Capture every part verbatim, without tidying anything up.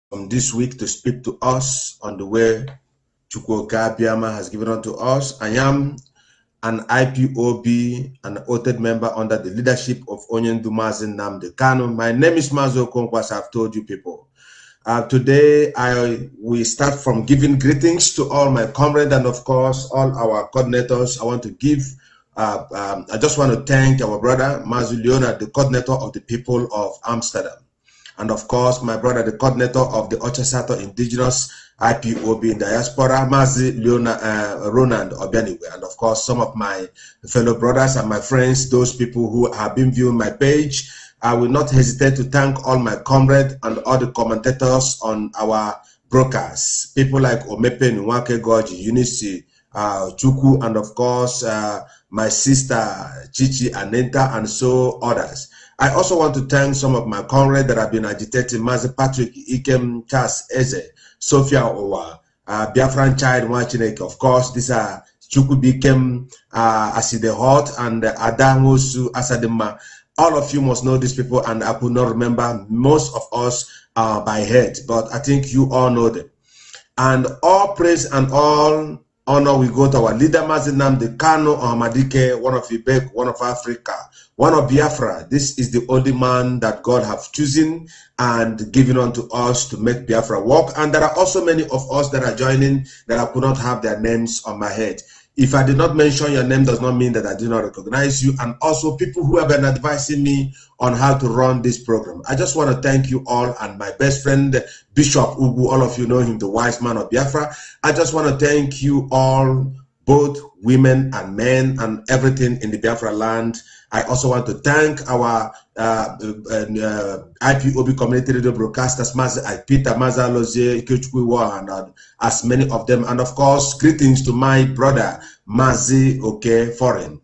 from this week to speak to us on the way Chukwuka Abbiama has given unto us. I am an I P O B, an oated member under the leadership of Onyendu Mazi Nnamdi Kanu. My name is Mazi Okonkwo, as I've told you people. Uh, today, I we start from giving greetings to all my comrades and, of course, all our coordinators. I want to give, uh, um, I just want to thank our brother, Mazi Leonard, the coordinator of the people of Amsterdam. And, of course, my brother, the coordinator of the Ochesato Indigenous I P O B in diaspora, Mazi Leonard, uh, Ronald Obianiwe. And, of course, some of my fellow brothers and my friends, those people who have been viewing my page. I will not hesitate to thank all my comrades and all the commentators on our broadcasts. People like Omepe Nwake Goji, Eunice uh, Chuku, and of course, uh, my sister Chichi Anenta, and so others. I also want to thank some of my comrades that have been agitating, Mazi Patrick Ikem, Charles Eze, Sophia Owa, uh, Biafran Child Mwachineke. Of course, these are Chuku Bikem, uh, Aside Hot, and uh, Adamosu Asadema. All of you must know these people, and I could not remember most of us uh, by head, but I think you all know them. And all praise and all honor we go to our leader, Mazi Nnamdi Kanu Ahmadike, one of Ibek, one of Africa, one of Biafra. This is the only man that God have chosen and given unto us to make Biafra work. And there are also many of us that are joining that I could not have their names on my head. If I did not mention your name, does not mean that I do not recognize you. And also people who have been advising me on how to run this program. I just want to thank you all, and my best friend, Bishop Ugu, all of you know him, the wise man of Biafra. I just want to thank you all, both women and men and everything in the Biafra land. I also want to thank our uh, uh, I P O B community radio broadcasters, Mazi Peter, Mazi Alozie, Ikechukwu, and uh, as many of them. And of course, greetings to my brother, Mazi Oke Foreign,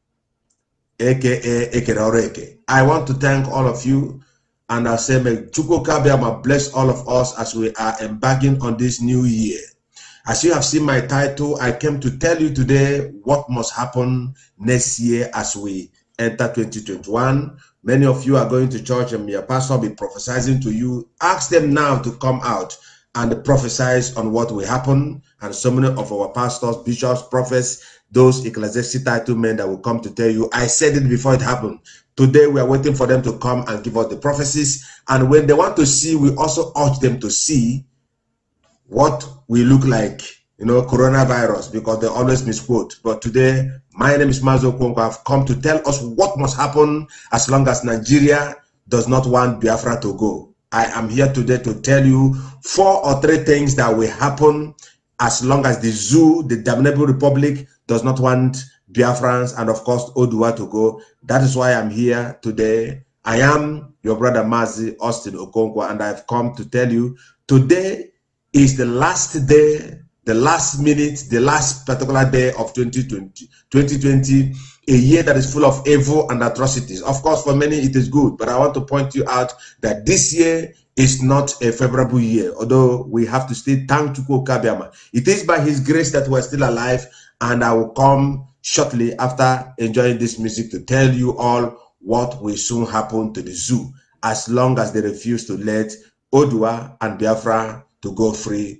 aka Ekeroreke. I want to thank all of you, and I say, may Chukwuka Abbiama bless all of us as we are embarking on this new year. As you have seen my title, I came to tell you today what must happen next year as we enter twenty twenty-one. Many of you are going to church, and your pastor will be prophesying to you. Ask them now to come out and prophesy on what will happen. And so many of our pastors, bishops, prophets, those ecclesiastic title men that will come to tell you, I said it before it happened. Today we are waiting for them to come and give us the prophecies. And when they want to see, we also urge them to see what we look like, you know, coronavirus, because they always misquote. But today, my name is Mazi Okonkwo. I've come to tell us what must happen as long as Nigeria does not want Biafra to go. I am here today to tell you four or three things that will happen as long as the zoo, the damnable republic, does not want Biafrans and, of course, Odua to go. That is why I'm here today. I am your brother Mazi Austin Okonkwo, and I've come to tell you today is the last day, the last minute, the last particular day of twenty twenty, twenty twenty, a year that is full of evil and atrocities. Of course, for many it is good, but I want to point you out that this year is not a favorable year, although we have to still thank Chukwuka Abbiama. It is by his grace that we're still alive, and I will come shortly after enjoying this music to tell you all what will soon happen to the zoo as long as they refuse to let Odua and Biafra to go free.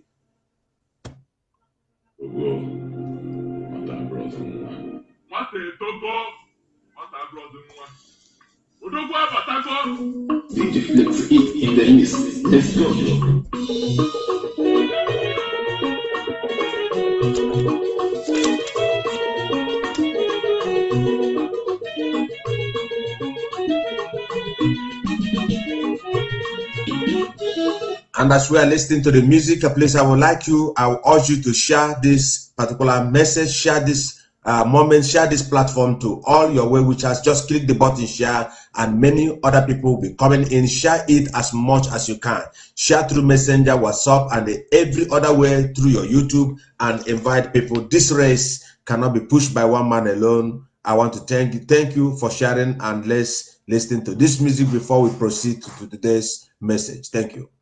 In the list, let's go. And as we are listening to the music, please, I would like you, I will urge you to share this particular message, share this uh, moment, share this platform to all your well-wishers. Just click the button share, and many other people will be coming in. Share it as much as you can. Share through Messenger, WhatsApp, and every other way through your YouTube, and invite people. This race cannot be pushed by one man alone. I want to thank you. Thank you for sharing, and let's listen to this music before we proceed to, to today's message. Thank you.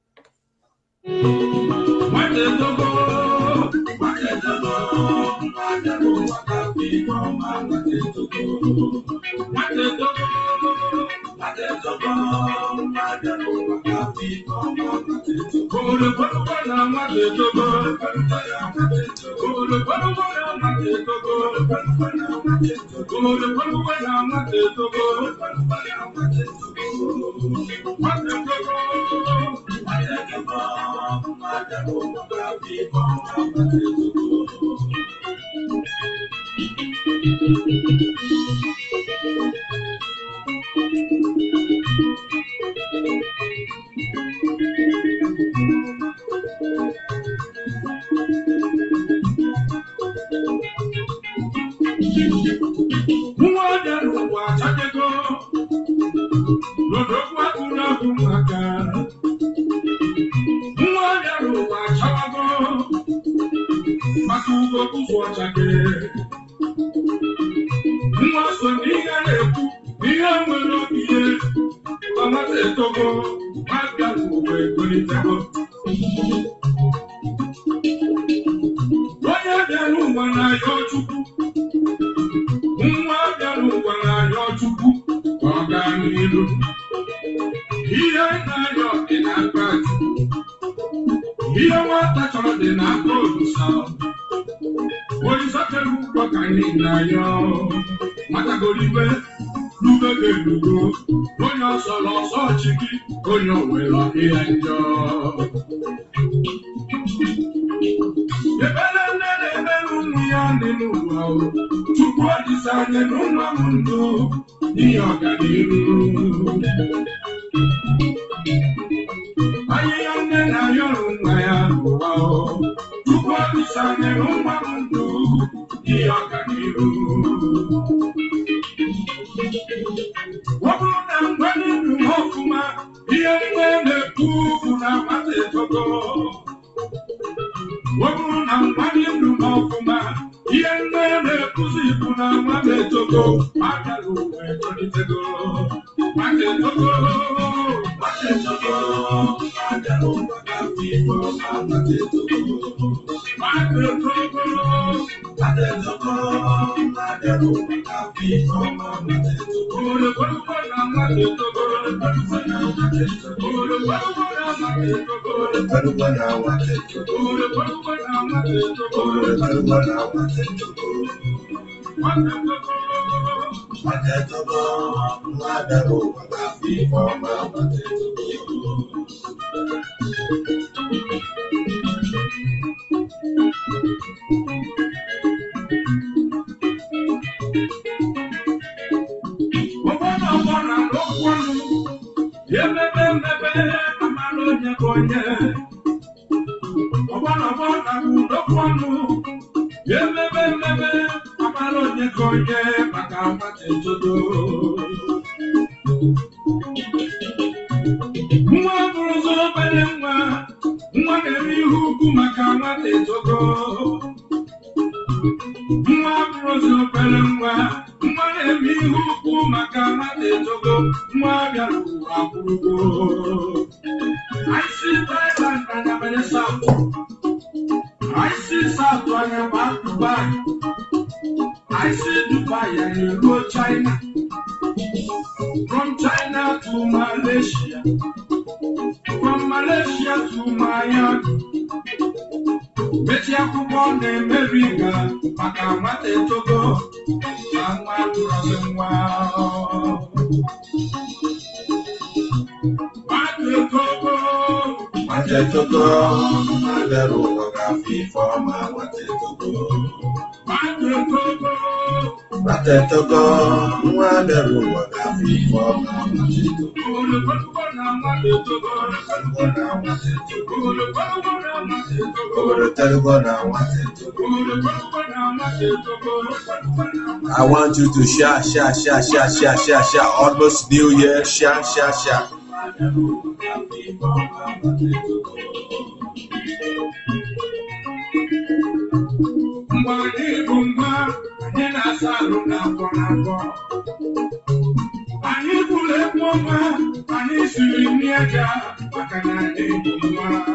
I want you to share, share, share, share, share, share, share. Almost New Year, share, share, share.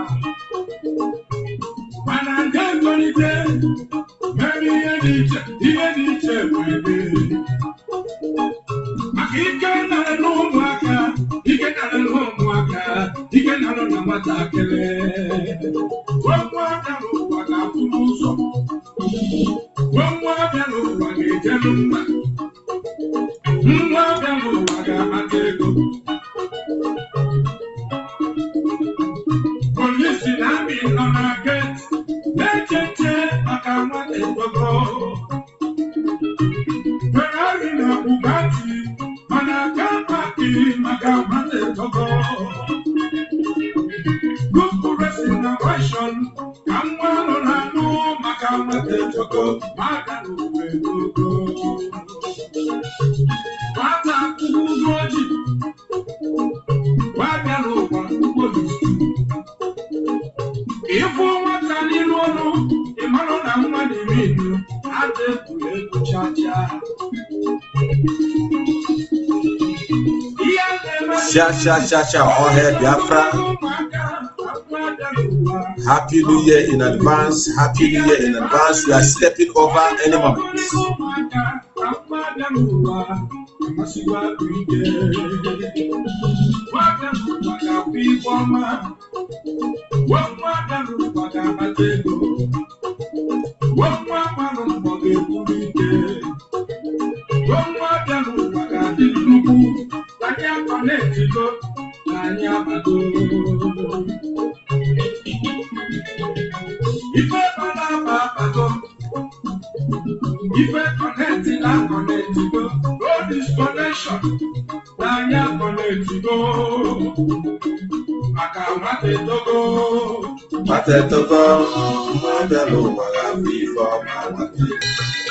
Maybe generation. I'm one on no Macamate Togo, Macanu. Mata Kugoji, Wagano, if one can in one, a man on money, I did to Chacha. Sha sha sha sha all hair Biafra. Happy New Year in advance. Happy New Year in advance. We are stepping over any moment. If I connect it, I connect it, go. Go this connection, I connect it, go. I can't mate to go. Mate to go. Mabelo waga before mate.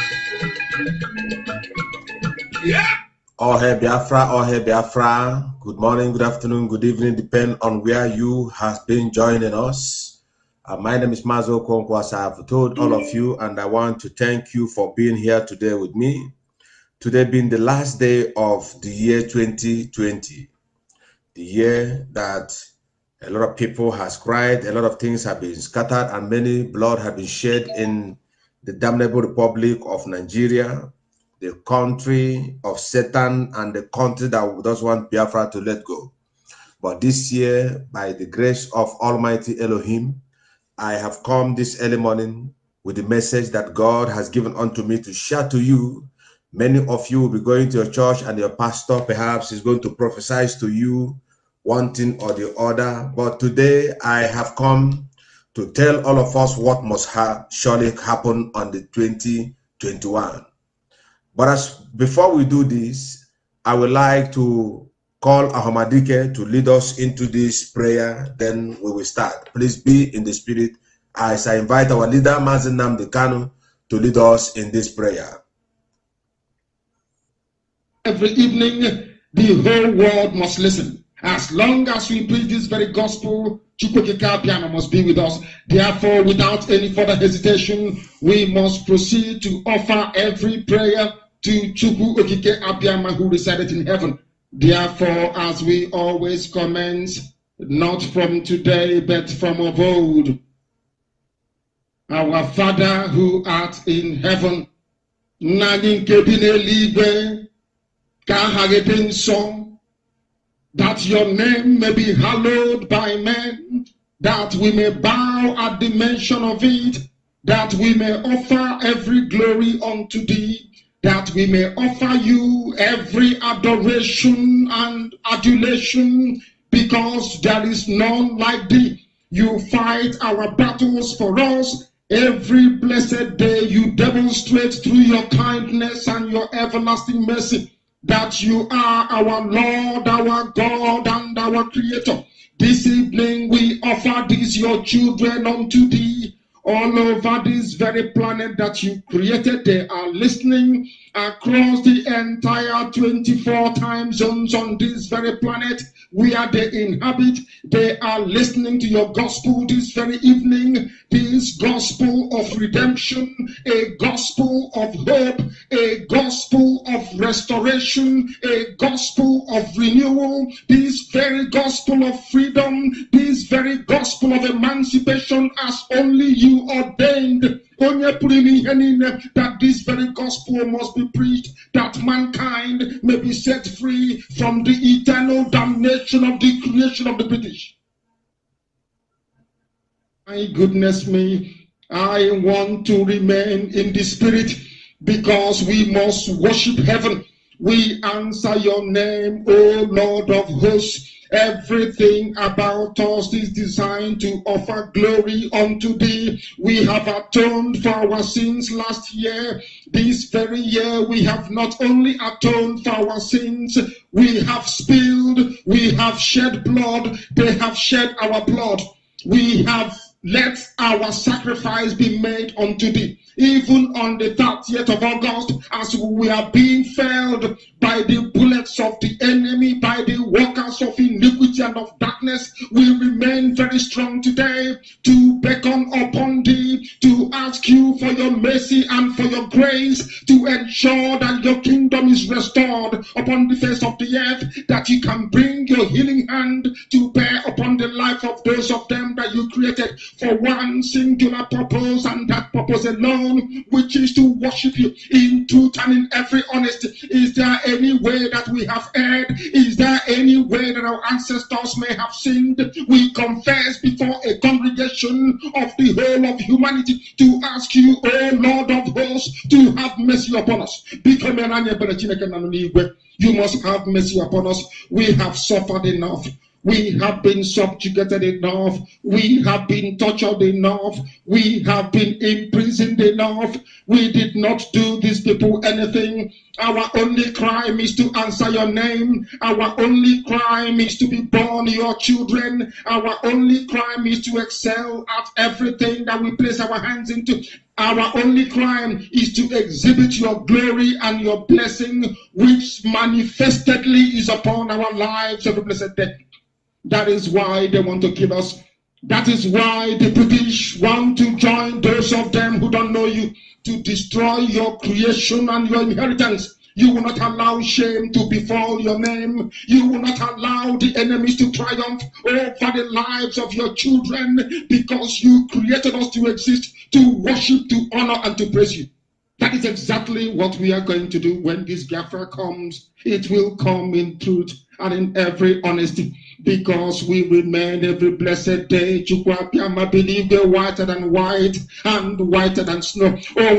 Yeah. All hair Biafra, all hair Biafra. Good morning, good afternoon, good evening, depend on where you have been joining us. Uh, my name is Mazo Okonkwo, as I have told all of you, and I want to thank you for being here today with me. Today being the last day of the year twenty twenty, the year that a lot of people has cried, a lot of things have been scattered, and many blood have been shed in the damnable Republic of Nigeria, the country of Satan, and the country that does want Biafra to let go. But this year, by the grace of Almighty Elohim, I have come this early morning with the message that God has given unto me to share to you. Many of you will be going to your church, and your pastor perhaps is going to prophesy to you one thing or the other. But today I have come to tell all of us what must ha surely happen on the twenty twenty-one. But as before we do this, I would like to call Ahomadike to lead us into this prayer. Then we will start. Please be in the spirit as I invite our leader, Mazi Nnamdi Kanu, to lead us in this prayer. Every evening, the whole world must listen. As long as we preach this very gospel, Chukwuokike Abiama must be with us. Therefore, without any further hesitation, we must proceed to offer every prayer to Chukwuokike Abiama, who resided in heaven. Therefore, as we always commence, not from today, but from of old, our Father who art in heaven, that your name may be hallowed by men, that we may bow at the mention of it, that we may offer every glory unto thee, that we may offer you every adoration and adulation, because there is none like thee. You fight our battles for us. Every blessed day you demonstrate through your kindness and your everlasting mercy that you are our Lord, our God, and our Creator. This evening we offer these your children unto thee. All over this very planet that you created, they are listening across the entire twenty-four time zones on this very planet where they inhabit. They are listening to your gospel this very evening, this gospel of redemption, a gospel of hope, a gospel of restoration, a gospel of renewal, this very gospel of freedom, this very gospel of emancipation as only you ordained. That this very gospel must be preached, that mankind may be set free from the eternal damnation of the creation of the British. My goodness me, I want to remain in the spirit, because we must worship heaven. We answer your name, O Lord of hosts. Everything about us is designed to offer glory unto thee. We have atoned for our sins last year. This very year we have not only atoned for our sins, we have spilled, we have shed blood, they have shed our blood. We have let our sacrifice be made unto thee. Even on the thirtieth of August, as we are being felled by the bullets of the enemy, by the workers of iniquity and of darkness, we remain very strong today to beckon upon thee, to ask you for your mercy and for your grace, to ensure that your kingdom is restored upon the face of the earth, that you can bring your healing hand to bear upon the life of those of them that you created for one singular purpose, and that purpose alone, which is to worship you in truth and in every honesty. Is there any way that we have erred? Is there any way that our ancestors may have sinned? We confess before a congregation of the whole of humanity to ask you, O Lord of hosts, to have mercy upon us. You must have mercy upon us. We have suffered enough. We have been subjugated enough. We have been tortured enough. We have been imprisoned enough. We did not do these people anything. Our only crime is to answer your name. Our only crime is to be born your children. Our only crime is to excel at everything that we place our hands into. Our only crime is to exhibit your glory and your blessing, which manifestedly is upon our lives every blessed day. That is why they want to kill us. That is why the British want to join those of them who don't know you to destroy your creation and your inheritance. You will not allow shame to befall your name. You will not allow the enemies to triumph over the lives of your children, because you created us to exist, to worship, to honor, and to praise you. That is exactly what we are going to do when this Biafra comes. It will come in truth and in every honesty, because we remain every blessed day. Chukwapiama believe they're whiter than white and whiter than snow.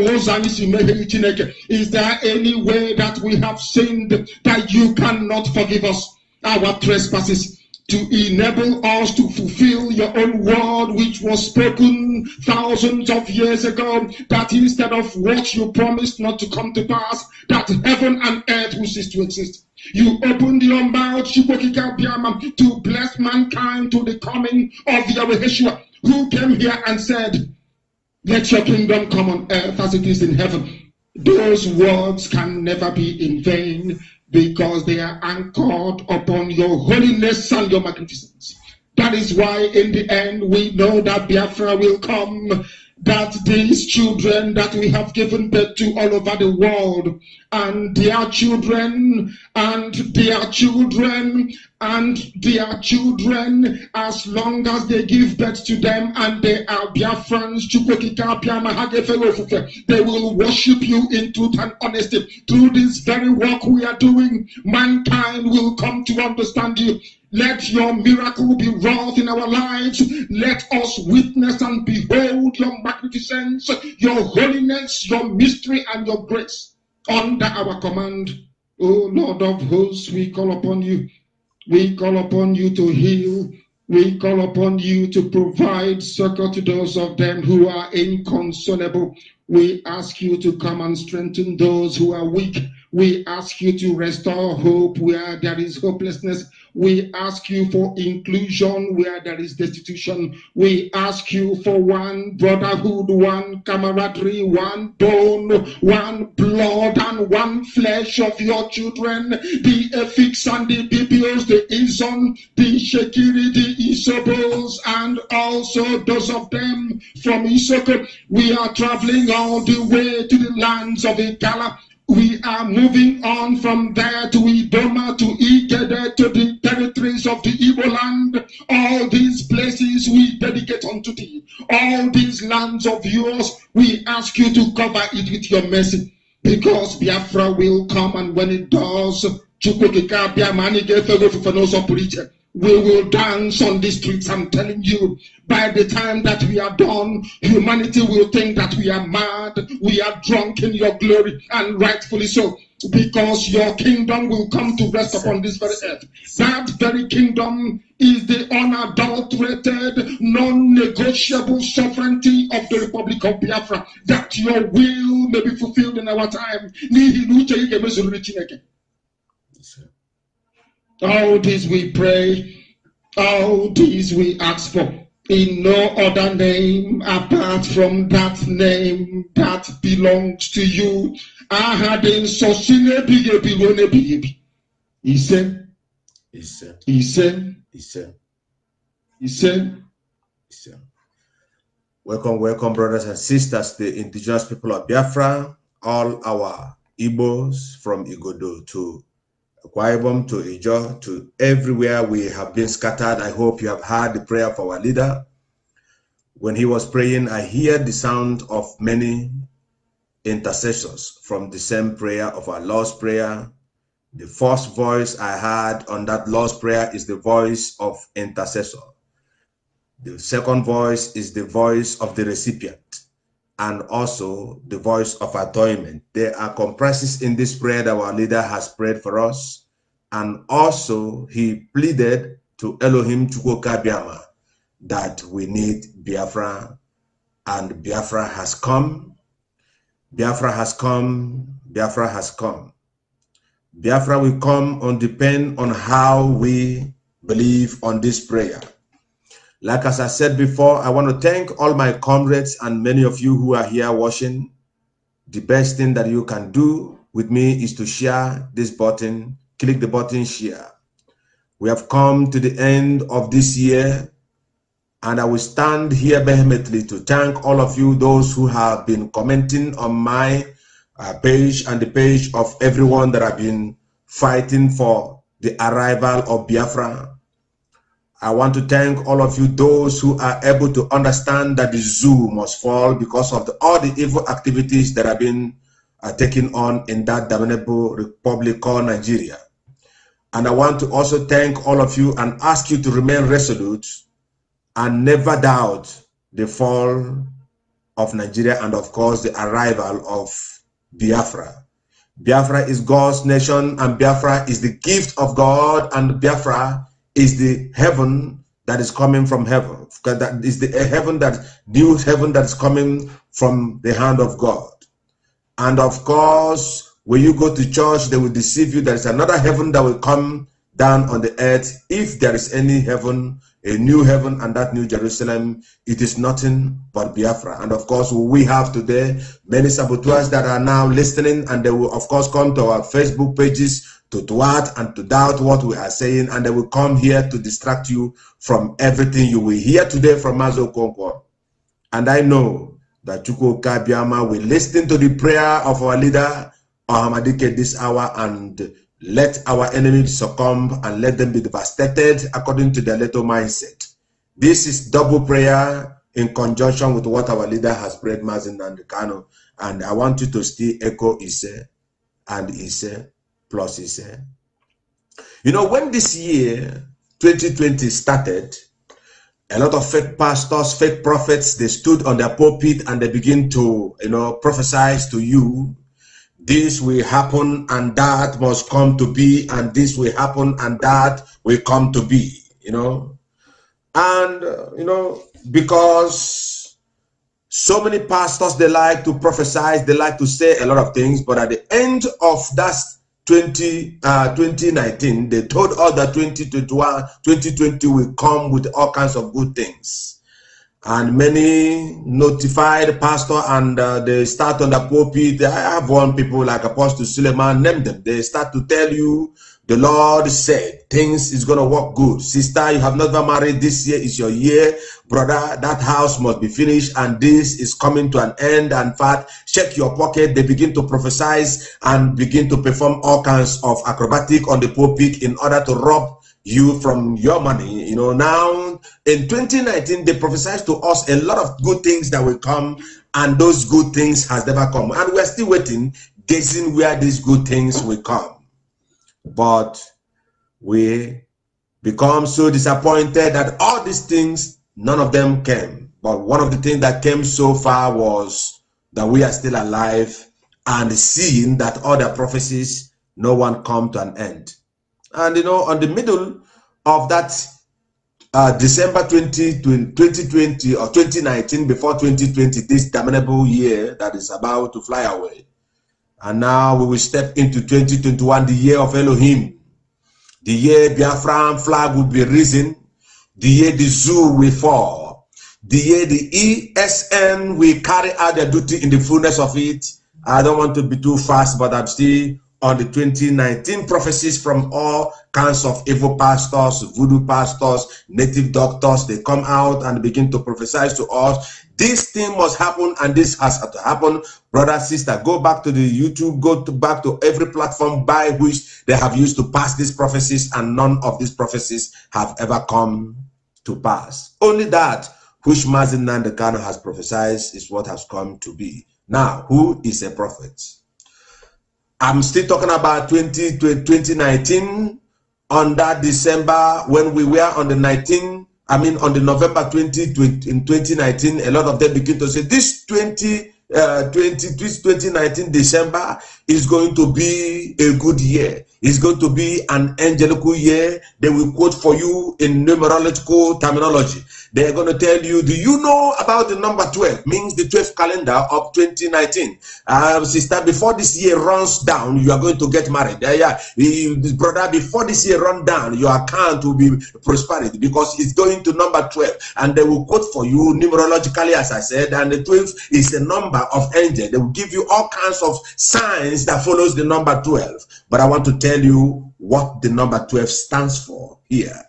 Is there any way that we have sinned that you cannot forgive us our trespasses, to enable us to fulfill your own word, which was spoken thousands of years ago, that instead of what you promised not to come to pass, that heaven and earth will cease to exist? You opened your mouth to bless mankind to the coming of Yahweh Yeshua, who came here and said, let your kingdom come on earth as it is in heaven. Those words can never be in vain, because they are anchored upon your holiness and your magnificence. That is why in the end we know that Biafra will come, that these children that we have given birth to all over the world, and their children, and their children, and their children, as long as they give birth to them and they are Biafrans, they will worship you in truth and honesty. Through this very work we are doing, mankind will come to understand you. Let your miracle be wrought in our lives. Let us witness and behold your magnificence, your holiness, your mystery, and your grace under our command. O Lord of hosts, we call upon you. We call upon you to heal. We call upon you to provide succor to those of them who are inconsolable. We ask you to come and strengthen those who are weak. We ask you to restore hope where there is hopelessness. We ask you for inclusion where there is destitution. We ask you for one brotherhood, one camaraderie, one bone, one blood, and one flesh of your children. The Efiks and the B P Os, the Izon, the Shekiri, the Isobos, and also those of them from Isoko. We are traveling all the way to the lands of Igala. We are moving on from there to Idoma, to Igede, to the territories of the Igbo land. All these places we dedicate unto thee. All these lands of yours, we ask you to cover it with your mercy. Because Biafra will come, and when it does, we will dance on the streets. I'm telling you, by the time that we are done, humanity will think that we are mad, we are drunk in your glory, and rightfully so, because your kingdom will come to rest upon this very earth. That very kingdom is the unadulterated, non-negotiable sovereignty of the Republic of Biafra, that your will may be fulfilled in our time. All this we pray, all this we ask for, in no other name apart from that name that belongs to you. I had in Sosine Bigebi Wone Bigebi. He said, He said, He said, He said, He said, He said. Welcome, welcome, brothers and sisters, the indigenous people of Biafra, all our Igbos from Igodo to Akwa Ibom to Ijo to everywhere we have been scattered. I hope you have heard the prayer of our leader. When he was praying, I hear the sound of many intercessors from the same prayer of our Lord's Prayer. The first voice I heard on that Lord's Prayer is the voice of intercessor. The second voice is the voice of the recipient, and also the voice of atonement. There are comprises in this prayer that our leader has prayed for us, and also he pleaded to Elohim Chukwu Biama that we need Biafra, and Biafra has come. Biafra has come. Biafra has come. Biafra will come on depend on how we believe on this prayer. Like as I said before, I want to thank all my comrades and many of you who are here watching. The best thing that you can do with me is to share this button. Click the button share. We have come to the end of this year, and I will stand here vehemently to thank all of you, those who have been commenting on my uh, page and the page of everyone that have been fighting for the arrival of Biafra. I want to thank all of you, those who are able to understand that the zoo must fall because of the, all the evil activities that have been uh, taken on in that damnable republic called Nigeria. And I want to also thank all of you and ask you to remain resolute and never doubt the fall of Nigeria and, of course, the arrival of Biafra. Biafra is God's nation, and Biafra is the gift of God, and Biafra is the heaven that is coming from heaven. That is the heaven that new heaven that is coming from the hand of God. And of course, when you go to church, they will deceive you. There is another heaven that will come down on the earth. If there is any heaven, a new heaven and that new Jerusalem, it is nothing but Biafra. And of course, we have today many saboteurs that are now listening, and they will of course come to our Facebook pages to thwart and to doubt what we are saying, and they will come here to distract you from everything you will hear today from Mazo Okonkwo. And I know that Chukwu Biama will listen to the prayer of our leader, Ohamadike, this hour, and let our enemies succumb and let them be devastated according to their little mindset. This is double prayer in conjunction with what our leader has prayed, Mazin Nandekano. And I want you to still echo Ise and Ise plus Ise. You know, when this year, twenty twenty, started, a lot of fake pastors, fake prophets, they stood on their pulpit and they begin to, you know, prophesy to you. This will happen and that must come to be, and this will happen and that will come to be, you know. And, uh, you know, because so many pastors, they like to prophesy, they like to say a lot of things, but at the end of that twenty, uh, twenty nineteen, they told us that twenty twenty-one, twenty twenty will come with all kinds of good things. And many notified pastor, and uh, they start on the pulpit. I have one people like Apostle Suleiman, name them. They start to tell you, the Lord said, things is going to work good. Sister, you have never married. This year is your year. Brother, that house must be finished, and this is coming to an end. And in fact, check your pocket. They begin to prophesy and begin to perform all kinds of acrobatic on the pulpit in order to rob you from your money. You know, now in twenty nineteen, they prophesied to us a lot of good things that will come, and those good things has never come. And we're still waiting, guessing where these good things will come. But we become so disappointed that all these things, none of them came. But one of the things that came so far was that we are still alive and seeing that all the prophecies, no one come to an end. And you know, on the middle of that uh, December twenty twenty or twenty nineteen, before twenty twenty, this damnable year that is about to fly away, and now we will step into twenty twenty-one, the year of Elohim, the year Biafran flag will be risen, the year the zoo will fall, the year the E S N will carry out their duty in the fullness of it. I don't want to be too fast, but I'm still on the twenty nineteen prophecies from all kinds of evil pastors, voodoo pastors, native doctors. They come out and begin to prophesy to us. This thing must happen, and this has to happen. Brother, sister, go back to the YouTube, go to back to every platform by which they have used to pass these prophecies, and none of these prophecies have ever come to pass. Only that which Mazi Nnamdi Kanu has prophesied is what has come to be. Now, who is a prophet? I'm still talking about twenty nineteen, on that December when we were on the nineteenth, I mean on the November twentieth in twenty nineteen, a lot of them begin to say this twenty twenty, this twenty nineteen December is going to be a good year. It's going to be an angelical year. They will quote for you in numerological terminology. They're going to tell you, do you know about the number twelve? Means the twelfth calendar of twenty nineteen. Uh, sister, before this year runs down, you are going to get married. Yeah, yeah. Brother, before this year runs down, your account will be prosperity, because it's going to number twelve. And they will quote for you numerologically, as I said, and the twelve is the number of angel. They will give you all kinds of signs that follows the number twelve. But I want to tell you what the number twelve stands for here.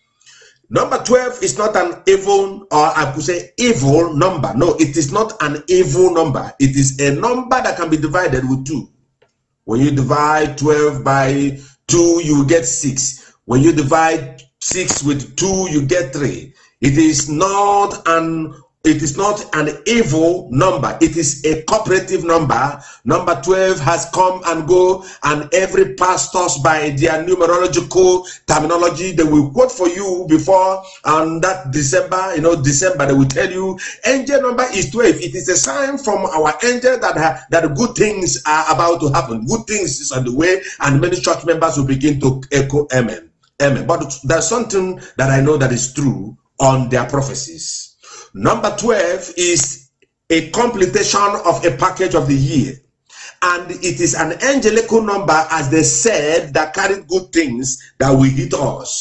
Number twelve is not an evil, or I could say evil number. No, it is not an evil number. It is a number that can be divided with two. When you divide twelve by two, you get six. When you divide six with two, you get three. It is not an It is not an evil number. It is a cooperative number. Number twelve has come and go, and every pastors, by their numerological terminology, they will quote for you before on that December, you know, December, they will tell you, angel number is twelve. It is a sign from our angel that, that good things are about to happen. Good things is on the way, and many church members will begin to echo amen. Amen. But there's something that I know that is true on their prophecies. Number twelve is a completion of a package of the year, and it is an angelical number, as they said, that carried good things that will hit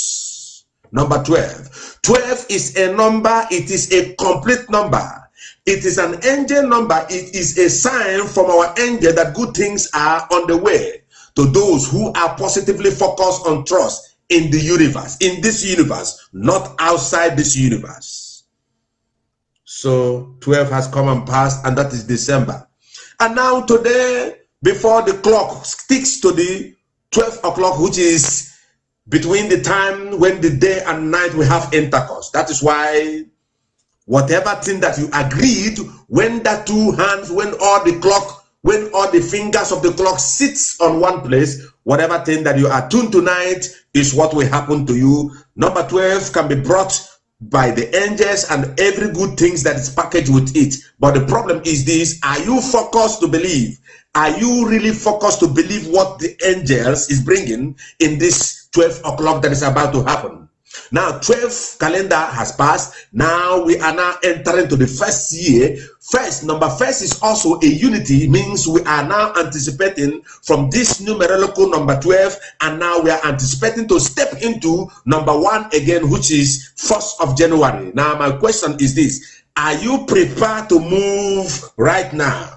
us. Number twelve. twelve is a number, it is a complete number. It is an angel number. It is a sign from our angel that good things are on the way to those who are positively focused on trust in the universe, in this universe, not outside this universe. So twelve has come and passed, and that is December. And now today, before the clock sticks to the twelve o'clock, which is between the time when the day and night we have intercourse. That is why whatever thing that you agreed, when that two hands, when all the clock, when all the fingers of the clock sits on one place, whatever thing that you are tuned tonight is what will happen to you. Number twelve can be brought by the angels and every good things that is packaged with it. But the problem is this: are you focused to believe? Are you really focused to believe what the angels is bringing in this twelve o'clock that is about to happen? Now, twelve calendar has passed. Now we are now entering to the first year. First, number first is also a unity, means we are now anticipating from this numerical number twelve, and now we are anticipating to step into number one again, which is first of January. Now, my question is this: are you prepared to move right now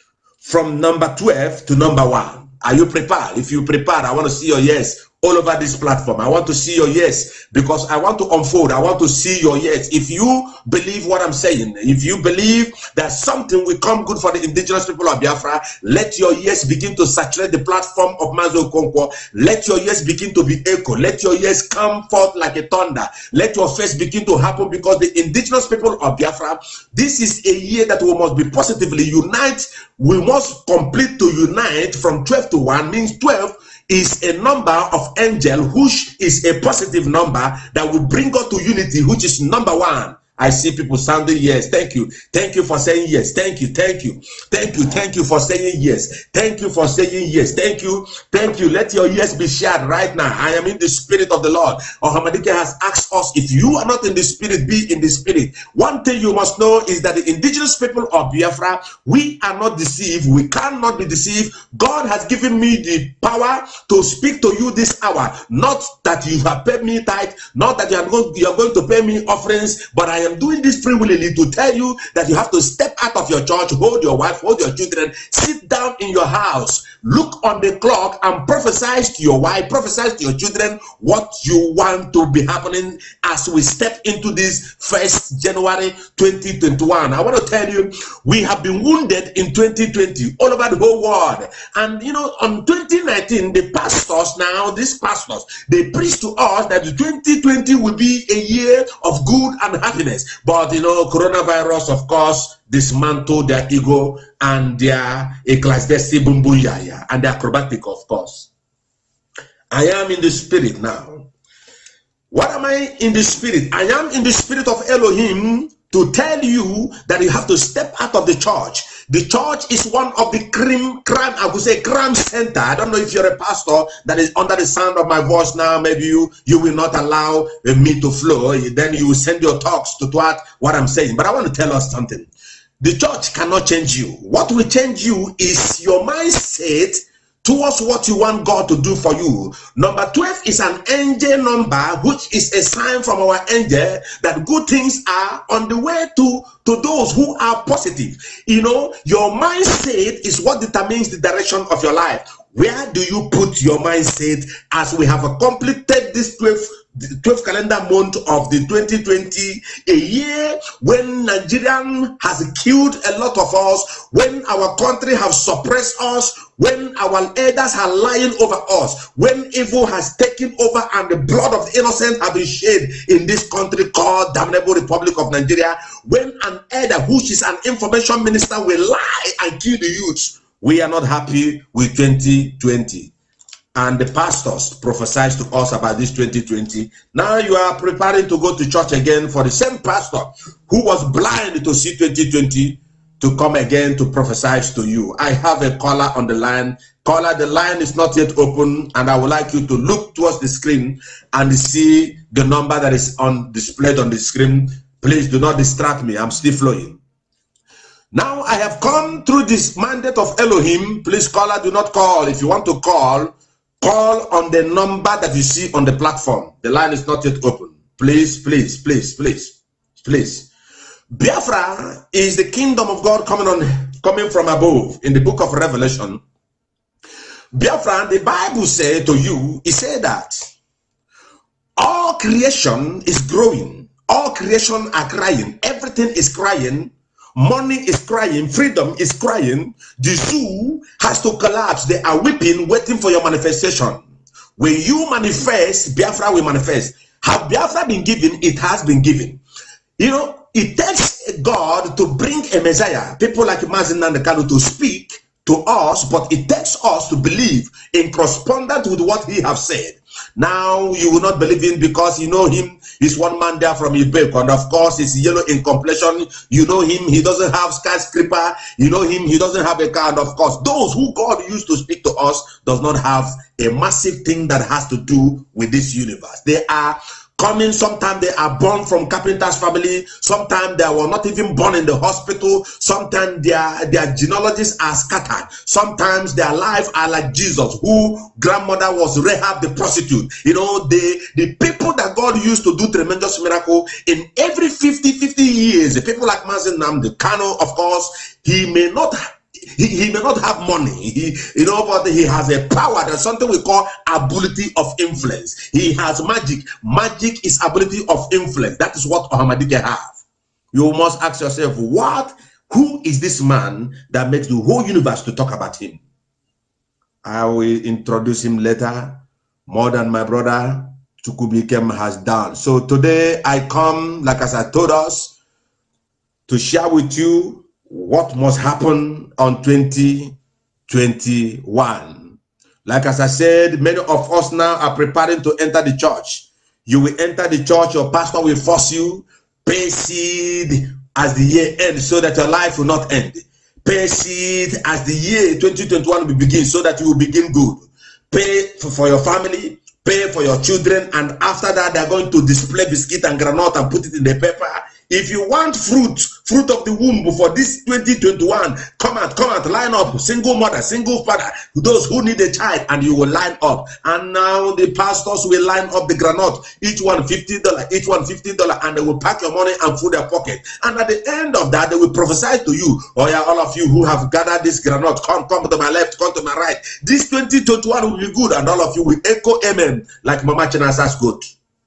from number twelve to number one? Are you prepared? If you prepared, I want to see your yes all over this platform. I want to see your yes, because I want to unfold. I want to see your yes. If you believe what I'm saying, if you believe that something will come good for the indigenous people of Biafra, let your yes begin to saturate the platform of Mazi Okonkwo. Let your yes begin to be echo. Let your yes come forth like a thunder. Let your face begin to happen, because the indigenous people of Biafra, this is a year that we must be positively unite. We must complete to unite from twelve to one, means twelve is a number of angel, which is a positive number that will bring us to unity, which is number one. I see people sounding yes. Thank you. Thank you for saying yes. Thank you. Thank you. Thank you. Thank you for saying yes. Thank you for saying yes. Thank you. Thank you. Let your yes be shared right now. I am in the spirit of the Lord. Ohamadike has asked us, if you are not in the spirit, be in the spirit. One thing you must know is that the indigenous people of Biafra, we are not deceived. We cannot be deceived. God has given me the power to speak to you this hour. Not that you have paid me tithe, not that you are going, you are going to pay me offerings, but I am doing this free willingly to tell you that you have to step out of your church, hold your wife, hold your children, sit down in your house, look on the clock and prophesy to your wife, prophesy to your children what you want to be happening as we step into this first January twenty twenty-one. I want to tell you, we have been wounded in twenty twenty all over the whole world. And you know, on twenty nineteen, the pastors now, these pastors, they preach to us that the twenty twenty will be a year of good and happiness. But you know, coronavirus, of course, dismantled their ego and their ecclesiastic bumbuyaya and their acrobatic, of course. I am in the spirit now. What am I in the spirit? I am in the spirit of Elohim to tell you that you have to step out of the church. The church is one of the crime, crime, I would say crime center. I don't know if you're a pastor that is under the sound of my voice now. Maybe you, you will not allow me to flow. Then you will send your talks to thwart what I'm saying. But I want to tell us something. The church cannot change you. What will change you is your mindset towards what you want God to do for you. Number twelve is an angel number, which is a sign from our angel that good things are on the way to, to those who are positive. You know, your mindset is what determines the direction of your life. Where do you put your mindset as we have completed this twelfth twelfth calendar month of the twenty twenty, a year when Nigerian has killed a lot of us, when our country has suppressed us, when our elders are lying over us, when evil has taken over and the blood of the innocent have been shed in this country called Damnable Republic of Nigeria, when an elder who is an information minister will lie and kill the youths. We are not happy with twenty twenty. And the pastors prophesied to us about this twenty twenty. Now you are preparing to go to church again for the same pastor who was blind to see twenty twenty to come again to prophesy to you. I have a caller on the line. Caller, the line is not yet open, and I would like you to look towards the screen and see the number that is on displayed on the screen. Please do not distract me. I'm still flowing. Now I have come through this mandate of Elohim. Please, caller, do not call. If you want to call, call on the number that you see on the platform. The line is not yet open. Please, please, please, please, please. Biafra is the kingdom of God coming on, coming from above. In the book of Revelation, Biafra, the Bible said to you, it said that all creation is growing. All creation are crying. Everything is crying. Money is crying, freedom is crying, the zoo has to collapse. They are weeping, waiting for your manifestation. When you manifest, Biafra will manifest. Have Biafra been given? It has been given. You know, it takes God to bring a Messiah, people like Mazi Nnamdi Kanu, to speak to us, but it takes us to believe in correspondence with what he has said. Now you will not believe him because you know him. He's one man there from Ibeko, and of course he's yellow in complexion. You know him. He doesn't have skyscraper. You know him. He doesn't have a car. And of course, those who God used to speak to us does not have a massive thing that has to do with this universe. They are coming. Sometimes they are born from carpenter's family. Sometimes they were not even born in the hospital. Sometimes their their genealogies are scattered. Sometimes their lives are like Jesus, who grandmother was Rahab the prostitute. You know, the the people that God used to do tremendous miracle in every fifty years. The people like Mazi Nnamdi Kanu, of course, he may not. He, he may not have money, he, you know, but he has a power. There's something we call ability of influence. He has magic. Magic is ability of influence. That is what Ahmadiyya have. You must ask yourself, what, who is this man that makes the whole universe to talk about him? I will introduce him later, more than my brother Chukwubikem has done. So today I come, like as I told us, to share with you what must happen on twenty twenty-one. Like as I said, many of us now are preparing to enter the church. You will enter the church, your pastor will force you, pay seed as the year ends so that your life will not end. Pay seed as the year twenty twenty-one will begin so that you will begin good. Pay for, for your family, pay for your children, and after that they're going to display biscuit and granite and put it in the paper. If you want fruit fruit of the womb for this twenty twenty-one. Come out, come out, line up. Single mother, single father, those who need a child, and you will line up. And now the pastors will line up the granite, each one fifty dollars, each one fifty dollars, and they will pack your money and fill their pocket. And at the end of that, they will prophesy to you, oh yeah, all of you who have gathered this granite, come, come to my left, come to my right. This twenty twenty-one will be good, and all of you will echo amen like Mama Chinasa's goat.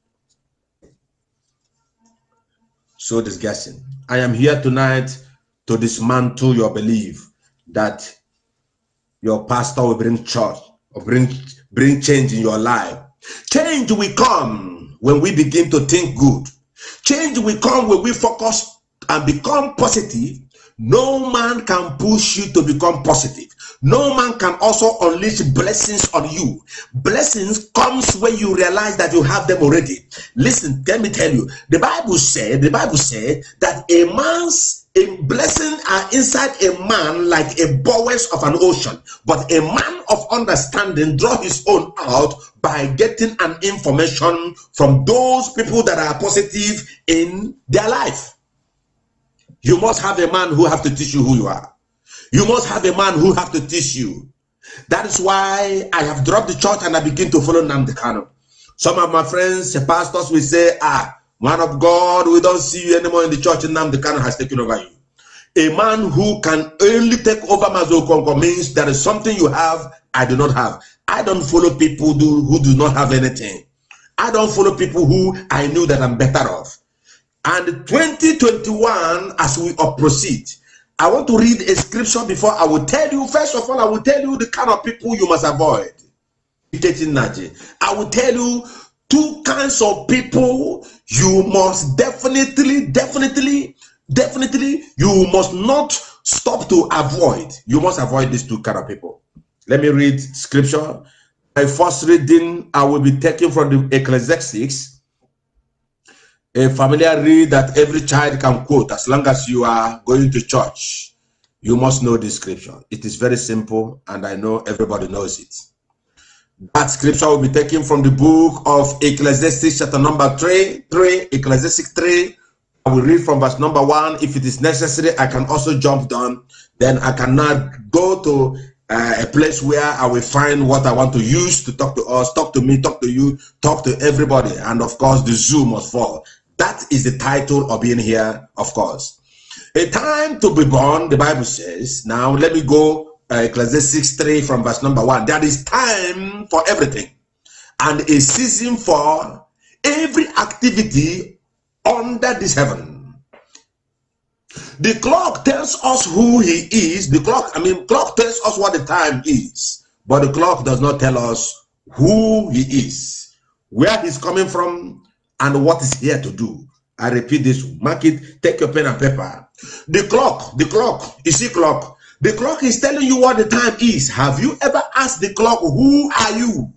So disgusting. I am here tonight to dismantle your belief that your pastor will bring church or bring bring change in your life. Change will come when we begin to think good. Change will come when we focus and become positive. No man can push you to become positive. No man can also unleash blessings on you. Blessings comes when you realize that you have them already. Listen, let me tell you. The Bible said, the Bible said that a man's a blessing are inside a man like a bowels of an ocean. But a man of understanding draw his own out by getting an information from those people that are positive in their life. You must have a man who have to teach you who you are. You must have a man who have to teach you. That is why I have dropped the church and I begin to follow Nnamdi Kanu. Some of my friends, the pastors will say, ah, man of God, we don't see you anymore in the church, and Nnamdi Kanu has taken over you. A man who can only take over Mazi Okonkwo means there is something you have, I do not have. I don't follow people do, who do not have anything. I don't follow people who I knew that I'm better off. And twenty twenty-one, as we proceed, I want to read a scripture before I will tell you. First of all, I will tell you the kind of people you must avoid. I will tell you two kinds of people you must definitely, definitely, definitely, you must not stop to avoid. You must avoid these two kind of people. Let me read scripture. My first reading, I will be taking from the Ecclesiastes. A familiar read that every child can quote as long as you are going to church. You must know this scripture. It is very simple, and I know everybody knows it. That scripture will be taken from the book of Ecclesiastes, chapter number three, three, Ecclesiastes three. I will read from verse number one. If it is necessary, I can also jump down. Then I cannot go to uh, a place where I will find what I want to use to talk to us, talk to me, talk to you, talk to everybody. And of course, the zoo must fall. That is the title of being here, of course. A time to be born, the Bible says. Now, let me go, uh, Ecclesiastes three from verse number one. There is time for everything, and a season for every activity under this heaven. The clock tells us who he is. The clock, I mean, clock tells us what the time is, but the clock does not tell us who he is, where he's coming from, and what is here to do. I repeat this, mark it, take your pen and paper. The clock, the clock, you see clock? The clock is telling you what the time is. Have you ever asked the clock, who are you?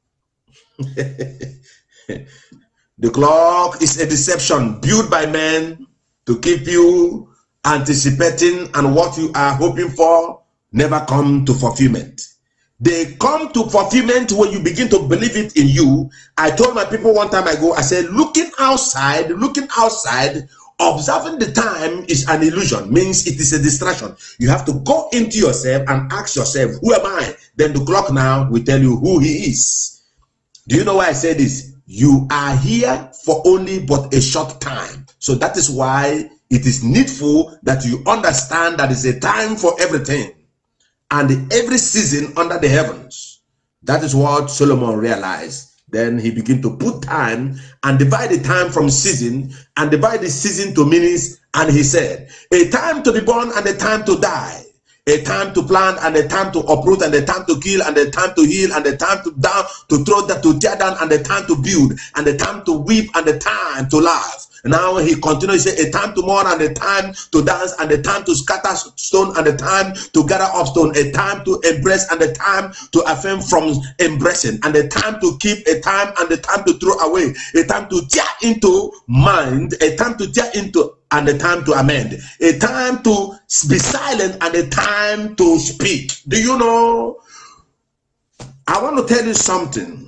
The clock is a deception built by men to keep you anticipating, and what you are hoping for never come to fulfillment. They come to fulfillment when you begin to believe it in you. I told my people one time ago, I said, looking outside, looking outside, observing the time is an illusion, means it is a distraction. You have to go into yourself and ask yourself, who am I? Then the clock now will tell you who he is. Do you know why I say this? You are here for only but a short time. So that is why it is needful that you understand that it's a time for everything. And every season under the heavens. That is what Solomon realized. Then he began to put time and divide the time from season and divide the season to minutes. And he said, a time to be born and a time to die. A time to plant and a time to uproot and a time to kill and a time to heal and a time to down, to throw that, to tear down and a time to build and a time to weep and a time to laugh. Now he continues to say, a time to mourn and a time to dance and a time to scatter stone and a time to gather up stone, a time to embrace and a time to affirm from embracing, and a time to keep, a time and a time to throw away, a time to tear into mind, a time to tear into, and a time to amend, a time to be silent and a time to speak. Do you know? I want to tell you something.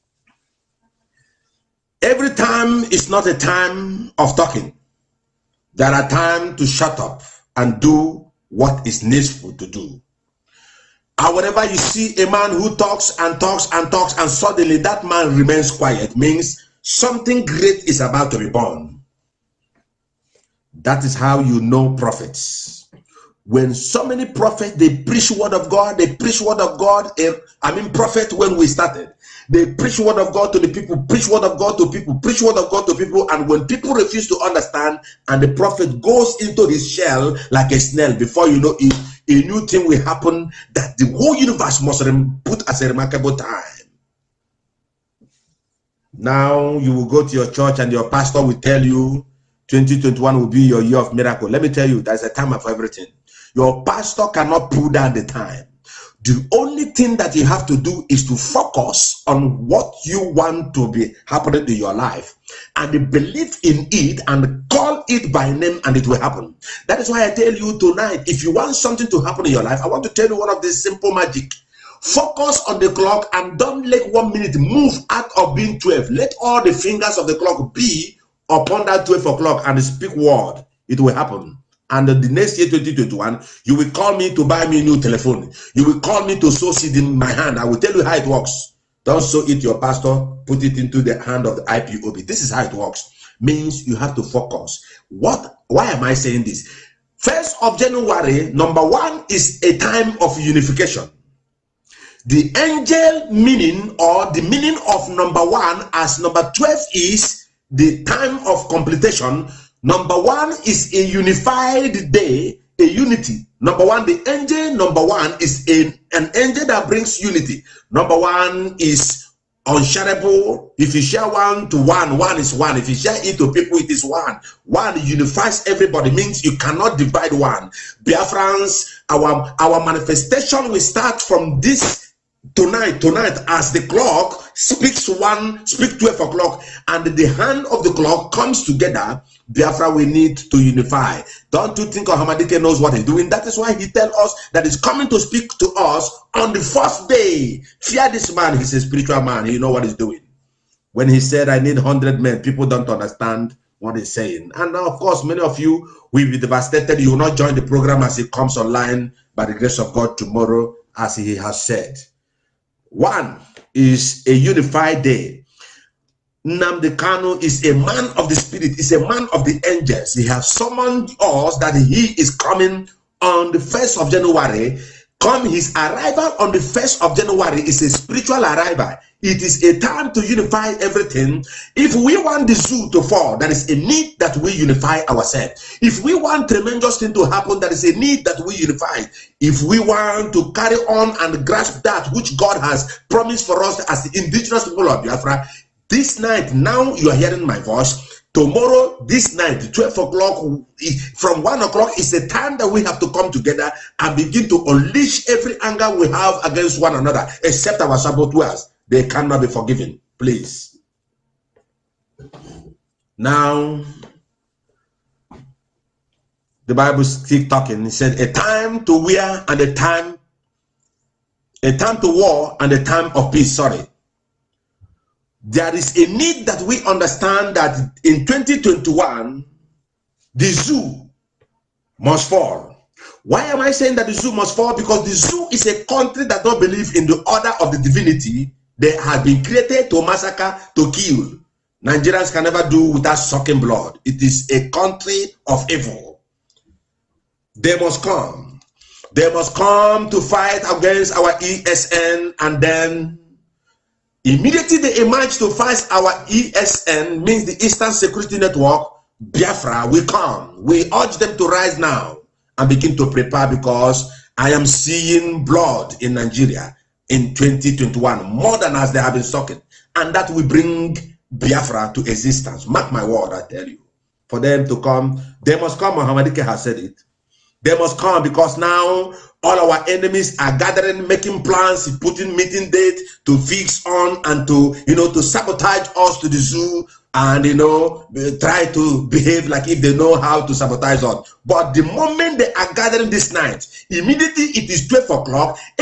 Every time is not a time of talking. There are times to shut up and do what is needful to do. And whenever you see a man who talks and talks and talks and suddenly that man remains quiet, means something great is about to be born. That is how you know prophets. When so many prophets, they preach word of God, they preach word of God. I mean prophet when we started. They preach word of God to the people, preach word of God to people, preach word of God to people. And when people refuse to understand and the prophet goes into his shell like a snail, before you know it, a new thing will happen that the whole universe must put as a remarkable time. Now you will go to your church and your pastor will tell you twenty twenty-one will be your year of miracle. Let me tell you, there's a time for everything. Your pastor cannot pull down the time. The only thing that you have to do is to focus on what you want to be happening in your life and believe in it and call it by name and it will happen. That is why I tell you tonight, if you want something to happen in your life, I want to tell you one of these simple magic. Focus on the clock and don't let one minute move out of being twelve. Let all the fingers of the clock be upon that twelve o'clock and speak word. It will happen. And the next year, twenty twenty-one, you will call me to buy me a new telephone. You will call me to sow seed in my hand. I will tell you how it works. Don't sow it your pastor, put it into the hand of the I P O B. This is how it works. Means you have to focus. What? Why am I saying this? First of January, number one is a time of unification. The angel meaning or the meaning of number one as number twelve is the time of completion. Number one is a unified day, a unity. Number one, the angel number one is a, an angel that brings unity. Number one is unshareable. If you share one to one, one is one. If you share it to people, it is one. One unifies everybody, means you cannot divide one. Biafrans, our, our manifestation will start from this tonight, tonight, as the clock speaks one, speak twelve o'clock, and the hand of the clock comes together. Biafra, we need to unify. Don't you think Ohamadike knows what he's doing? That is why he tells us that he's coming to speak to us on the first day. Fear this man, he's a spiritual man. He knows what he's doing. When he said, I need one hundred men, people don't understand what he's saying. And now, of course, many of you will be devastated. You will not join the program as it comes online by the grace of God tomorrow, as he has said. One is a unified day. Nnamdi Kanu is a man of the spirit, is a man of the angels. He has summoned us that he is coming on the first of January. Come, his arrival on the first of January is a spiritual arrival. It is a time to unify everything. If we want the zoo to fall, there is a need that we unify ourselves. If we want tremendous thing to happen, there is a need that we unify. If we want to carry on and grasp that which God has promised for us as the indigenous people of Biafra, this night, now you are hearing my voice. Tomorrow, this night, twelve o'clock, from one o'clock is the time that we have to come together and begin to unleash every anger we have against one another, except our saboteurs. They cannot be forgiven. Please. Now, the Bible is still talking. It said, a time to wear and a time, a time to war and a time of peace. Sorry. There is a need that we understand that in twenty twenty-one, the zoo must fall. Why am I saying that the zoo must fall? Because the zoo is a country that don't believe in the order of the divinity. They have been created to massacre, to kill. Nigerians can never do without sucking blood. It is a country of evil. They must come. They must come to fight against our E S N, and then immediately they emerge to fight our E S N, means the Eastern Security Network. Biafra will come. We urge them to rise now and begin to prepare, because I am seeing blood in Nigeria in twenty twenty-one, more than as they have been sucking. And that will bring Biafra to existence. Mark my word, I tell you. For them to come, they must come. Ohamadike has said it. They must come, because now all our enemies are gathering, making plans, putting meeting date to fix on and to, you know, to sabotage us to the zoo and, you know, try to behave like if they know how to sabotage us. But the moment they are gathering this night, immediately it is twelve o'clock, every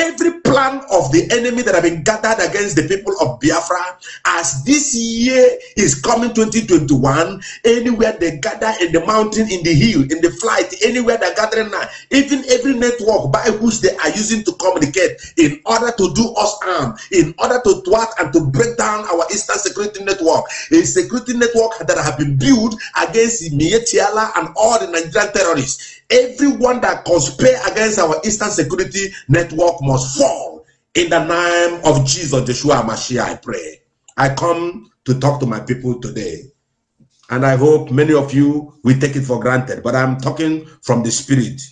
plan of the enemy that have been gathered against the people of Biafra. As this year is coming, twenty twenty-one, anywhere they gather, in the mountain, in the hill, in the flight, anywhere they're gathering now, even every network by which they are using to communicate in order to do us harm, in order to thwart and to break down our Eastern Security Network, a security network that have been built against Mietiala and all the Nigerian terrorists. Everyone that conspire against our Eastern Security Network must fall in the name of Jesus, Joshua Mashiach, I pray. I come to talk to my people today, and I hope many of you will take it for granted, but I'm talking from the Spirit.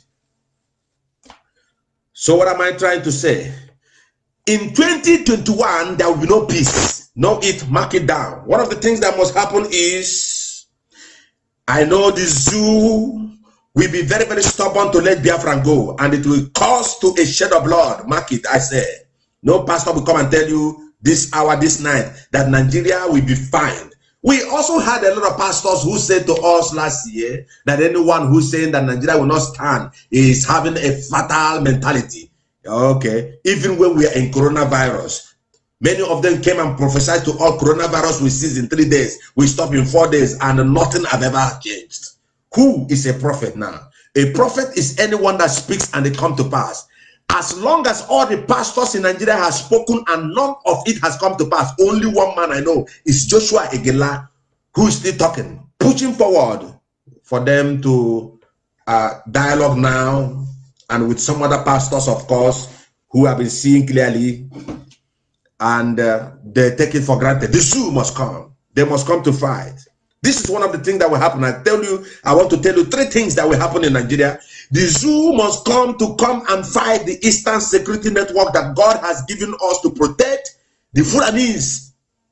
So what am I trying to say? In twenty twenty-one, there will be no peace. No it, mark it down. One of the things that must happen is, I know the zoo will be very, very stubborn to let Biafra go, and it will cause to a shed of blood. Mark it, I say. No pastor will come and tell you this hour, this night, that Nigeria will be fine. We also had a lot of pastors who said to us last year that anyone who's saying that Nigeria will not stand is having a fatal mentality. Okay, even when we are in coronavirus, many of them came and prophesied to all coronavirus will cease in three days, we stop in four days, and nothing have ever changed. Who is a prophet now? A prophet is anyone that speaks and it come to pass. As long as all the pastors in Nigeria have spoken and none of it has come to pass, only one man I know is Joshua Egela, who is still talking, pushing forward for them to uh, dialogue now, and with some other pastors, of course, who have been seeing clearly, and uh, they take it for granted. The zoo must come. They must come to fight. This is one of the things that will happen. I tell you, I want to tell you three things that will happen in Nigeria. The zoo must come to come and fight the Eastern Security Network that God has given us to protect the Fulanis,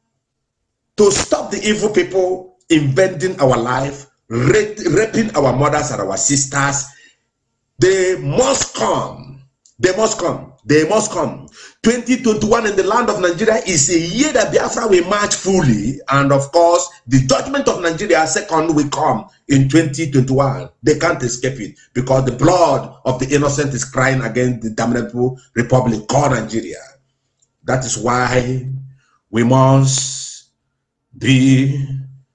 to stop the evil people invading our life, raping our mothers and our sisters. They must come. They must come. They must come. twenty twenty-one in the land of Nigeria is a year that Biafra will march fully. And of course, the judgment of Nigeria, second, will come in twenty twenty-one. They can't escape it because the blood of the innocent is crying against the damnable republic called Nigeria. That is why we must be,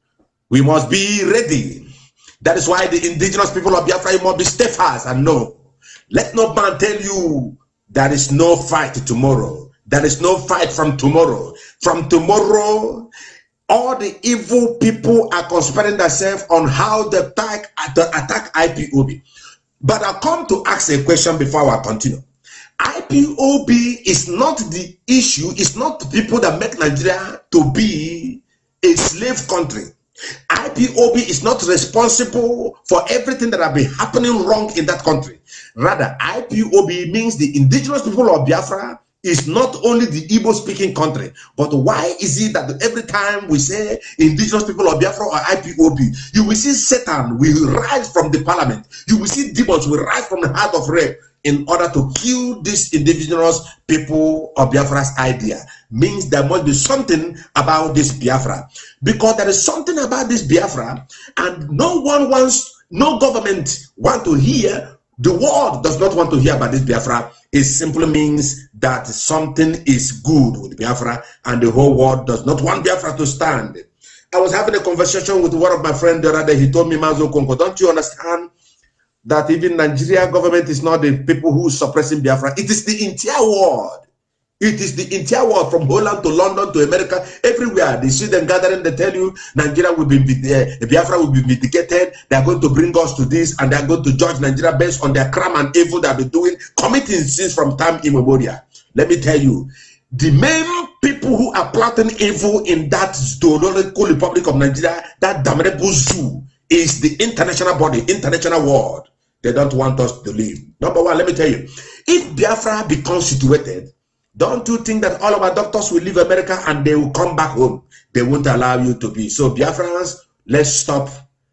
we must be ready. That is why the indigenous people of Biafra must be steadfast and know. Let no man tell you there is no fight tomorrow. There is no fight from tomorrow. From tomorrow, all the evil people are conspiring themselves on how to attack, to attack I P O B. But I come to ask a question before I continue. I P O B is not the issue. It's not the people that make Nigeria to be a slave country. I P O B is not responsible for everything that have been happening wrong in that country. Rather, I P O B means the indigenous people of Biafra is not only the Igbo speaking country, but why is it that every time we say indigenous people of Biafra or I P O B, you will see Satan will rise from the parliament, you will see demons will rise from the heart of rape in order to kill these indigenous people of Biafra's idea. Means there must be something about this Biafra, because there is something about this Biafra and no one wants, no government want to hear, the world does not want to hear about this Biafra. It simply means that something is good with Biafra and the whole world does not want Biafra to stand. I was having a conversation with one of my friends the other day. He told me, Mazo Konko, don't you understand that even Nigeria government is not the people who are suppressing Biafra? It is the entire world. It is the entire world, from Holland to London to America, everywhere. They see them gathering, they tell you Nigeria will be, uh, Biafra will be mitigated. They are going to bring us to this, and they are going to judge Nigeria based on their crime and evil they have been doing, committing sins from time immemorial. Let me tell you, the main people who are plotting evil in that Zoological Republic of Nigeria, that damnable zoo, is the international body, international world. They don't want us to live. Number one, let me tell you, if Biafra becomes situated, don't you think that all of our doctors will leave America and they will come back home? They won't allow you to be. So Biafrans, let's stop.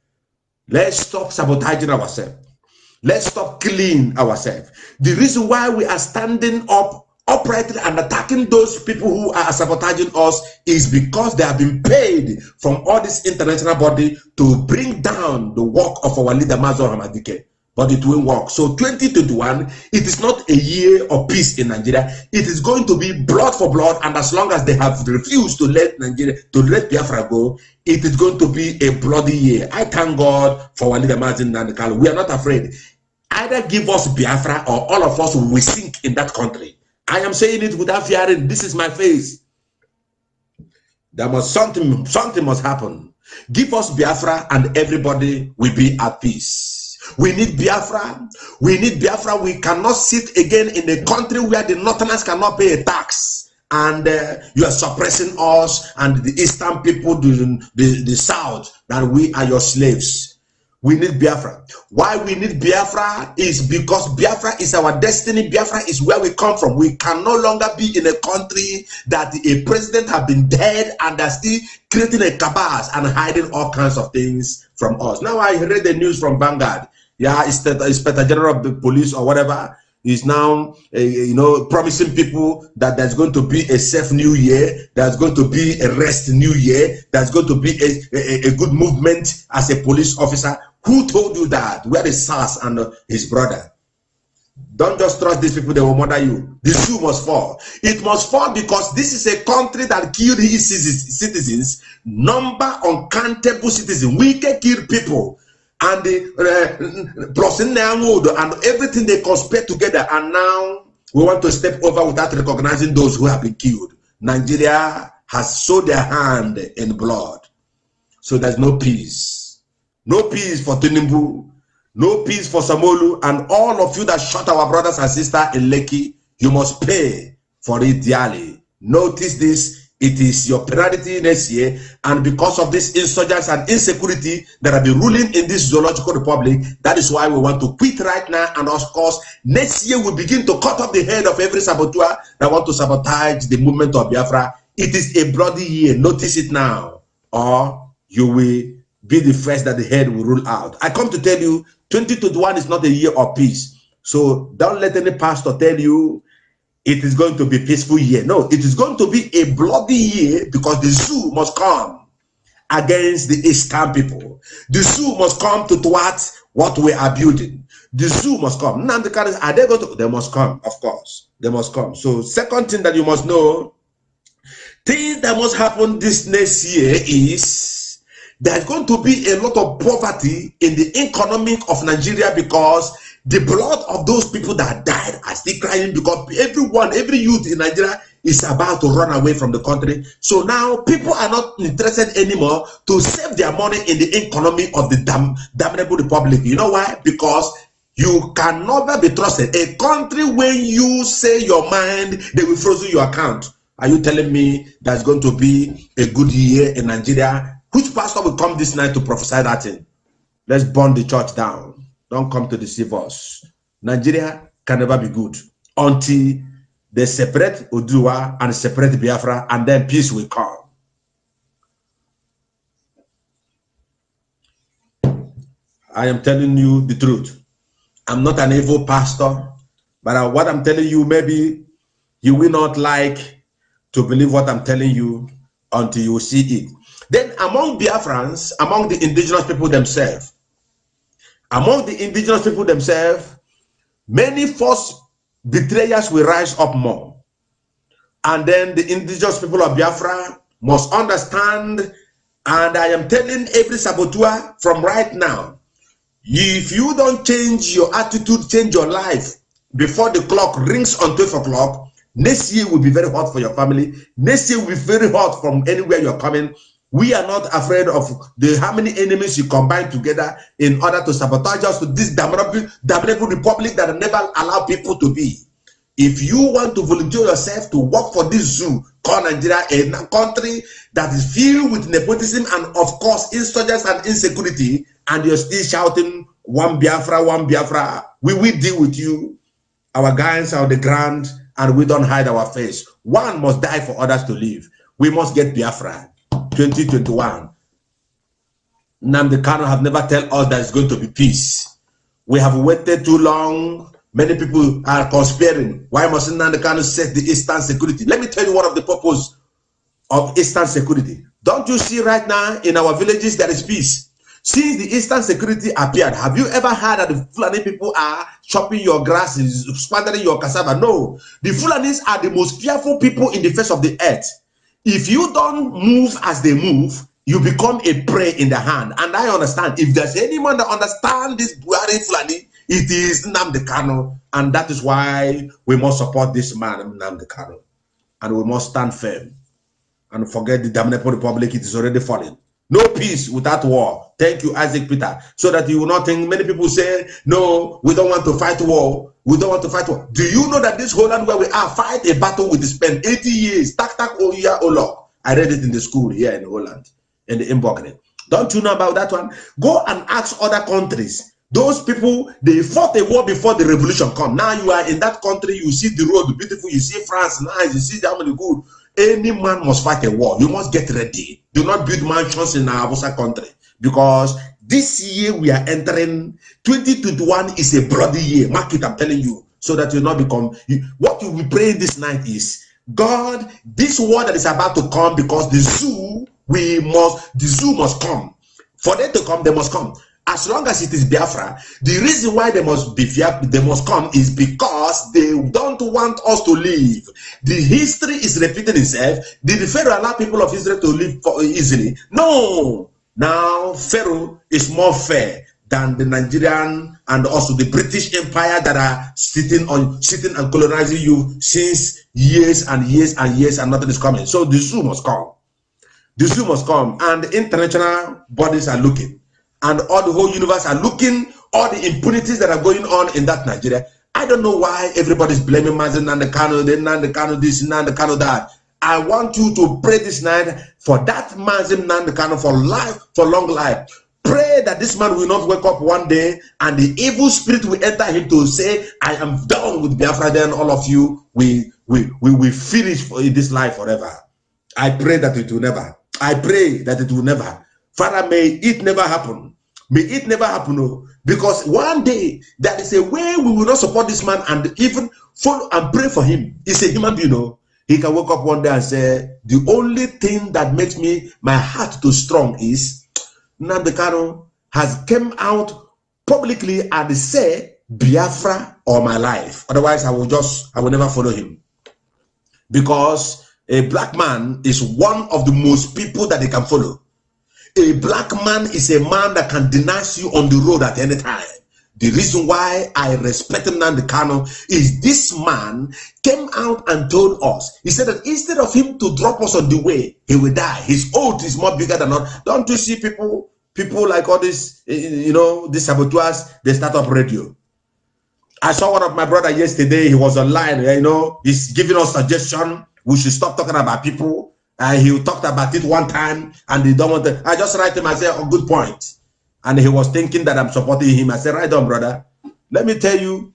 Let's stop sabotaging ourselves. Let's stop killing ourselves. The reason why we are standing up uprightly and attacking those people who are sabotaging us is because they have been paid from all this international body to bring down the work of our leader Mazo Hamadike. but it won't work. So twenty twenty-one, it is not a year of peace in Nigeria. It is going to be blood for blood, and as long as they have refused to let Nigeria, to let Biafra go, it is going to be a bloody year. I thank God for our leader Martin Nandekalo. We are not afraid. Either give us Biafra or all of us will sink in that country. I am saying it without fearing. This is my face. There must something, something must happen. Give us Biafra and everybody will be at peace. We need Biafra. We need Biafra. We cannot sit again in a country where the Northerners cannot pay a tax. And uh, you are suppressing us and the Eastern people, the, the, the South, that we are your slaves. We need Biafra. Why we need Biafra is because Biafra is our destiny. Biafra is where we come from. We can no longer be in a country that a president has been dead and are still creating a cabal and hiding all kinds of things from us. Now I read the news from Vanguard. Yeah, Inspector General of the Police or whatever is now, uh, you know, promising people that there's going to be a safe new year, there's going to be a rest new year, there's going to be a, a, a good movement as a police officer. Who told you that? Where is SARS and uh, his brother? Don't just trust these people, they will murder you. The shoe must fall. It must fall because this is a country that killed his citizens, number uncountable citizens. We can kill people. And the uh, and everything they conspire together, and now we want to step over without recognizing those who have been killed. Nigeria has sold their hand in blood, so there's no peace. No peace for Tinubu, no peace for Samolu, and all of you that shot our brothers and sisters in Lekki, you must pay for it dearly. Notice this. It is your penalty next year, and because of this insurgents and insecurity that have been ruling in this zoological republic, that is why we want to quit right now. And of course, next year we begin to cut off the head of every saboteur that want to sabotage the movement of Biafra. It is a bloody year. Notice it now, or you will be the first that the head will rule out. I come to tell you, twenty twenty-one is not a year of peace. So don't let any pastor tell you it is going to be a peaceful year. No, it is going to be a bloody year because the zoo must come against the Eastern people. The zoo must come to thwart what we are building. The zoo must come. Now the current, are they going to? They must come, of course. They must come. So second thing that you must know, things that must happen this next year is there's going to be a lot of poverty in the economic of Nigeria because the blood of those people that died are still crying because everyone, every youth in Nigeria is about to run away from the country. So now people are not interested anymore to save their money in the economy of the dam damnable republic. You know why? Because you can never be trusted. A country when you say your mind, they will freeze your account. Are you telling me there's going to be a good year in Nigeria? Which pastor will come this night to prophesy that thing? Let's burn the church down. Don't come to deceive us. Nigeria can never be good until they separate Oduwa and separate Biafra, and then peace will come. I am telling you the truth. I'm not an evil pastor, but what I'm telling you, maybe you will not like to believe what I'm telling you until you see it. Then among Biafrans, among the indigenous people themselves, Among the indigenous people themselves, many false betrayers will rise up more. And then the indigenous people of Biafra must understand, and I am telling every saboteur from right now, if you don't change your attitude, change your life before the clock rings on twelve o'clock, next year will be very hot for your family. Next year will be very hot from anywhere you're coming. We are not afraid of the how many enemies you combine together in order to sabotage us to this damnable, damnable republic that never allow people to be. If you want to volunteer yourself to work for this zoo called Nigeria, a country that is filled with nepotism and of course insurgents and insecurity, and you're still shouting one Biafra, one Biafra, we will deal with you. Our guys are on the ground and we don't hide our face. One must die for others to live. We must get Biafra. twenty twenty-one. Nnamdi Kanu have never tell us that it's going to be peace. We have waited too long. Many people are conspiring. Why must Nnamdi Kanu set the Eastern security? Let me tell you one of the purpose of Eastern security. Don't you see right now in our villages there is peace? Since the Eastern Security appeared, have you ever heard that the Fulani people are chopping your grasses, squandering your cassava? No. The Fulanis are the most fearful people in the face of the earth. If you don't move as they move, you become a prey in the hand. And I understand. If there's anyone that understands this Buhari Fulani, it is Nnamdi Kanu. And that is why we must support this man, Nnamdi Kanu. And we must stand firm. And forget the Damnable Republic, it is already falling. No peace without war. Thank you, Isaac Peter. So that you will not think, many people say, no, we don't want to fight war. We don't want to fight war. Do you know that this whole land where we are, fight a battle with spend eighty years? Tak tak o ya olok. I read it in the school here in Holland, in the Imbogni. Don't you know about that one? Go and ask other countries. Those people, they fought a war before the revolution come. Now you are in that country, you see the road beautiful, you see France nice, you see Germany good. Any man must fight a war. You must get ready. Do not build mansions in our Hausa country, because this year we are entering twenty twenty-one is a bloody year. Mark it, I'm telling you, so that you not become. You, what you will be praying this night is, God, this war that is about to come, because the zoo we must, the zoo must come. For them to come, they must come. As long as it is Biafra, the reason why they must be they must come is because they don't want us to live. The history is repeating itself. Did the Pharaoh allow people of Israel to live for easily? No. Now Pharaoh is more fair than the Nigerian and also the British Empire that are sitting on sitting and colonizing you since years and years and years, and nothing is coming. So the zoo must come. The zoo must come, and the international bodies are looking. And all the whole universe are looking, all the impunities that are going on in that Nigeria. I don't know why everybody's blaming Mazi Nnamdi Kanu, then Nnamdi Kanu this, Nnamdi Kanu that. I want you to pray this night for that Mazi Nnamdi Kanu for life, for long life. Pray that this man will not wake up one day and the evil spirit will enter him to say, I am done with Biafra, then all of you, we we we will finish for this life forever. I pray that it will never. I pray that it will never. Father, may it never happen. May it never happen. No. Because one day there is a way we will not support this man and even follow and pray for him. He's a human being, you know. He can wake up one day and say, the only thing that makes me my heart too strong is Nnamdi Kanu has come out publicly and say Biafra or my life. Otherwise, I will just I will never follow him. Because a black man is one of the most people that they can follow. A black man is a man that can denounce you on the road at any time. The reason why I respect Nnamdi Kanu is this man came out and told us, he said that instead of him to drop us on the way, he will die. His oath is more bigger than us. Don't you see people, people like all this, you know, these saboteurs, they start up radio. I saw one of my brother yesterday, he was online, you know, he's giving us suggestion. We should stop talking about people. Uh, he talked about it one time and they don't want to. I just write him and say, oh, good point. And he was thinking that I'm supporting him. I said, right on, brother. Let me tell you,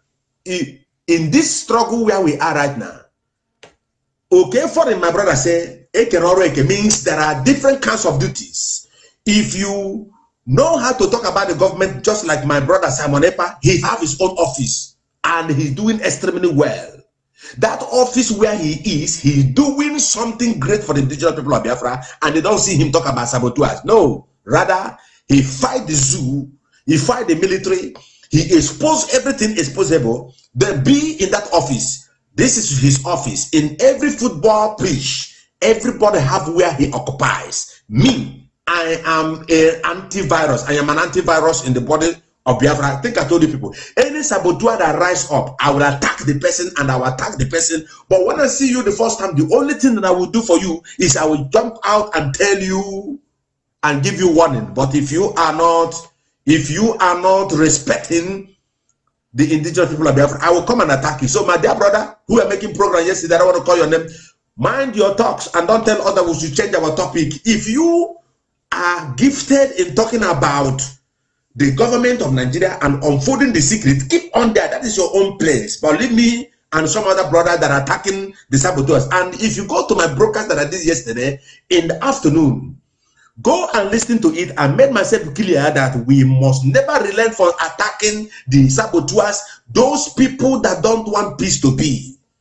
in this struggle where we are right now, okay, for my brother say, Eke means there are different kinds of duties. If you know how to talk about the government, just like my brother Simon Epa, he have his own office and he's doing extremely well. That office where he is, he's doing something great for the indigenous people of Biafra, and they don't see him talk about saboteurs. No, rather, he fight the zoo, he fight the military, he expose everything exposable. Then be in that office. This is his office. In every football pitch, everybody have where he occupies. Me, I am an antivirus. I am an antivirus in the body of Biafra. I think I told you people, any saboteur that rise up, I will attack the person and I will attack the person. But when I see you the first time, the only thing that I will do for you is I will jump out and tell you and give you warning. But if you are not, if you are not respecting the indigenous people of Biafra, I will come and attack you. So my dear brother, who are making program yesterday, I don't want to call your name, mind your talks and don't tell others we should change our topic. If you are gifted in talking about the government of Nigeria and unfolding the secret, keep on there. That is your own place. But leave me and some other brother that are attacking the saboteurs. And if you go to my broadcast that I did yesterday in the afternoon, go and listen to it and make myself clear that we must never relent for attacking the saboteurs, those people that don't want peace to be.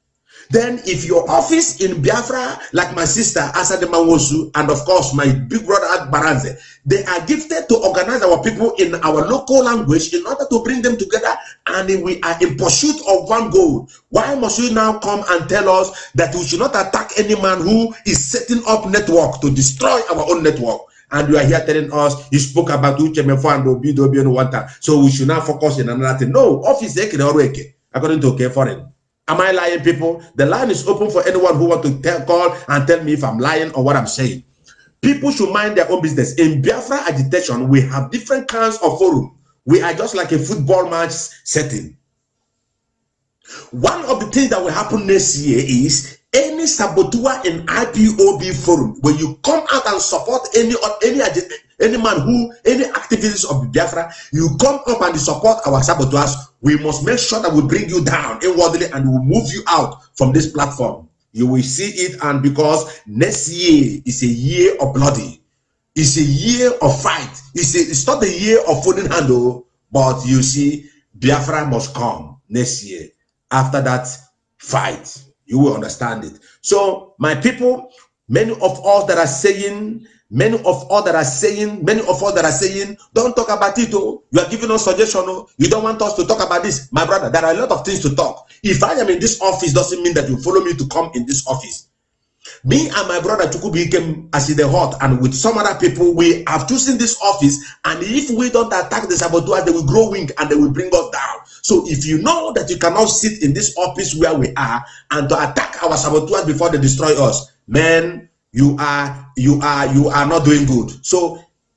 Then if your office in Biafra, like my sister Asade Manwosu, and of course my big brother Baranze, they are gifted to organize our people in our local language in order to bring them together, and we are in pursuit of one goal. Why must you now come and tell us that we should not attack any man who is setting up network to destroy our own network? And you are here telling us you spoke about Uchemefo and Obi Dobi and Wanta, so we should now focus in another thing. No, office according to K Foreign. Am I lying, people? The line is open for anyone who want to tell, call and tell me if I'm lying or what I'm saying. People should mind their own business. In Biafra agitation, we have different kinds of forum. We are just like a football match setting. One of the things that will happen next year is any saboteur in I P O B forum, when you come out and support any any any man who any activities of Biafra, you come up and support our saboteurs, we must make sure that we bring you down inwardly and we will move you out from this platform. You will see it, and because next year is a year of bloody, it's a year of fight. It's a, it's not a year of folding handle, but you see, Biafra must come next year. After that fight, you will understand it. So, my people, many of us that are saying, many of us that are saying, many of us that are saying, don't talk about it. Oh, you are giving us suggestion. Oh, you don't want us to talk about this. My brother, there are a lot of things to talk. If I am in this office, doesn't mean that you follow me to come in this office. Me and my brother Chukwubi came as in the hot, and with some other people, we have chosen this office. And if we don't attack the saboteurs, they will grow wing and they will bring us down. So if you know that you cannot sit in this office where we are and to attack our saboteurs before they destroy us, man, you are you are you are not doing good. So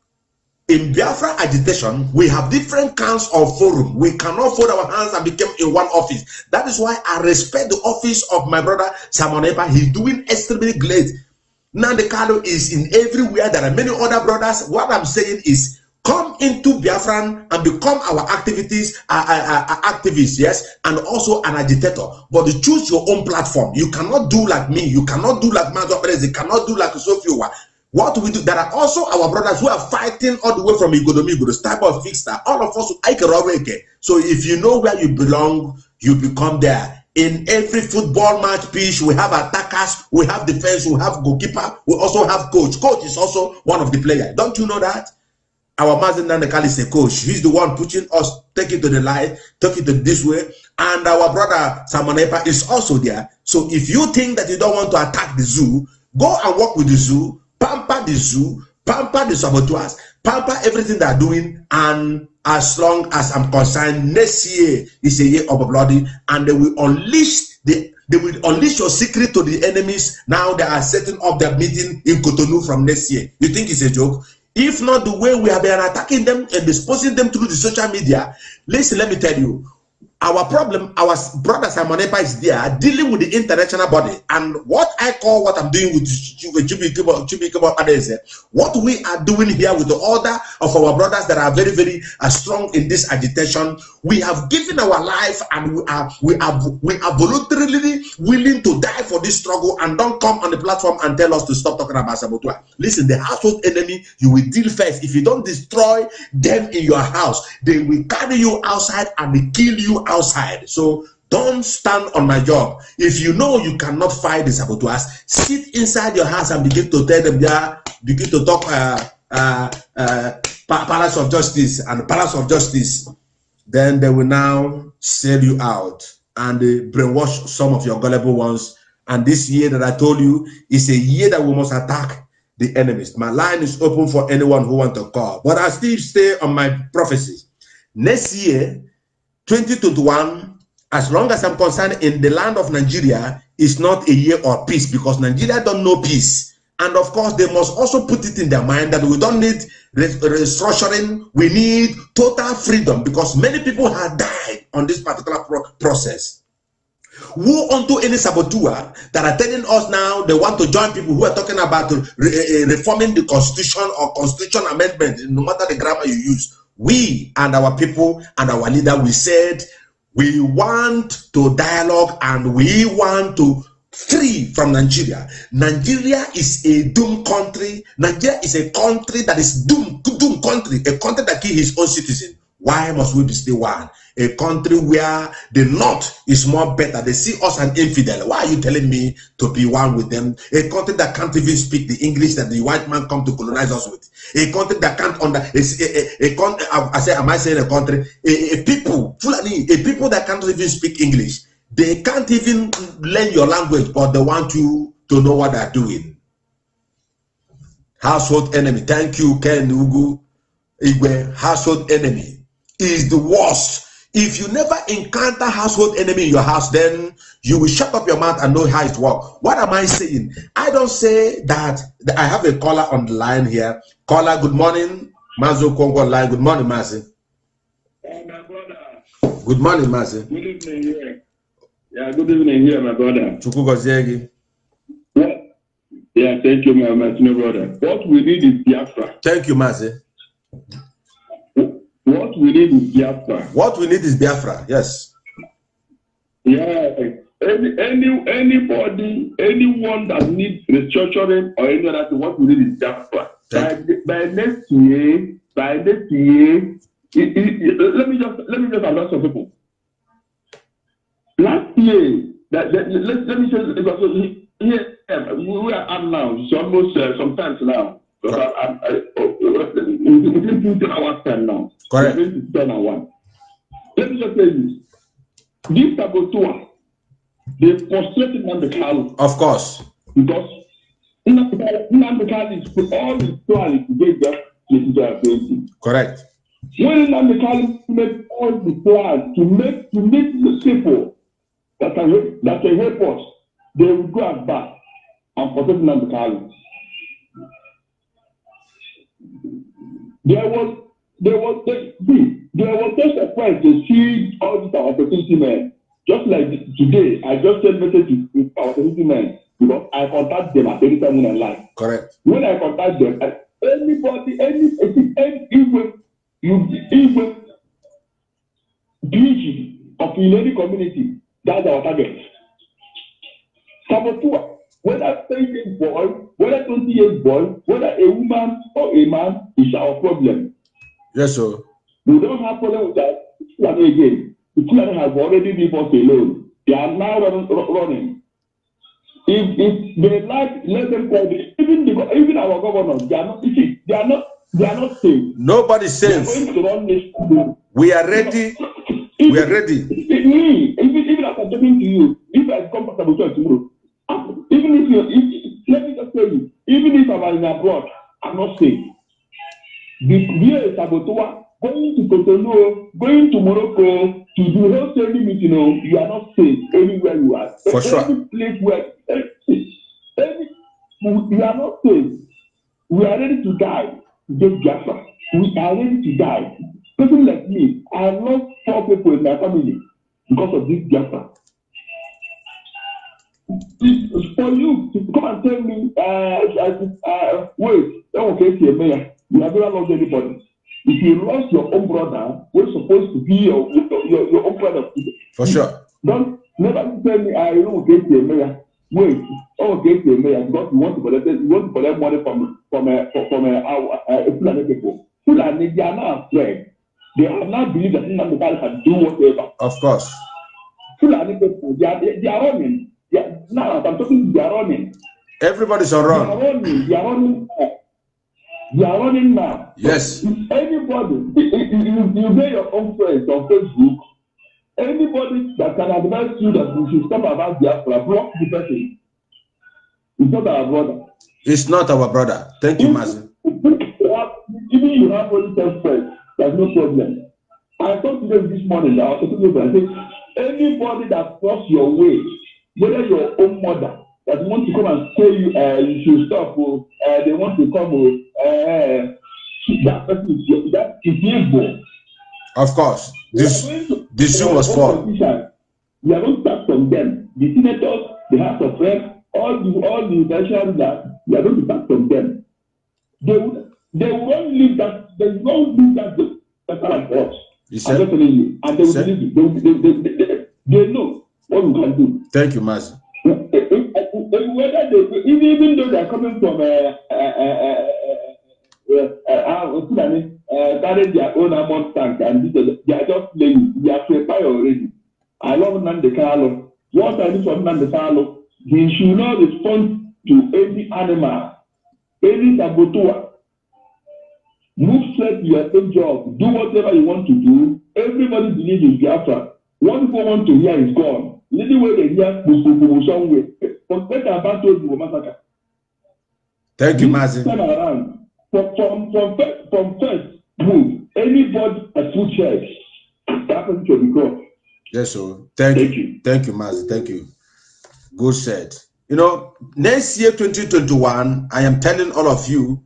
in Biafra agitation, we have different kinds of forum. We cannot fold our hands and become in one office. That is why I respect the office of my brother Simon Ekpa. He's doing extremely great. Nande Kanu is in everywhere. There are many other brothers. What I'm saying is, come into Biafran and become our activities, uh, uh, uh, activists, yes, and also an agitator. But you choose your own platform. You cannot do like me. You cannot do like Manzo Perez. You cannot do like Sofia. What we do, there are also our brothers who are fighting all the way from Igodomi, the type of fixer. All of us, so if you know where you belong, you become there. In every football match pitch, we have attackers, we have defense, we have goalkeeper, we also have coach. Coach is also one of the players. Don't you know that? Our Mazen Nandekal is a coach. He's the one pushing us, take it to the light, take it to this way. And our brother Simon Ekpa is also there. So if you think that you don't want to attack the zoo, go and work with the zoo, pamper the zoo, pamper the saboteurs, pamper everything they're doing, and as long as I'm concerned, next year is a year of bloody, and they will unleash the they will unleash your secret to the enemies. Now they are setting up their meeting in Cotonou from next year. You think it's a joke? If not the way we have been attacking them and disposing them through the social media, listen, let me tell you, our problem, our brother Simon Ekpa is there dealing with the international body. And what I call what I'm doing with Chubi, what we are doing here with the order of our brothers that are very, very uh, strong in this agitation, we have given our life, and we are we are we are voluntarily willing to die for this struggle. And don't come on the platform and tell us to stop talking about saboteur. Listen, the household enemy, you will deal first. If you don't destroy them in your house, they will carry you outside and they kill you outside. outside. So don't stand on my job. If you know you cannot fight the saboteurs, sit inside your house and begin to tell them, yeah, begin to talk uh, uh, uh, Palace of Justice and Palace of Justice. Then they will now sell you out and uh, brainwash some of your gullible ones. And this year that I told you is a year that we must attack the enemies. My line is open for anyone who wants to call. But I still stay on my prophecies. Next year, twenty twenty-one, as long as I'm concerned, in the land of Nigeria, is not a year of peace, because Nigeria don't know peace. And of course, they must also put it in their mind that we don't need restructuring, we need total freedom, because many people have died on this particular pro process. Woe unto any saboteur that are telling us now they want to join people who are talking about re reforming the constitution or constitution amendment, no matter the grammar you use. We and our people and our leader, we said we want to dialogue and we want to free from Nigeria. Nigeria is a doomed country. Nigeria is a country that is doomed, doomed country, a country that kills his own citizen. Why must we be still one? a country where the North is more better. They see us an infidel. Why are you telling me to be one with them? A country that can't even speak the English that the white man come to colonize us with. A country that can't under a, a, a, a, I say, am I saying a country? A, a people, Fulani, a people that can't even speak English. They can't even learn your language, but they want you to know what they're doing. Household enemy. Thank you, Ken Ugu. Igwe, household enemy is the worst. If you never encounter household enemy in your house, then you will shut up your mouth and know how it works. What am I saying? I don't say that, that I have a caller on the line here. Caller, good morning. Mazo Kongo line. Good morning, Mazi. Hey, my brother. Good morning, Mazi. Good evening here. Yeah, good evening here, my brother. Chukwugozegi. What? Yeah, thank you, my, my senior brother. What we need is Biafra. Thank you, Mazi. What we need is Biafra. What we need is Biafra, yes. Yeah, any, any, anybody, anyone that needs restructuring or any other thing, what we need is Biafra. By, by next year, by next year, it, it, it, let me just let me just alert some people. Last year, that, that, let, let me just because here we are at now. It's almost uh, sometimes now. Because I, I, I, oh, within two ten hours time now. Correct. ten and one. Let me just tell you, this saboteur, they frustrated Nnamdi Kanu. Of course. Because Nnamdi Kanu is put all his plans to get that to twenty. Correct. When Nnamdi Kanu made all the plans to make to make the people that can that can help us, they will go and back and protect Nnamdi Kanu. There was there was see, there was just a point to see all these our opportunity men. Just like today, I just sent message to our opportunity men because I contact them at any time in life. Correct. When I contact them, anybody, any, any even you even B G of in any community, that's our target. Saboteur. Whether thirty years boy, whether twenty years boy, whether a woman or a man is our problem. Yes, sir. We don't have problem with that. Again, the children have already been us alone. They are now running. If if they like, let them call it. Even the, even our governors, they are not. You see, they are not. They are not safe. Nobody safe. They are going to run this school. We are ready. Even, we are ready. Me, even even after talking to you, if I come back tomorrow. Even if you, if, let me just tell you, even if I'm in abroad, I'm not safe. The saboteur going to Cotonou, going to Morocco to do wholesale meeting, you know, you are not safe anywhere you are. For any sure. Place where, any, any, we are not safe. We are ready to die. Get Biafra. We are ready to die. People like me, I have lost four people in my family because of this Biafra. For you to come and tell me, uh, uh, wait, okay, mayor, you have never lost anybody. If you lost your own brother, we're supposed to be your your, your own brother. For sure. Don't never tell me, I don't get a mayor. Wait, oh, get a mayor because you want to collect you want to collect money from from a from a uh, Fulani people. Fulani, they are not afraid. They are not believe that Nnamdi Kanu can do whatever. Of course. Fulani people, they are they, they are running. Yeah, now I'm talking. They are running. Everybody's on run. They are running. They are running. They are running now. Yes. If anybody, if you, you get your own friends on Facebook, anybody that can advise you that we should stop about Biafra, block the person. It's not our brother. It's not our brother. Thank you, Mazi. Even you have only ten friends, there's no problem. I talked to them this morning. I was talking to them. I said, anybody that crosses your way, whether your own mother that want to come and tell you uh, you should stop, or uh, they want to come, or uh, that person is that is evil. Of course, this this shoe was for. We are going to start from them. The senators, the House of Reps, all the all the national that we are going to start from them. They would they won't leave that. They won't leave that. That's how for us. I'm just telling you, and they will believe you. They, they, they, they, they, they know what we can do. Thank you, Mazi. Whether they, even, even though they are coming from uh, uh, uh, uh, uh, uh, uh, carry their own amount tank and they are just playing. They are prepared already. I love Nnamdi Kanu. What I need from Nnamdi Kanu, he should not respond to any animal, any saboteur. Move straight to your own job. Do whatever you want to do. Everybody believes in Biafra. What people want to hear is gone. Little way they hear somewhere. Forget about those who massacre. Thank you, Mazi. Turn around. From from from first, from first move, anybody a food church. That person should be gone. Yes, sir. Thank, Thank you. you. Thank you, Mazi. Thank you. Good said. You know, next year, twenty twenty-one, I am telling all of you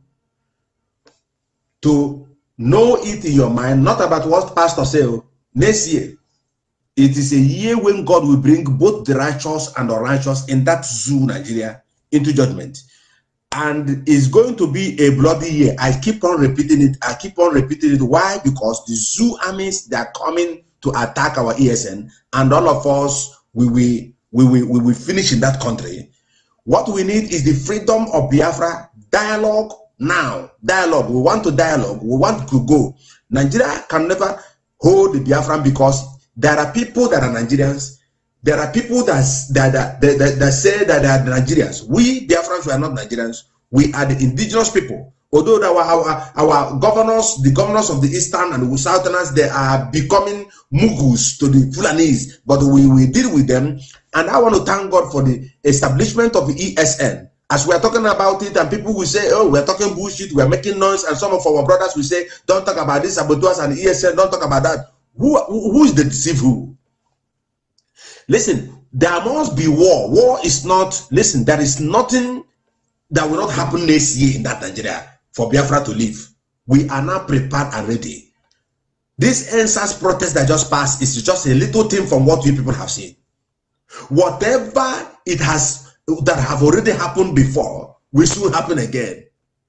to know it in your mind, not about what pastor say. Next year, it is a year when God will bring both the righteous and the unrighteous in that zoo, Nigeria, into judgment. And it's going to be a bloody year. I keep on repeating it. I keep on repeating it. Why? Because the zoo armies, they are coming to attack our E S N, and all of us, we will, we will, we will finish in that country. What we need is the freedom of Biafra, dialogue now, dialogue. We want to dialogue. We want to go. Nigeria can never hold the Biafran because there are people that are Nigerians. There are people that, that, that, that, that say that they are Nigerians. We, Biafrans, we are not Nigerians. We are the indigenous people. Although our, our, our governors, the governors of the Eastern and the Southerners, they are becoming Mughals to the Fulanese, but we, we deal with them. And I want to thank God for the establishment of the E S N. As we are talking about it, and people will say, oh, we're talking bullshit, we're making noise, and some of our brothers will say, don't talk about this, saboteurs and E S N, don't talk about that. Who, who, who is the deceive who? Listen, there must be war. War is not, listen, there is nothing that will not happen next year in that Nigeria for Biafra to live. We are now prepared and ready. This N S A S protest that just passed is just a little thing from what we people have seen. Whatever it has that have already happened before will soon happen again.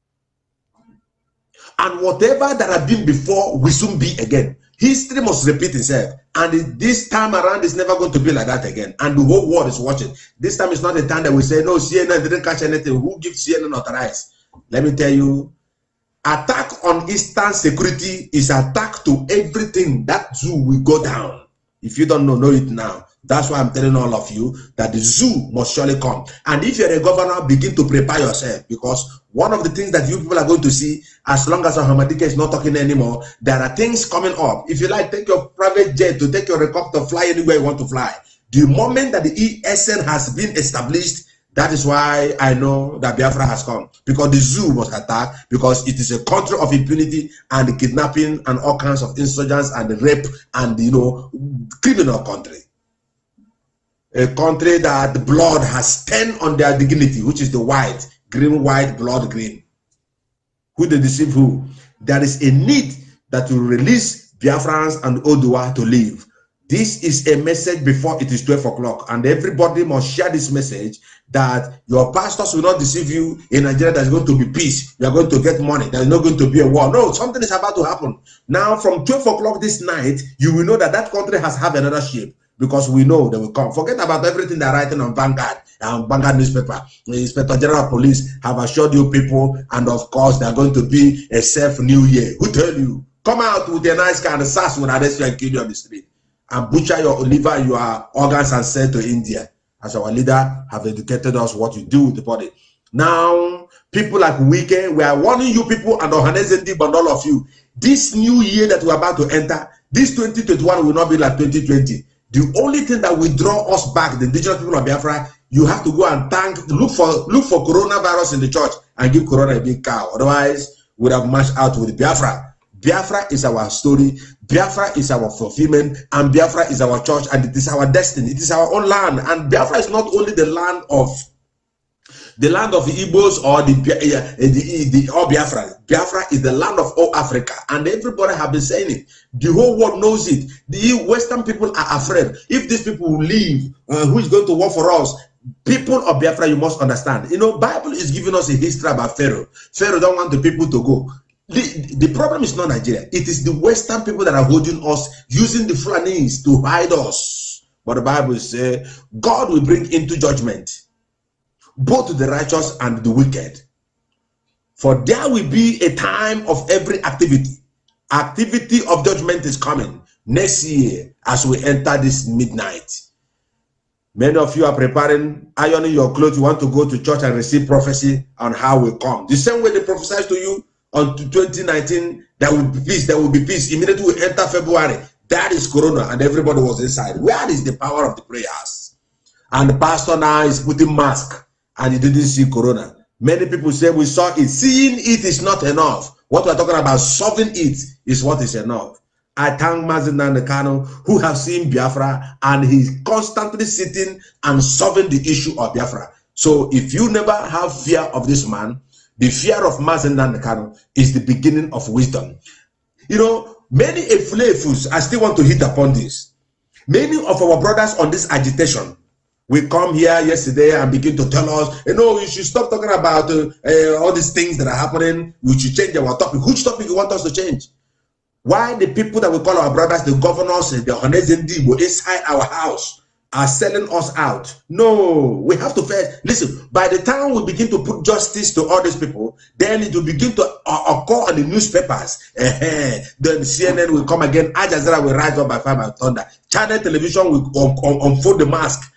And whatever that have been before will soon be again. History must repeat itself. And this time around, it's never going to be like that again. And the whole world is watching. This time is not a time that we say, no, C N N didn't catch anything. Who gives C N N authorized? Let me tell you, attack on Eastern security is attack to everything. That zoo will go down. If you don't know, know it now. That's why I'm telling all of you that the zoo must surely come. And if you're a governor, begin to prepare yourself, because one of the things that you people are going to see, as long as Hamadika is not talking anymore, there are things coming up. If you like, take your private jet to take your helicopter, fly anywhere you want to fly. The moment that the E S N has been established, that is why I know that Biafra has come, because the zoo must attack, because it is a country of impunity and kidnapping and all kinds of insurgents and rape and, you know, criminal country. A country that the blood has turned on their dignity, which is the white, green, white, blood, green. Who they deceive who? There is a need that will release Biafrans and Odua to live. This is a message before it is twelve o'clock, and everybody must share this message that your pastors will not deceive you. In Nigeria, there's going to be peace. You are going to get money. There's not going to be a war. No, something is about to happen. Now, from twelve o'clock this night, you will know that that country has have another shape, because we know they will come. Forget about everything they're writing on Vanguard and Vanguard newspaper. The Inspector General of Police have assured you people, and of course, they're going to be a safe new year. Who tell you? Come out with a nice car and S A S will arrest you and kill you on the street, and butcher your liver, your organs, and send to India. As our leader have educated us what you do with the body. Now, people like Wike, we are warning you people and Ohanezendi, but all of you, this new year that we're about to enter, this twenty twenty-one will not be like twenty twenty. The only thing that will draw us back, the indigenous people of Biafra, you have to go and thank, look for look for coronavirus in the church and give Corona a big cow. Otherwise, we'd have marched out with Biafra. Biafra is our story. Biafra is our fulfillment, and Biafra is our church, and it is our destiny. It is our own land, and Biafra is not only the land of the land of the Igbos or the uh, the, the or Biafra. Biafra is the land of all Africa, and everybody have been saying it. The whole world knows it. The Western people are afraid. If these people will leave, uh, who is going to work for us? People of Biafra, you must understand. You know, Bible is giving us a history about Pharaoh. Pharaoh don't want the people to go. The, the problem is not Nigeria. It is the Western people that are holding us, using the Fulanis to hide us. But the Bible says God will bring into judgment both the righteous and the wicked. For there will be a time of every activity. Activity of judgment is coming next year as we enter this midnight. Many of you are preparing, ironing your clothes. You want to go to church and receive prophecy on how we come. The same way they prophesied to you on twenty nineteen, there will be peace, there will be peace. Immediately we enter February, that is Corona, and everybody was inside. Where is the power of the prayers? And the pastor now is putting mask, and he didn't see Corona. Many people say we saw it. Seeing it is not enough. What we're talking about, solving it, is what is enough. I thank Mazi Nnamdi Kanu, who have seen Biafra, and he's constantly sitting and solving the issue of Biafra. So if you never have fear of this man, the fear of Mazi Nnamdi Kanu is the beginning of wisdom. You know, many Efulefus, I still want to hit upon this. Many of our brothers on this agitation, we come here yesterday and begin to tell us, you know, you should stop talking about uh, uh, all these things that are happening. We should change our topic. Which topic you want us to change? Why the people that we call our brothers, the governors, the Ohanezendibo inside our house are selling us out? No, we have to first listen. By the time we begin to put justice to all these people, then it will begin to uh, occur on the newspapers. Uh-huh. Then C N N will come again. Al Jazeera will rise up by fire and thunder. Channel television will un un unfold the mask.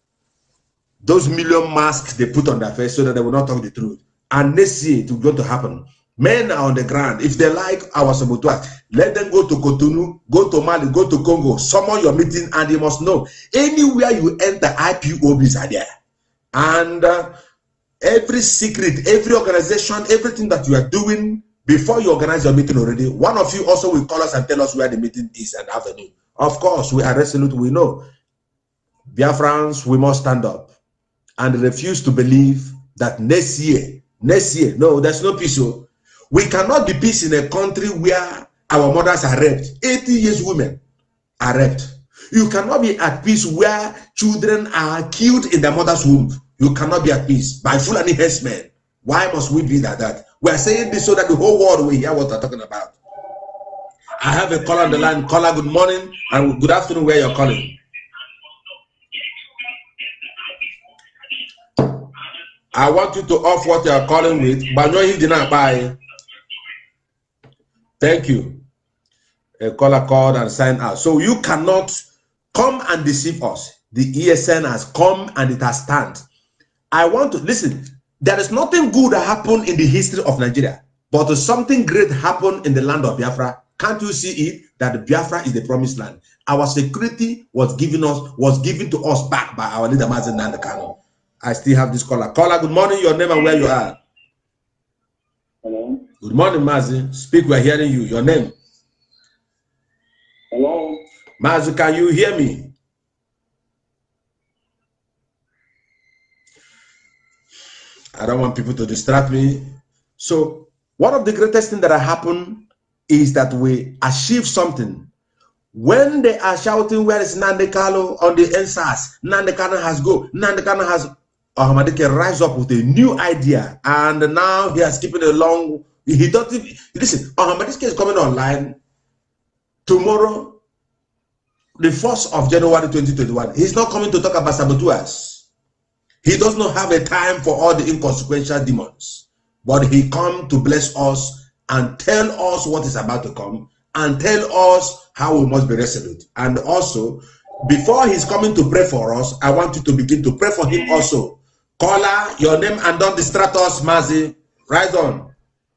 Those million masks they put on their face so that they will not talk the truth. And next year it will going to happen. Men are on the ground. If they like our saboteurs, let them go to Cotonou, go to Mali, go to Congo, summon your meeting, and they must know anywhere you enter, I P O Bs are there. And uh, every secret, every organization, everything that you are doing before you organize your meeting already, one of you also will call us and tell us where the meeting is and avenue. Of course, we are resolute, we know. Biafrans, we must stand up and refuse to believe that next year, next year, no, there's no peace. So we cannot be peace in a country where our mothers are raped. eighty years women are raped. You cannot be at peace where children are killed in their mother's womb. You cannot be at peace by Fulani herdsmen. Why must we be like that? We are saying this so that the whole world will hear what we're talking about. I have a caller on the line. Caller, good morning and good afternoon. Where you're calling? I want you to off what you are calling with, but no, he did not buy. Thank you. A caller called and signed out. So you cannot come and deceive us. The E S N has come and it has stand. I want to listen. There is nothing good that happened in the history of Nigeria, but something great happened in the land of Biafra. Can't you see it? That Biafra is the promised land. Our security was given us, was given to us back by our leader Mazi Nnamdi Kanu. I still have this caller. Caller, good morning. Your name and where you are. Hello. Good morning, Mazi. Speak, we're hearing you. Your name. Hello. Mazi, can you hear me? I don't want people to distract me. So, one of the greatest things that happened is that we achieve something. When they are shouting, where is Nnamdi Kanu on the N S A S? Nnamdi Kanu has go. Nnamdi Kanu has Ahmadike rise up with a new idea, and now he has keeping a long. He doesn't listen. Ahmadike is coming online tomorrow, the first of January twenty twenty-one. He's not coming to talk about saboteurs. He does not have a time for all the inconsequential demons, but he come to bless us and tell us what is about to come and tell us how we must be resolute. And also, before he's coming to pray for us, I want you to begin to pray for him also. Caller, your name and don't distract us, Mazi. Rise on.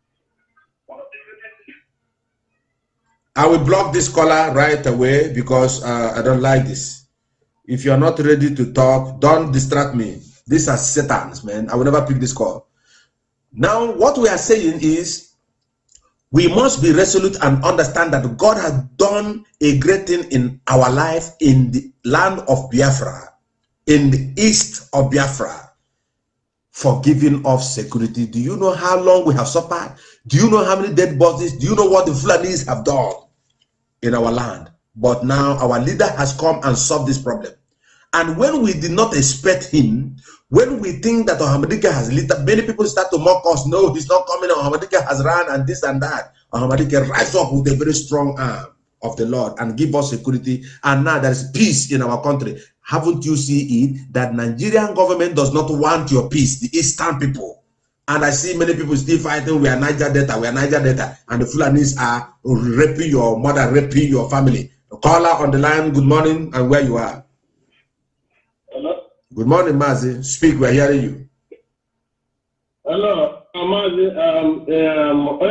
I will block this caller right away because uh, I don't like this. If you're not ready to talk, don't distract me. These are satans, man. I will never pick this call. Now, what we are saying is, we must be resolute and understand that God has done a great thing in our life in the land of Biafra, in the east of Biafra, for giving us security. Do you know how long we have suffered? Do you know how many dead bodies? Do you know what the Fulanis have done in our land? But now our leader has come and solved this problem. And when we did not expect him, when we think that Ahmadike has lit up, many people start to mock us. No, he's not coming. Ahmadike has run and this and that. Ahmadike rise up with a very strong arm of the Lord and give us security. And now there is peace in our country. Haven't you seen it? That Nigerian government does not want your peace, the Eastern people. And I see many people still fighting, we are Niger Delta, we are Niger Delta, and the Fulanis are raping your mother, raping your family. Caller on the line, good morning, and where you are. Hello. Good morning, Mazi. Speak, we are hearing you. Hello, Mazi. Um, um,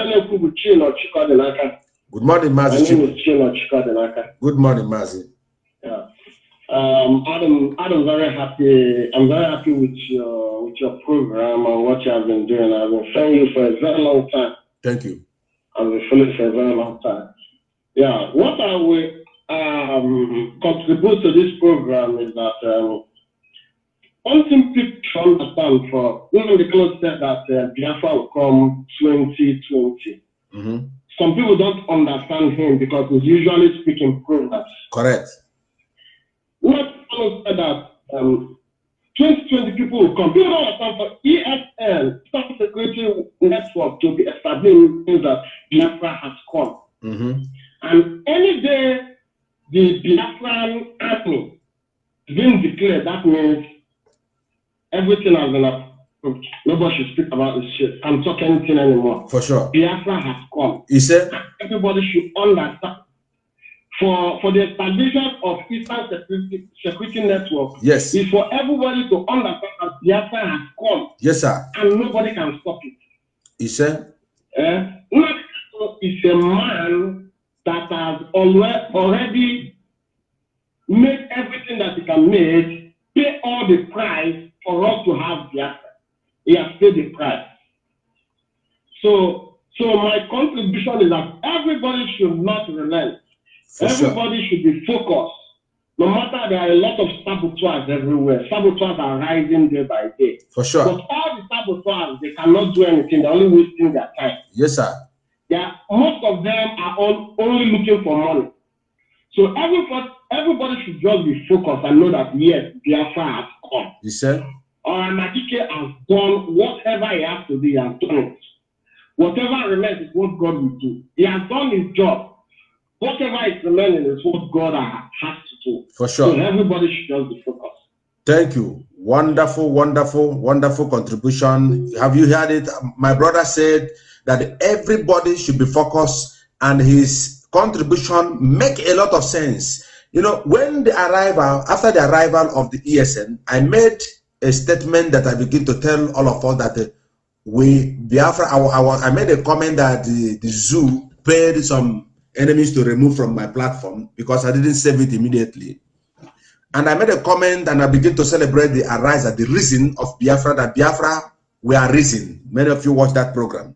good morning, Mazi. My name is Chino Chikadenaka. Good morning, Mazi. Yeah. Um, Adam, Adam, very happy. I'm very happy with your with your program and what you have been doing. I've been following you for a very long time. Thank you. I've been following for a very long time. Yeah. What I will um, contribute to this program is that um, one thing people should understand for even the close said that uh, Biafra will come twenty twenty. Mm-hmm. Some people don't understand him because he's usually speaking proverbs. Correct. Not people said that um, twenty twenty people will come. People don't understand for E S N, Eastern Security Network, to be established means that Biafra has come. Mm-hmm. And any day the Biafran army is being declared, that means everything has been approved. Nobody should speak about this shit. I'm talking anything anymore. For sure. Biafra has come. He said, everybody should understand. For, for the establishment of Eastern Security, Security Network, yes, is for everybody to understand that Biafra has come. Yes, sir. And nobody can stop it. He said, uh, is a man that has already, already made everything that he can make, pay all the price for us to have Biafra. He has paid the price. So, so my contribution is that everybody should not relent. For everybody sure. should be focused. No matter there are a lot of saboteurs everywhere. Saboteurs are rising day by day. For sure. But all the saboteurs, they cannot do anything. They're only wasting their time. Yes, sir. Yeah, most of them are all, only looking for money. So everybody, everybody should just be focused and know that yes, Biafra has come. You said? Or Amadike has done whatever he has to do. He has done it. Whatever remains is what God will do. He has done his job. Whatever is remaining is what God has to do. For sure. So everybody should just be focused. Thank you. Wonderful, wonderful, wonderful contribution. Have you heard it? My brother said that everybody should be focused, and his contribution make a lot of sense. You know, when the arrival, after the arrival of the E S N, I made a statement that I begin to tell all of us that uh, we, Biafra, I, I, I made a comment that the, the zoo paid some enemies to remove from my platform because I didn't save it immediately. And I made a comment and I began to celebrate the arise at the reason of Biafra, that Biafra were risen. Many of you watched that program.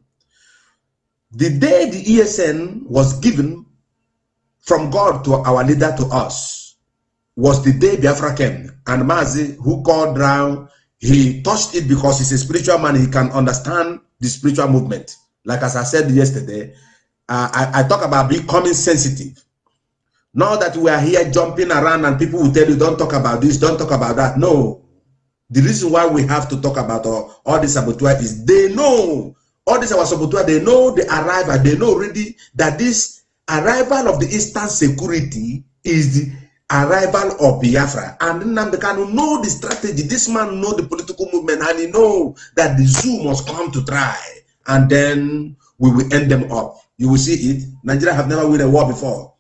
The day the E S N was given from God to our leader to us was the day Biafra came. And Mazi, who called down, he touched it because he's a spiritual man. He can understand the spiritual movement. Like as I said yesterday, uh, I, I talk about becoming sensitive. Not that we are here jumping around and people will tell you, don't talk about this, don't talk about that. No. The reason why we have to talk about all, all this saboteur is they know, all this our saboteur, they know the arrival, they know already that this arrival of the Eastern Security is the arrival of Biafra. And Nnamdi Kanu know the strategy. This man know the political movement, and he know that the zoo must come to try. And then we will end them up. You will see it. Nigeria have never won a war before.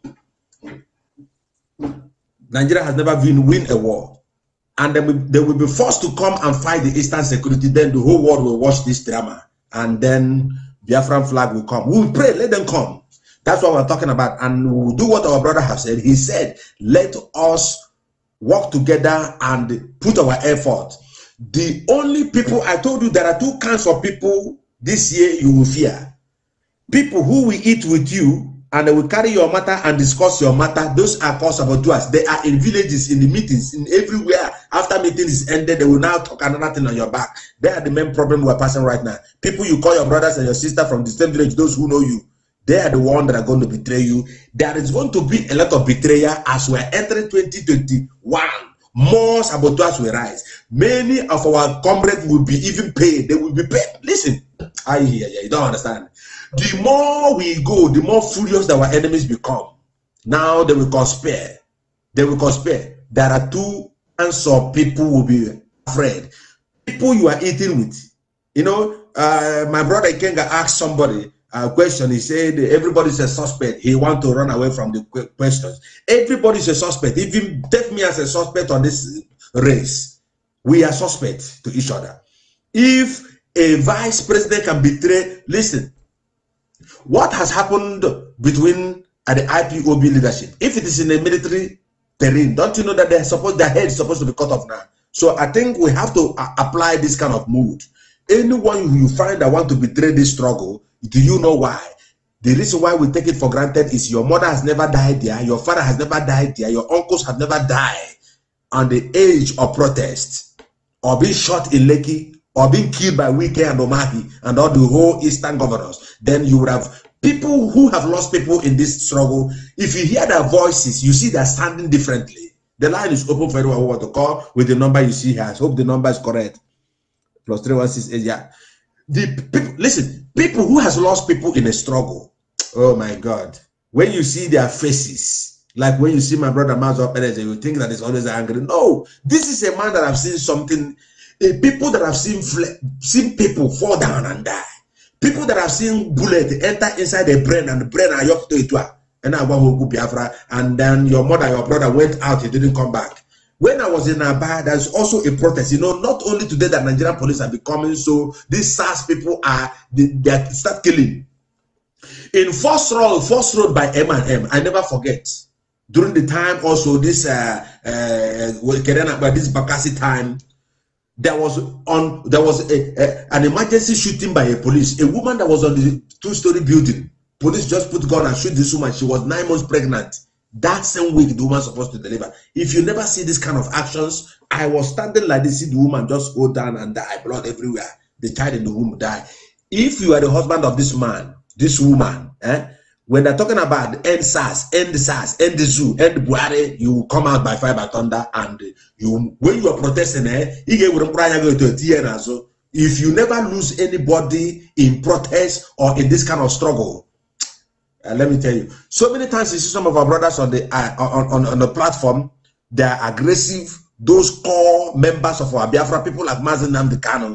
Nigeria has never been win a war. And then we, they will be forced to come and fight the Eastern Security. Then the whole world will watch this drama. And then Biafran flag will come. We will pray, let them come. That's what we're talking about. And we'll do what our brother has said. He said, let us work together and put our effort. The only people, I told you, there are two kinds of people this year you will fear. People who will eat with you and they will carry your matter and discuss your matter. Those are called saboteurs. They are in villages, in the meetings, in everywhere. After meeting is ended, they will now talk another thing on your back. They are the main problem we're passing right now. People you call your brothers and your sister from the same village, those who know you, they are the ones that are going to betray you. There is going to be a lot of betrayal as we're entering twenty twenty-one. More saboteurs will rise. Many of our comrades will be even paid. They will be paid. Listen, I hear you. You don't understand. The more we go, the more furious our enemies become. Now they will conspire. They will conspire. There are two kinds of people who will be afraid. People you are eating with. You know, uh, my brother Kenga asked somebody a question. He said everybody's a suspect. He want to run away from the questions. Everybody's a suspect. Even take me as a suspect on this race. We are suspects to each other. If a vice president can betray, listen, what has happened between uh, the I P O B leadership? If it is in a military terrain, don't you know that they're supposed, their head is supposed to be cut off now? So I think we have to uh, apply this kind of mood. Anyone you find that want to betray this struggle, do you know why? The reason why we take it for granted is your mother has never died there, your father has never died there, your uncles have never died on the age of protest, or being shot in Lekki, or being killed by Wike and Omahi and all the whole Eastern governors. Then you would have people who have lost people in this struggle. If you hear their voices, you see they're standing differently. The line is open for anyone who want to call with the number you see here. I hope the number is correct. Plus three one six eight. Yeah. The people, listen, people who has lost people in a struggle. Oh my God. When you see their faces, like when you see my brother Mazo Perez, you think that it's always angry. No, this is a man that I've seen something. Uh, people that have seen seen people fall down and die. People that have seen bullet enter inside the brain and the brain are up to it. And I want to Biafra, and then your mother, your brother went out, he didn't come back. When I was in Aba, there's also a protest. You know, not only today that Nigerian police are becoming so, these SARS people are, they, they start killing. In Force Road, Force Road by M and M, I never forget. During the time also, this, uh, uh, by this Bakassi time, there was on there was a, a, an emergency shooting by a police. A woman that was on the two-story building. Police just put gun and shoot this woman. She was nine months pregnant. That same week, the woman supposed to deliver. If you never see this kind of actions, I was standing like this, see the woman just go down and die, blood everywhere. The child in the womb die. If you are the husband of this man, this woman, eh? When they're talking about end SARS, end SARS, end the zoo, end Buhari, you come out by fire by thunder, and you when you are protesting, eh, if you never lose anybody in protest or in this kind of struggle, uh, let me tell you, so many times you see some of our brothers on the uh, on, on, on the platform, they are aggressive. Those core members of our Biafra, people like Mazi Nnamdi Kanu,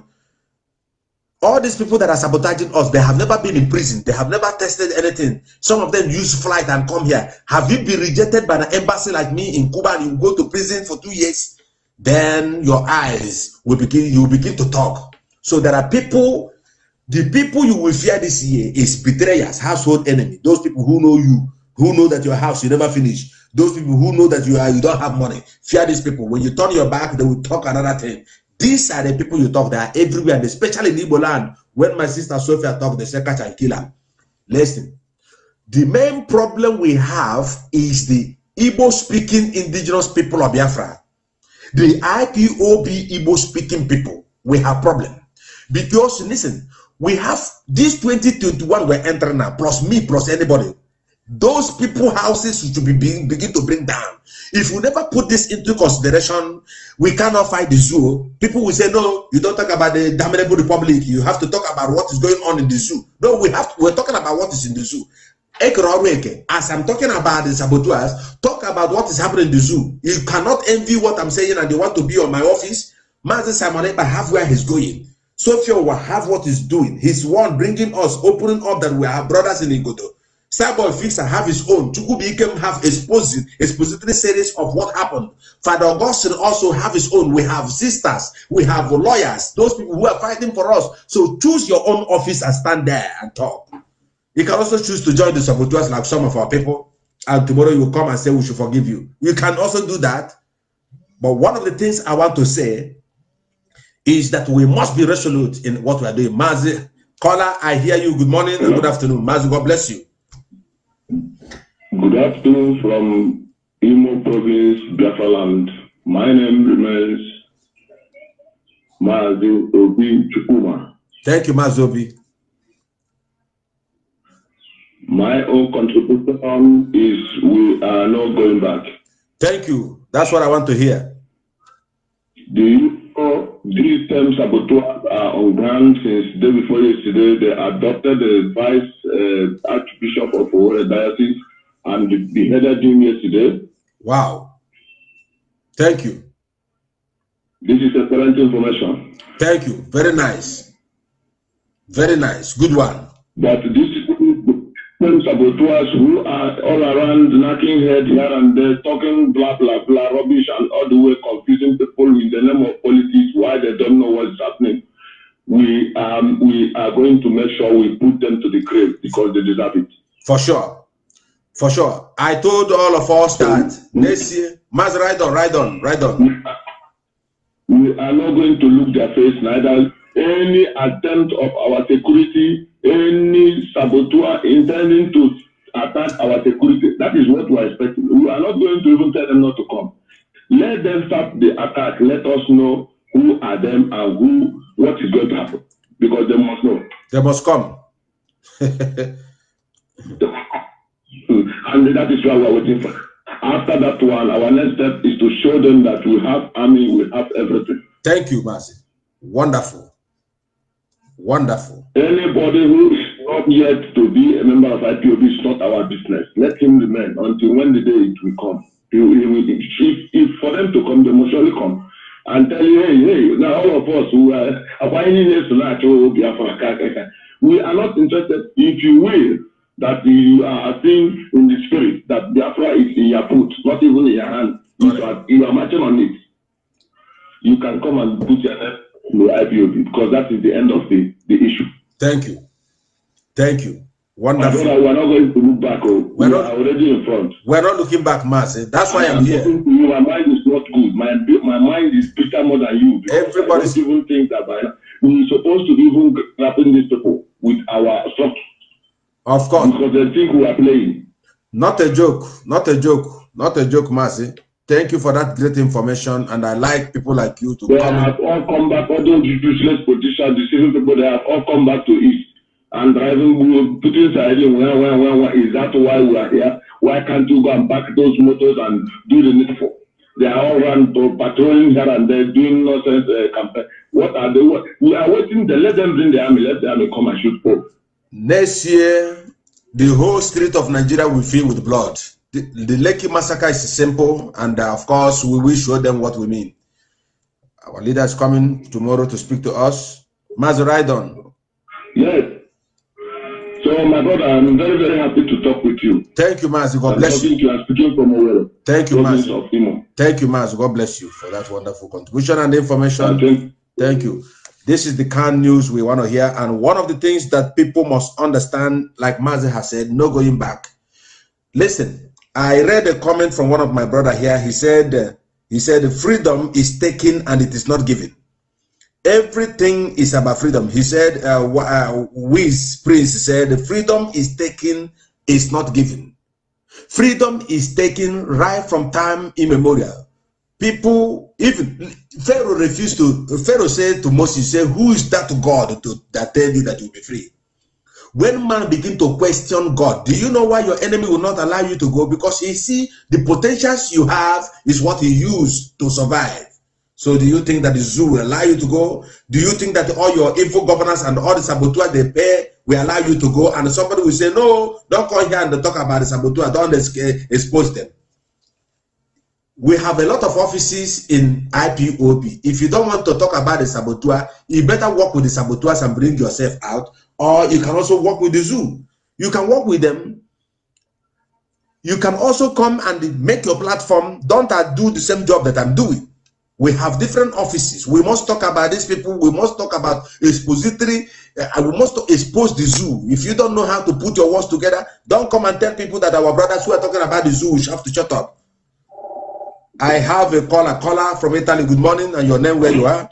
all these people that are sabotaging us, they have never been in prison. They have never tested anything. Some of them use flight and come here. Have you been rejected by an embassy like me in Cuba and you go to prison for two years? Then your eyes will begin, you will begin to talk. So there are people, the people you will fear this year is betrayers, household enemy. Those people who know you, who know that your house you never finish. Those people who know that you are you don't have money. Fear these people. When you turn your back, they will talk another thing. These are the people you talk, they are everywhere, especially in Igbo land. When my sister Sophia talk, they say catch and kill her. Listen, the main problem we have is the Igbo speaking indigenous people of Biafra. The I P O B Igbo speaking people, we have problem. Because listen, we have this twenty twenty-one we're entering now, plus me, plus anybody. Those people houses should be being, begin to bring down. If we never put this into consideration, we cannot fight the zoo. People will say, no, you don't talk about the damnable republic. You have to talk about what is going on in the zoo. No, we have to, we're talking about what is in the zoo. As I'm talking about the saboteurs, talk about what is happening in the zoo. You cannot envy what I'm saying and they want to be on my office. Mazi Simon Ekpa have where he's going. Sophia will have what he's doing. He's one bringing us, opening up that we are brothers in Igodo. Starboy Fixer have his own. Chukwubi Ikem have exposit, expository series of what happened. Father Augustine also have his own. We have sisters. We have lawyers. Those people who are fighting for us. So choose your own office and stand there and talk. You can also choose to join the saboteurs like some of our people. And tomorrow you will come and say we should forgive you. You can also do that. But one of the things I want to say is that we must be resolute in what we are doing. Mazi, caller, I hear you. Good morning and good afternoon. Mazi, God bless you. Good afternoon from Imo Province, Biafra land. My name remains Mazi Obi Chukuma. Thank you, Mazi Obi. My own contribution is we are not going back. Thank you. That's what I want to hear. Do you know these terms saboteurs are on ground since day before yesterday? They adopted the vice uh, Archbishop of Owerri Diocese and beheaded him yesterday. Wow. Thank you. This is excellent information. Thank you. Very nice. Very nice. Good one. But these saboteurs who are all around knocking head here and there, talking blah, blah, blah, rubbish, and all the way confusing people in the name of politics, why they don't know what's happening. We, um, we are going to make sure we put them to the grave because they deserve it. For sure. For sure. I told all of us that next year, Maz, ride on, ride on, ride on. We are not going to look their face, neither any attempt of our security, any saboteur intending to attack our security. That is what we are expecting. We are not going to even tell them not to come. Let them start the attack. Let us know who are them and who, what is going to happen. Because they must know. They must come. And that is why we are waiting for. After that one, our next step is to show them that we have army, we have everything. Thank you, Mercy. Wonderful. Wonderful. Anybody who is not yet to be a member of I P O B is not our business. Let him remain until when the day it will come. He, he will, if, if for them to come, they must surely come and tell you, hey, hey, now all of us who are we are not interested, if you will, that you are seeing in the spirit that Biafra is in your foot, not even in your hand. You are, you are marching on it. You can come and put your name in the I P O B because that is the end of the, the issue. Thank you. Thank you. Wonderful. We're not going to look back. Oh. We're we not, are already in front. We're not looking back, Mercy. That's why I'm, I'm here. To you, my mind is not good. My, my mind is bitter more than you. Everybody even think that by now we're supposed to be even grappling these people with our structure. Of course. Because they think we are playing. Not a joke. Not a joke. Not a joke, Mercy. Thank you for that great information. And I like people like you to they come. They have all come back. All those useless politicians, deceiving people, they have all come back to East. And driving, putting siding, where, where, where, where, is that why we are here? Why can't you go and back those motors and do the needful? They are all run to patrolling here and there, doing nonsense uh, campaign. What are they? What? We are waiting. They let them bring the army. Let the army come and shoot folk. Next year, the whole street of Nigeria will fill with blood. The, the Lekki massacre is simple, and uh, of course, we will show them what we mean. Our leader is coming tomorrow to speak to us. Maz, ride on. Yes. So, my brother, I'm very, very happy to talk with you. Thank you, Maz. God bless you. You are speaking from Owero. Thank you, Maz. Thank you, Maz. God bless you for that wonderful contribution and information. Thank, Thank you. This is the kind news we want to hear. And one of the things that people must understand, like Maz has said, no going back. Listen, I read a comment from one of my brother here. He said, uh, he said, freedom is taken and it is not given. Everything is about freedom. He said, uh, uh, Wiz Prince said, freedom is taken, is not given. Freedom is taken right from time immemorial. People, even Pharaoh refused to, Pharaoh said to Moses, say, who is that God to, that tell you that you'll be free? When man begin to question God, do you know why your enemy will not allow you to go? Because he see the potentials you have is what he used to survive. So do you think that the zoo will allow you to go? Do you think that all your evil governors and all the saboteurs they pay will allow you to go? And somebody will say, no, don't come here and talk about the saboteur, don't expose them. We have a lot of offices in I P O B. If you don't want to talk about the saboteur, you better work with the saboteurs and bring yourself out. Or you can also work with the zoo. You can work with them. You can also come and make your platform. Don't I do the same job that I'm doing? We have different offices. We must talk about these people. We must talk about expository. Uh, we must expose the zoo. If you don't know how to put your words together, don't come and tell people that our brothers who are talking about the zoo have to shut up. I have a caller, caller from Italy. Good morning, and your name, where you are?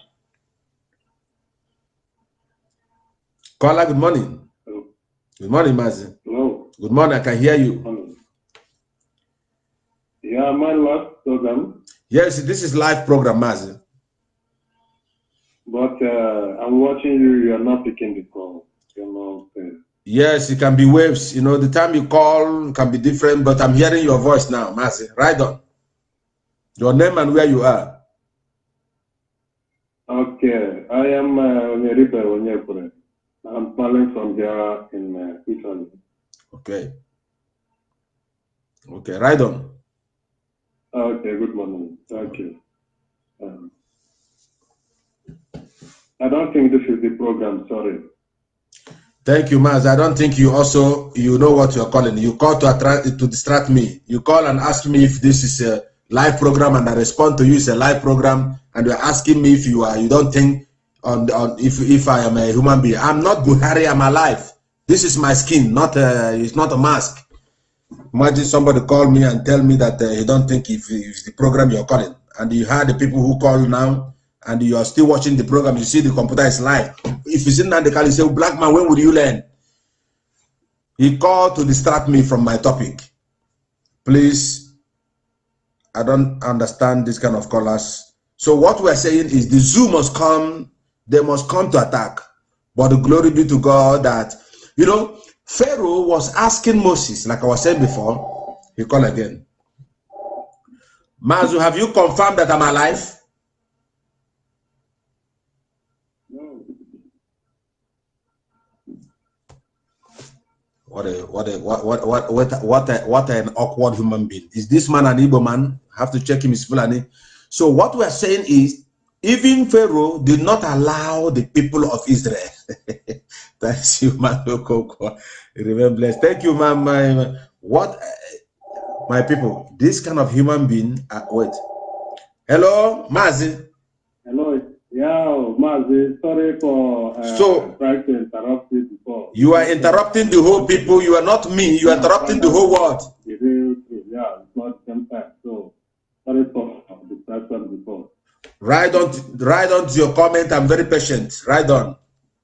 Caller, good morning. Hello. Good morning, Mazi. Hello. Good morning, I can hear you. Morning. Yeah, my last program. Yes, this is live program, Mazi. But uh, I'm watching you, you are not picking the call. You're not, uh, yes, it can be waves. You know, the time you call can be different, but I'm hearing your voice now, Mazi. Right on. Your name and where you are. Okay, I am Onyeribe Onyekure. I'm calling from here in uh, Italy. Okay. Okay, right on. Okay, good morning. Thank you. Um, I don't think this is the program, sorry. Thank you, Maz. I don't think you also, you know what you're calling. You call to attract, to distract me. You call and ask me if this is a live program, and I respond to you, it's a live program, and you're asking me if you are, you don't think on, on if, if I am a human being. I'm not Buhari, I'm alive. This is my skin, not a, it's not a mask. Imagine somebody call me and tell me that uh, you don't think if, if it's the program you're calling, and you heard the people who call now, and you are still watching the program, you see the computer is live. If you sit down the car, you say, black man, when would you learn? He called to distract me from my topic. Please, I don't understand this kind of callers. So what we're saying is the zoo must come, they must come to attack. But the glory be to God that, you know, Pharaoh was asking Moses, like I was saying before, he called again. Mazu, have you confirmed that I'm alive? What a what a what what what what what a, what an awkward human being. Is this man an Igbo man? Have to check him, his Fulani. So what we are saying is, even Pharaoh did not allow the people of Israel. Thank you, man. Remain blessed. Thank you, man. My what my people, this kind of human being. Uh, wait. Hello, Mazi. Hello. Yeah, Mazi, sorry for uh, so, trying to interrupt you before. You are interrupting the whole people. You are not me. You are interrupting the whole world. Yeah, it's not the same time. So, sorry for the distraction before. Right on, right on to your comment. I'm very patient. Right on.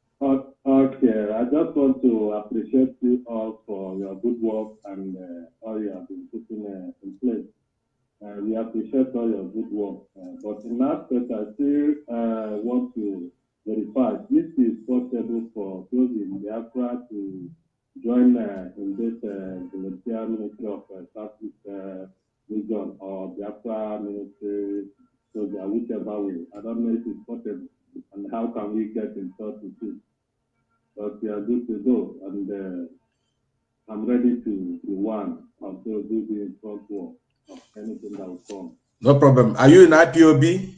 Okay, I just want to appreciate you all for your good work and uh, all you have been putting uh, in place. Uh, we appreciate all your good work, uh, but in that case, I still uh, want to verify if it is possible for those in Biafra to join uh, in this uh, volunteer ministry of uh, Southeast uh, region or Biafra ministry, so they are whichever way. I don't know if it's possible, and how can we get in touch with it? But we are good to go, and uh, I'm ready to be one of those who be in front work. Anything that will come. No problem. Are you in I P O B?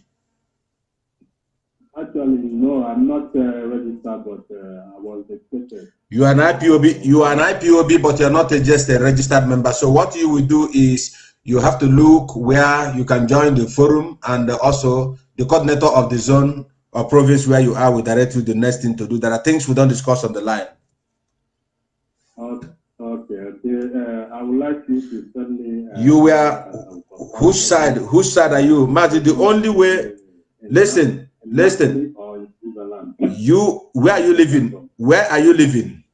Actually, no, I'm not uh, registered, but uh, I was expected. You are an I P O B. You are an I P O B, but you're not a, just a registered member. So what you will do is you have to look where you can join the forum, and also the coordinator of the zone or province where you are will direct you the next thing to do. There are things we don't discuss on the line. Okay. Okay, okay. Uh, I would like you to send me. Uh, you were whose side? Whose side are you, Marty? The only way. Listen, listen. You, where are you living? Where are you living?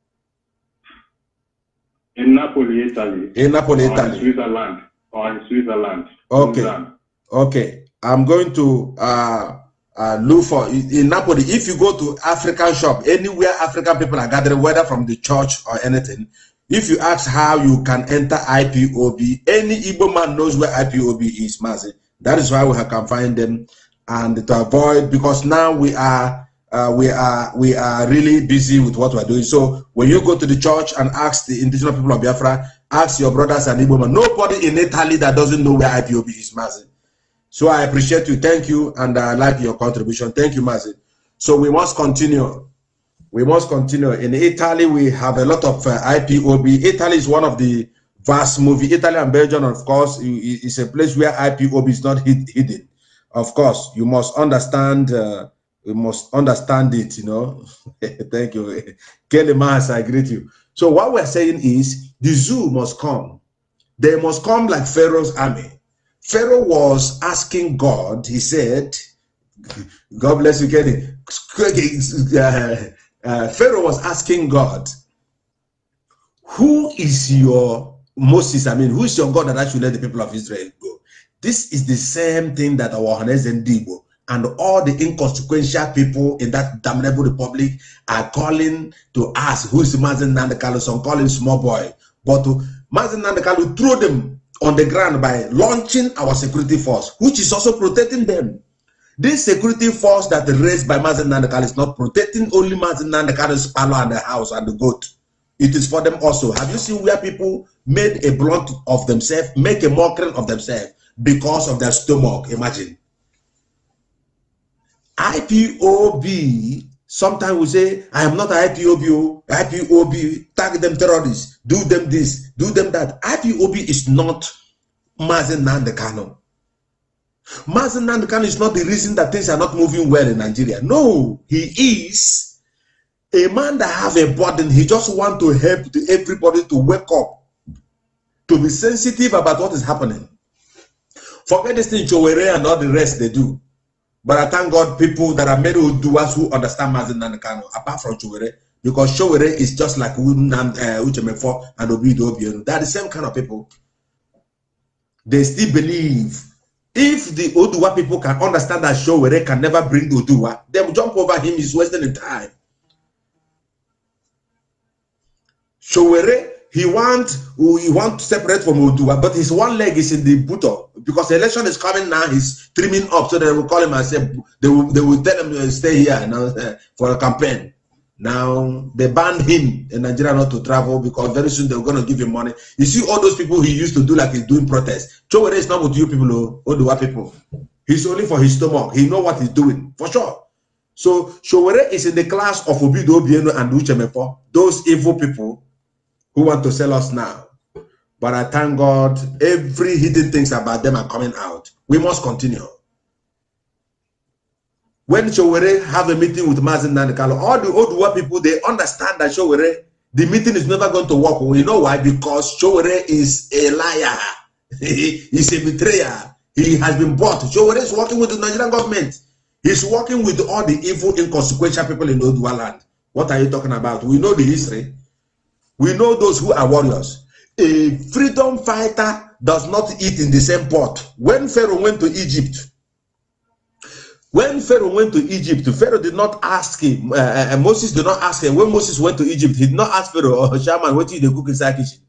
In Napoli, Italy. In Napoli, or Italy. In Switzerland. Or in Switzerland. Okay. Switzerland. Okay. I'm going to uh, uh, look for in Napoli. If you go to African shop, anywhere African people are gathering, whether from the church or anything, if you ask how you can enter I P O B, any Igbo man knows where I P O B is, Mazi. That is why we can find them, and to avoid, because now we are uh, we are we are really busy with what we're doing. So when you go to the church and ask the indigenous people of Biafra, ask your brothers and Igbo man. Nobody in Italy that doesn't know where I P O B is, Mazi. So I appreciate you. Thank you, and I like your contribution. Thank you, Mazi. So we must continue. We must continue. In Italy, we have a lot of uh, I P O B. Italy is one of the vast movie. Italy and Belgium, of course, is a place where I P O B is not hid hidden. Of course, you must understand. Uh, you must understand it. You know. Thank you, Kelly Mas. I greet you. So what we're saying is the zoo must come. They must come like Pharaoh's army. Pharaoh was asking God. He said, "God bless you, Kelly." Uh, Uh, Pharaoh was asking God, who is your Moses? I mean, who is your God that I should let the people of Israel go? This is the same thing that our Hanes and Dibo and all the inconsequential people in that damnable republic are calling to ask, who is Mazen Nandekalu? Some call him small boy. But to Mazen Nandekalu threw them on the ground by launching our security force, which is also protecting them. This security force that is raised by Mazen Nandekal is not protecting only Mazen Nandekal's palo and the house and the goat. It is for them also. Have you seen where people made a blunt of themselves, make a mockery of themselves because of their stomach? Imagine. I P O B Sometimes we say, I am not I P O B, I P O B, tag them terrorists, do them this, do them that. I P O B is not Mazen Nnamdi Kanu. Mazen Nnamdi Kanu is not the reason that things are not moving well in Nigeria. No, he is a man that have a burden. He just want to help everybody to wake up, to be sensitive about what is happening. Forget this thing, Chowere and all the rest they do. But I thank God people that are many Oduas who understand Mazen Nnamdi Kanu, apart from Chowere, because Chowere is just like Uche Mefo and Obido Obienu. They are the same kind of people. They still believe if the Odua people can understand that Chowere can never bring Odua, they will jump over him. He's wasting the time. Chowere, he want he want to separate from Odua, but his one leg is in the Buto because the election is coming now. He's trimming up, so they will call him and say they will they will tell him to stay here now uh, for a campaign. Now they banned him in Nigeria not to travel because very soon they're going to give him money. You see all those people he used to do like he's doing protests. Chowere is not with you people, Odua people. He's only for his stomach. He know what he's doing for sure. So Chowere is in the class of Obido Obienu and Uche Mefo, those evil people who want to sell us now. But I thank God, every hidden things about them are coming out. We must continue. When Chowere have a meeting with Mazen Nnamdi Kanu, all the Odua people, they understand that Chowere, the meeting is never going to work. You know why? Because Chowere is a liar. He's a betrayer. He has been bought. Chowere is working with the Nigerian government. He's working with all the evil, inconsequential people in Odua land. What are you talking about? We know the history. We know those who are warriors. A freedom fighter does not eat in the same pot. When Pharaoh went to Egypt, when Pharaoh went to Egypt, Pharaoh did not ask him, uh, uh, Moses did not ask him. When Moses went to Egypt, he did not ask Pharaoh, oh, Shaman, what did you cook inside kitchen?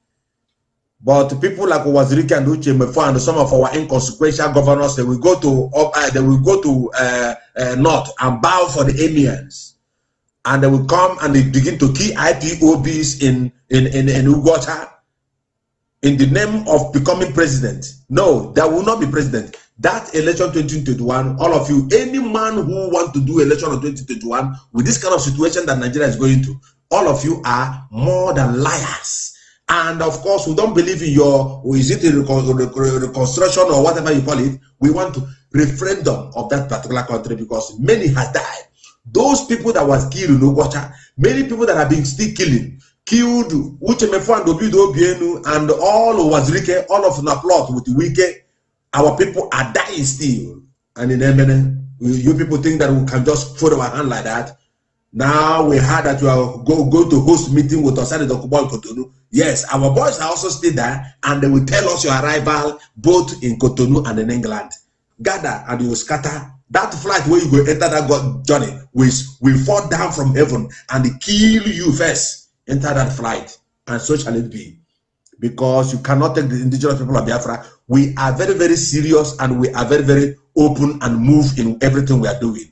But people like Wazirike and Uche Mefo and some of our inconsequential governors, they will go to uh, they will go to uh, uh, North and bow for the emirs. And they will come and they begin to kill I P O Bs in, in, in, in Uganda in the name of becoming president. No, that will not be president. That election twenty twenty-one, all of you, any man who want to do election of twenty twenty-one with this kind of situation that Nigeria is going to, all of you are more than liars. And of course, we don't believe in your, or is it a reconstruction or whatever you call it, we want to referendum of that particular country because many has died. Those people that was killed in Ogocha, many people that have been still killing, killed Uche Mefo and Obido Obienu and all Wazirike, all of the plot with the Wike, our people are dying still. And in Emene, you people think that we can just put our hand like that. Now we heard that you are go, go to host meeting with Osani Dokubo in Cotonou. Yes, our boys are also still there and they will tell us your arrival both in Cotonou and in England. Gather and you will scatter. That flight where you go enter that God journey will, will fall down from heaven and kill you first. Enter that flight, and so shall it be. Because you cannot take the indigenous people of Biafra. We are very, very serious and we are very, very open and move in everything we are doing.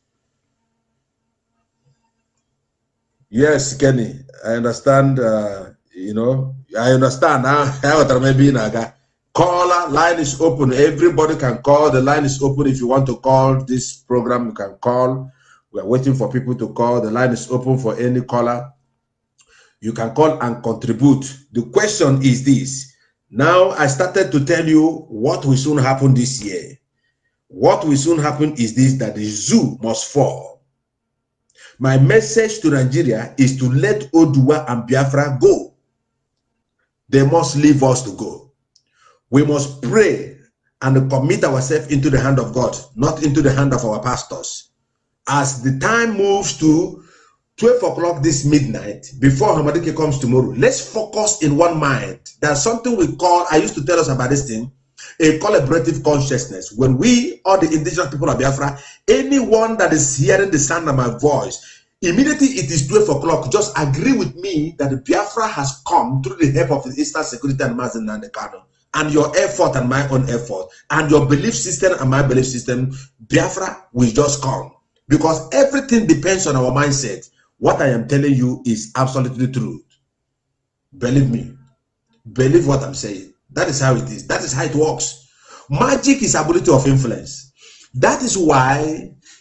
Yes, Kenny, I understand. Uh, you know, I understand. How maybe naga. Caller, line is open. Everybody can call. The line is open. If you want to call this program, you can call. We are waiting for people to call. The line is open for any caller. You can call and contribute. The question is this. Now, I started to tell you what will soon happen this year. What will soon happen is this, that the zoo must fall. My message to Nigeria is to let Odua and Biafra go. They must leave us to go. We must pray and commit ourselves into the hand of God, not into the hand of our pastors. As the time moves to twelve o'clock this midnight, before Hamadike comes tomorrow, let's focus in one mind. There's something we call, I used to tell us about this thing, a collaborative consciousness. When we, all the indigenous people of Biafra, anyone that is hearing the sound of my voice, immediately it is twelve o'clock, just agree with me that Biafra has come through the help of the Eastern Security and Mazen Nnamdi Kanu. And your effort and my own effort, and your belief system and my belief system, Biafra will just come. Because everything depends on our mindset. What I am telling you is absolutely true. Believe me. Believe what I'm saying. That is how it is. That is how it works. Magic is ability of influence. That is why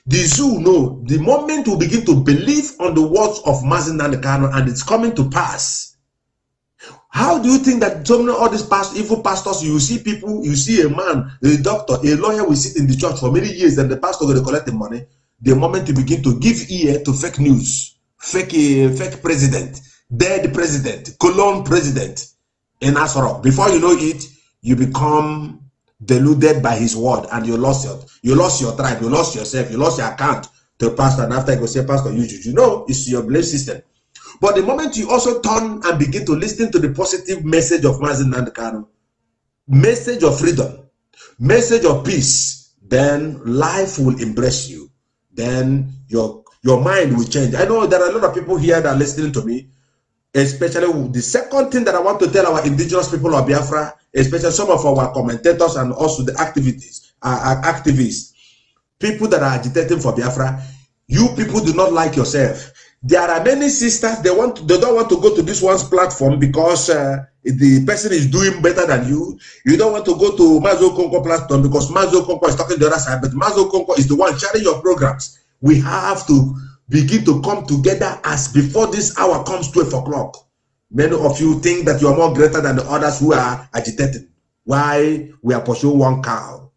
The zoo, no. The moment we begin to believe on the words of Mazi Nnamdi Kanu and it's coming to pass, how do you think that so many all these past evil pastors, you see people, you see a man, a doctor, a lawyer will sit in the church for many years, and the pastor will collect the money. The moment you begin to give ear to fake news, fake uh, fake president, dead president, colon president in Asoro, before you know it, you become deluded by his word, and you lost your you lost your tribe, you lost yourself, you lost your account to a pastor, and after you go say, Pastor, you you know it's your belief system. But the moment you also turn and begin to listen to the positive message of Mazi Nnamdi Kanu, message of freedom, message of peace, then life will embrace you. Then your your mind will change. I know there are a lot of people here that are listening to me, especially the second thing that I want to tell our indigenous people of Biafra, especially some of our commentators and also the activities, uh, activists, people that are agitating for Biafra. You people do not like yourself. There are many sisters, they want to, they don't want to go to this one's platform because uh, the person is doing better than you. You don't want to go to Mazi Okonkwo platform because Mazi Okonkwo is talking the other side, but Mazi Okonkwo is the one sharing your programs. We have to begin to come together as before this hour comes twelve o'clock. Many of you think that you are more greater than the others who are agitating. Why we are pursuing one cow,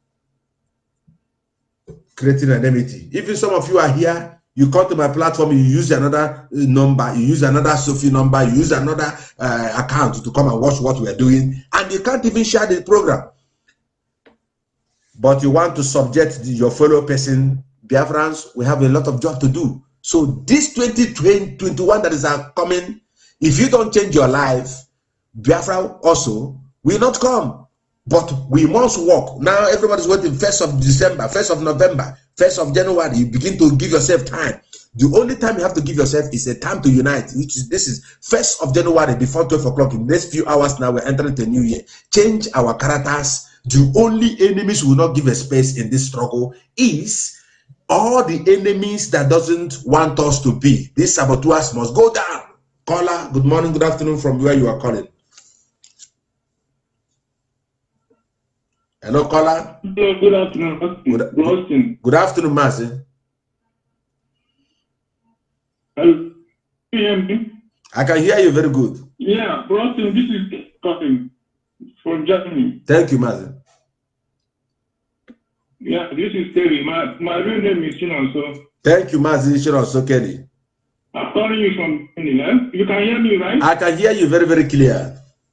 creating an enmity. Even some of you are here, you come to my platform, you use another number, you use another Sophie number, you use another uh, account to come and watch what we are doing, and you can't even share the program. But you want to subject the, your fellow person. Biafrans, we have a lot of job to do. So this twenty twenty-one that is coming, if you don't change your life, Biafra also will not come. But we must work. Now everybody's waiting first of December, first of November, first of January. You begin to give yourself time. The only time you have to give yourself is a time to unite, which is this is first of January before twelve o'clock. In the next few hours now, we're entering the new year. Change our characters. The only enemies who will not give a space in this struggle is all the enemies that doesn't want us to be. These saboteurs must go down. Caller, good morning, good afternoon from where you are calling. Hello, caller. Hello, good afternoon. Good, good, good afternoon, Mazi. Hello. Can you hear me? I can hear you very good. Yeah, Boston, this is calling from Germany. Thank you, Mazi. Yeah, this is Terry. My my real name is Chinonso. Thank you, Mazi Chinonso Kelly. I'm calling you from England. You can hear me, right? I can hear you very, very clear.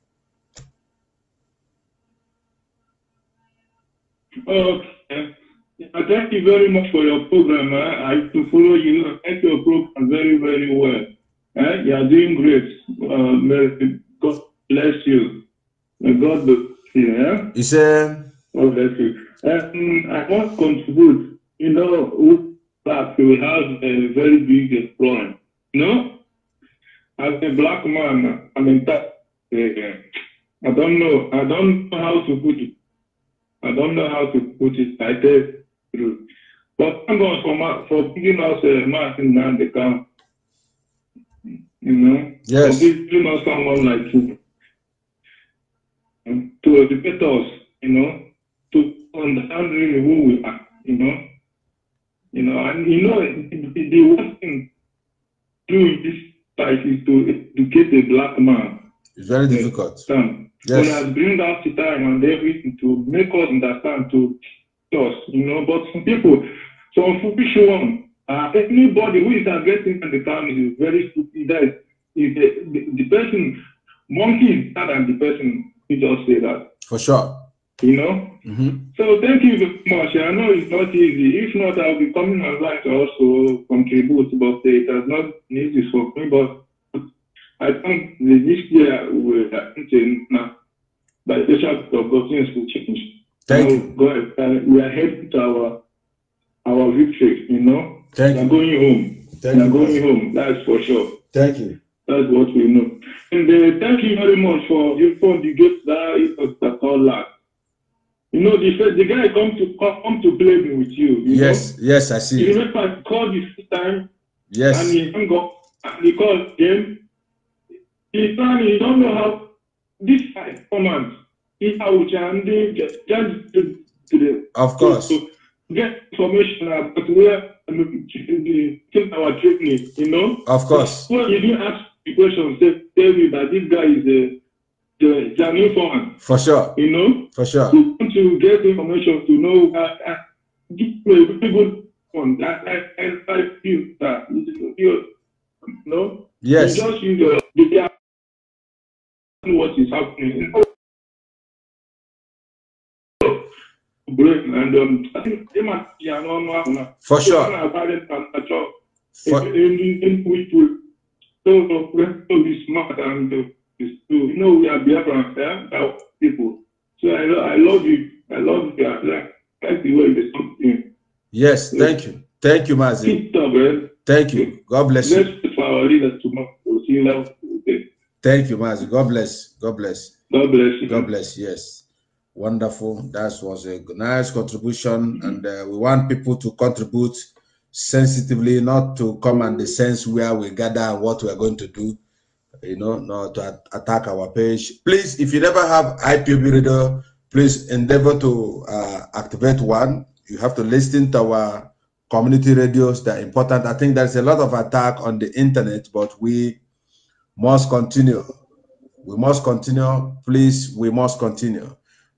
Okay. Thank you very much for your program. Eh? I to follow you. I like your program very, very well. Eh? You are doing great. Uh, may God bless you. May God bless you. Yeah? You say, God bless you. Um, I want to contribute. You know, that we have a very big problem. You know, as a black man, I mean, that, uh, I don't know. I don't know how to put it. I don't know how to put it. I tell you. But thank God for, for giving us a Mazi Nnamdi Kanu. You know? Yes. For giving us someone like you. To educate us, you know, to understand really who we are, you know. You know, and you know, the, the worst thing to do in this site is to educate a black man. It's very difficult. Understand? Yes. We have bring out the time and everything to make us understand to us, you know. But some people, some foolish one, uh, anybody who is addressing the town is very stupid. That is the, the, the person, monkey is better than the person who just say that. For sure. You know? Mm-hmm. So thank you very much. I know it's not easy. If not, I'll be coming online to also contribute, but it has not been easy for me. But I think this year we're entering now, but the chapter of God things will change. Thank now, you. Go ahead, uh, we are heading to our our victory, you know. Thank we are you. going home. Thank we are you, going Pastor. home. That's for sure. Thank you. That's what we know. And uh, thank you very much for your phone. You get that that call that. You know, the the guy come to come to play me with you. you Yes, know? yes, I see. You remember I called the first time, Yes. and he don't go, and he called him. He found he don't know how this guy command. He how and they just to to the Of course. to, get information about where the in our training, you know. Of course. When you didn't ask the question, say, tell you that this guy is a the genuine foreman. For sure. You know. For sure. You want to get information to know that uh, give me a very good one. That I I feel that you know. Yes. You just use your the what is happening. And um, I think they must be an honor. For sure. For in which will so be smart and uh, you know we are Biafran yeah? people. So I I love you. I love you. I like, like the way they something. Yes, thank you. Thank you, Mazi. Thank you. God bless you. Let's for our leaders tomorrow. Thank you, Mazi. God bless. God bless. God bless you. God bless. Yes. Wonderful. That was a nice contribution, and uh, we want people to contribute sensitively, not to come and the sense where we gather and what we are going to do, you know, not to attack our page. Please, if you never have I P O B radio, please endeavor to uh, activate one. You have to listen to our community radios. They're important. I think there's a lot of attack on the internet, but we must continue. We must continue. Please, we must continue.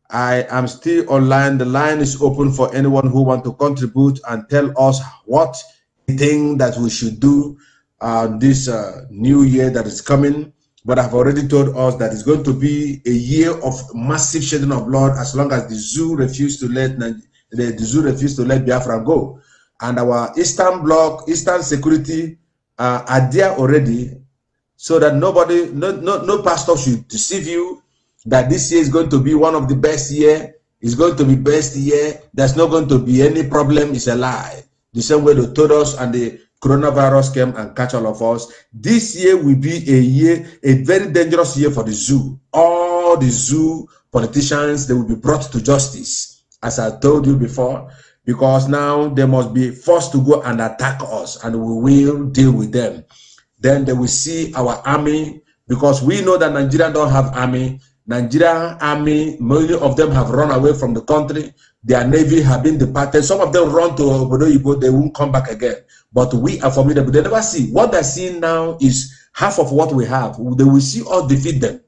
I am still online. The line is open for anyone who want to contribute and tell us what you think that we should do uh, this uh, new year that is coming. But I've already told us that it's going to be a year of massive shedding of blood as long as the zoo refused to let the, the zoo refused to let Biafra go. And our Eastern Bloc, Eastern Security uh, are there already, so that nobody, no, no, no pastor should deceive you that this year is going to be one of the best year. It's going to be best year. There's not going to be any problem. It's a lie. The same way they told us and the coronavirus came and catch all of us. This year will be a year, a very dangerous year for the zoo. All the zoo politicians, they will be brought to justice, as I told you before, because now they must be forced to go and attack us, and we will deal with them. Then they will see our army, because we know that Nigeria don't have army. Nigerian army, many of them have run away from the country. Their navy have been departed. Some of them run to Obodo Igbo, they won't come back again. But we are formidable. They never see. What they're seeing now is half of what we have. They will see us defeat them.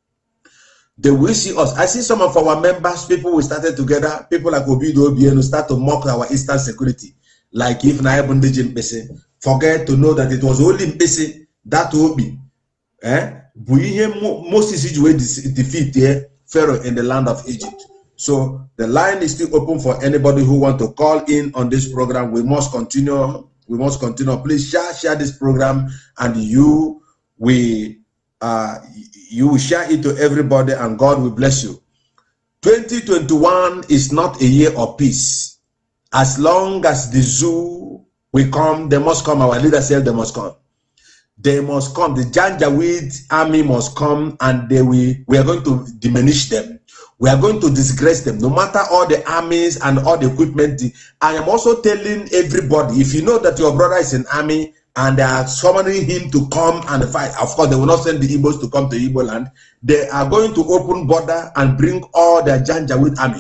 They will see us. I see some of our members, people we started together, people like Obido Obieno start to mock our Eastern security. Like if Naibundeji Mpese, forget to know that it was only Mpese that Obi. Eh? Moses defeat here Pharaoh in the land of Egypt. So the line is still open for anybody who want to call in on this program. We must continue. We must continue. Please share share this program, and you we uh you will share it to everybody, and God will bless you. twenty twenty-one is not a year of peace. As long as the zoo will come, they must come. Our leader said they must come. They must come. The Janjaweed army must come, and they will, we are going to diminish them. We are going to disgrace them. No matter all the armies and all the equipment. I am also telling everybody, if you know that your brother is in army and they are summoning him to come and fight, of course they will not send the Igbos to come to Igbo land. They are going to open border and bring all the Janjaweed army.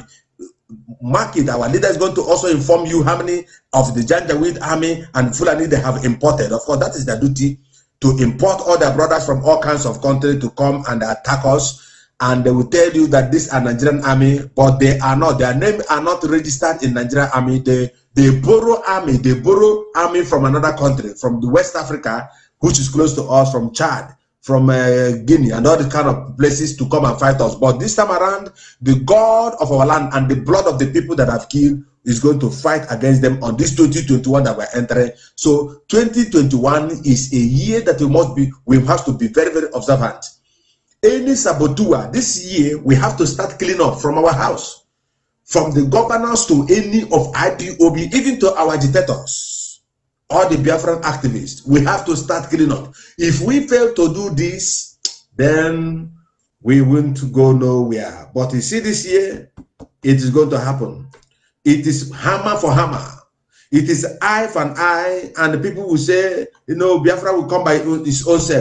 Mark it. Our leader is going to also inform you how many of the Janjaweed army and Fulani they have imported. Of course, that is their duty, to import all their brothers from all kinds of countries to come and attack us. And they will tell you that this are Nigerian army, but they are not. Their names are not registered in Nigerian army. They they borrow army. They borrow army from another country, from the West Africa, which is close to us, from Chad, from uh, Guinea, and all the kind of places to come and fight us. But this time around, the God of our land and the blood of the people that have killed is going to fight against them on this twenty twenty-one that we're entering. So twenty twenty-one is a year that we must be, we have to be very, very observant. Any saboteur this year, we have to start cleaning up from our house, from the governors to any of I P O B, even to our agitators, all the Biafran activists. We have to start cleaning up. If we fail to do this, then we won't go nowhere. But you see, this year, it is going to happen. It is hammer for hammer. It is eye for an eye, and the people will say, you know, Biafra will come by its own self.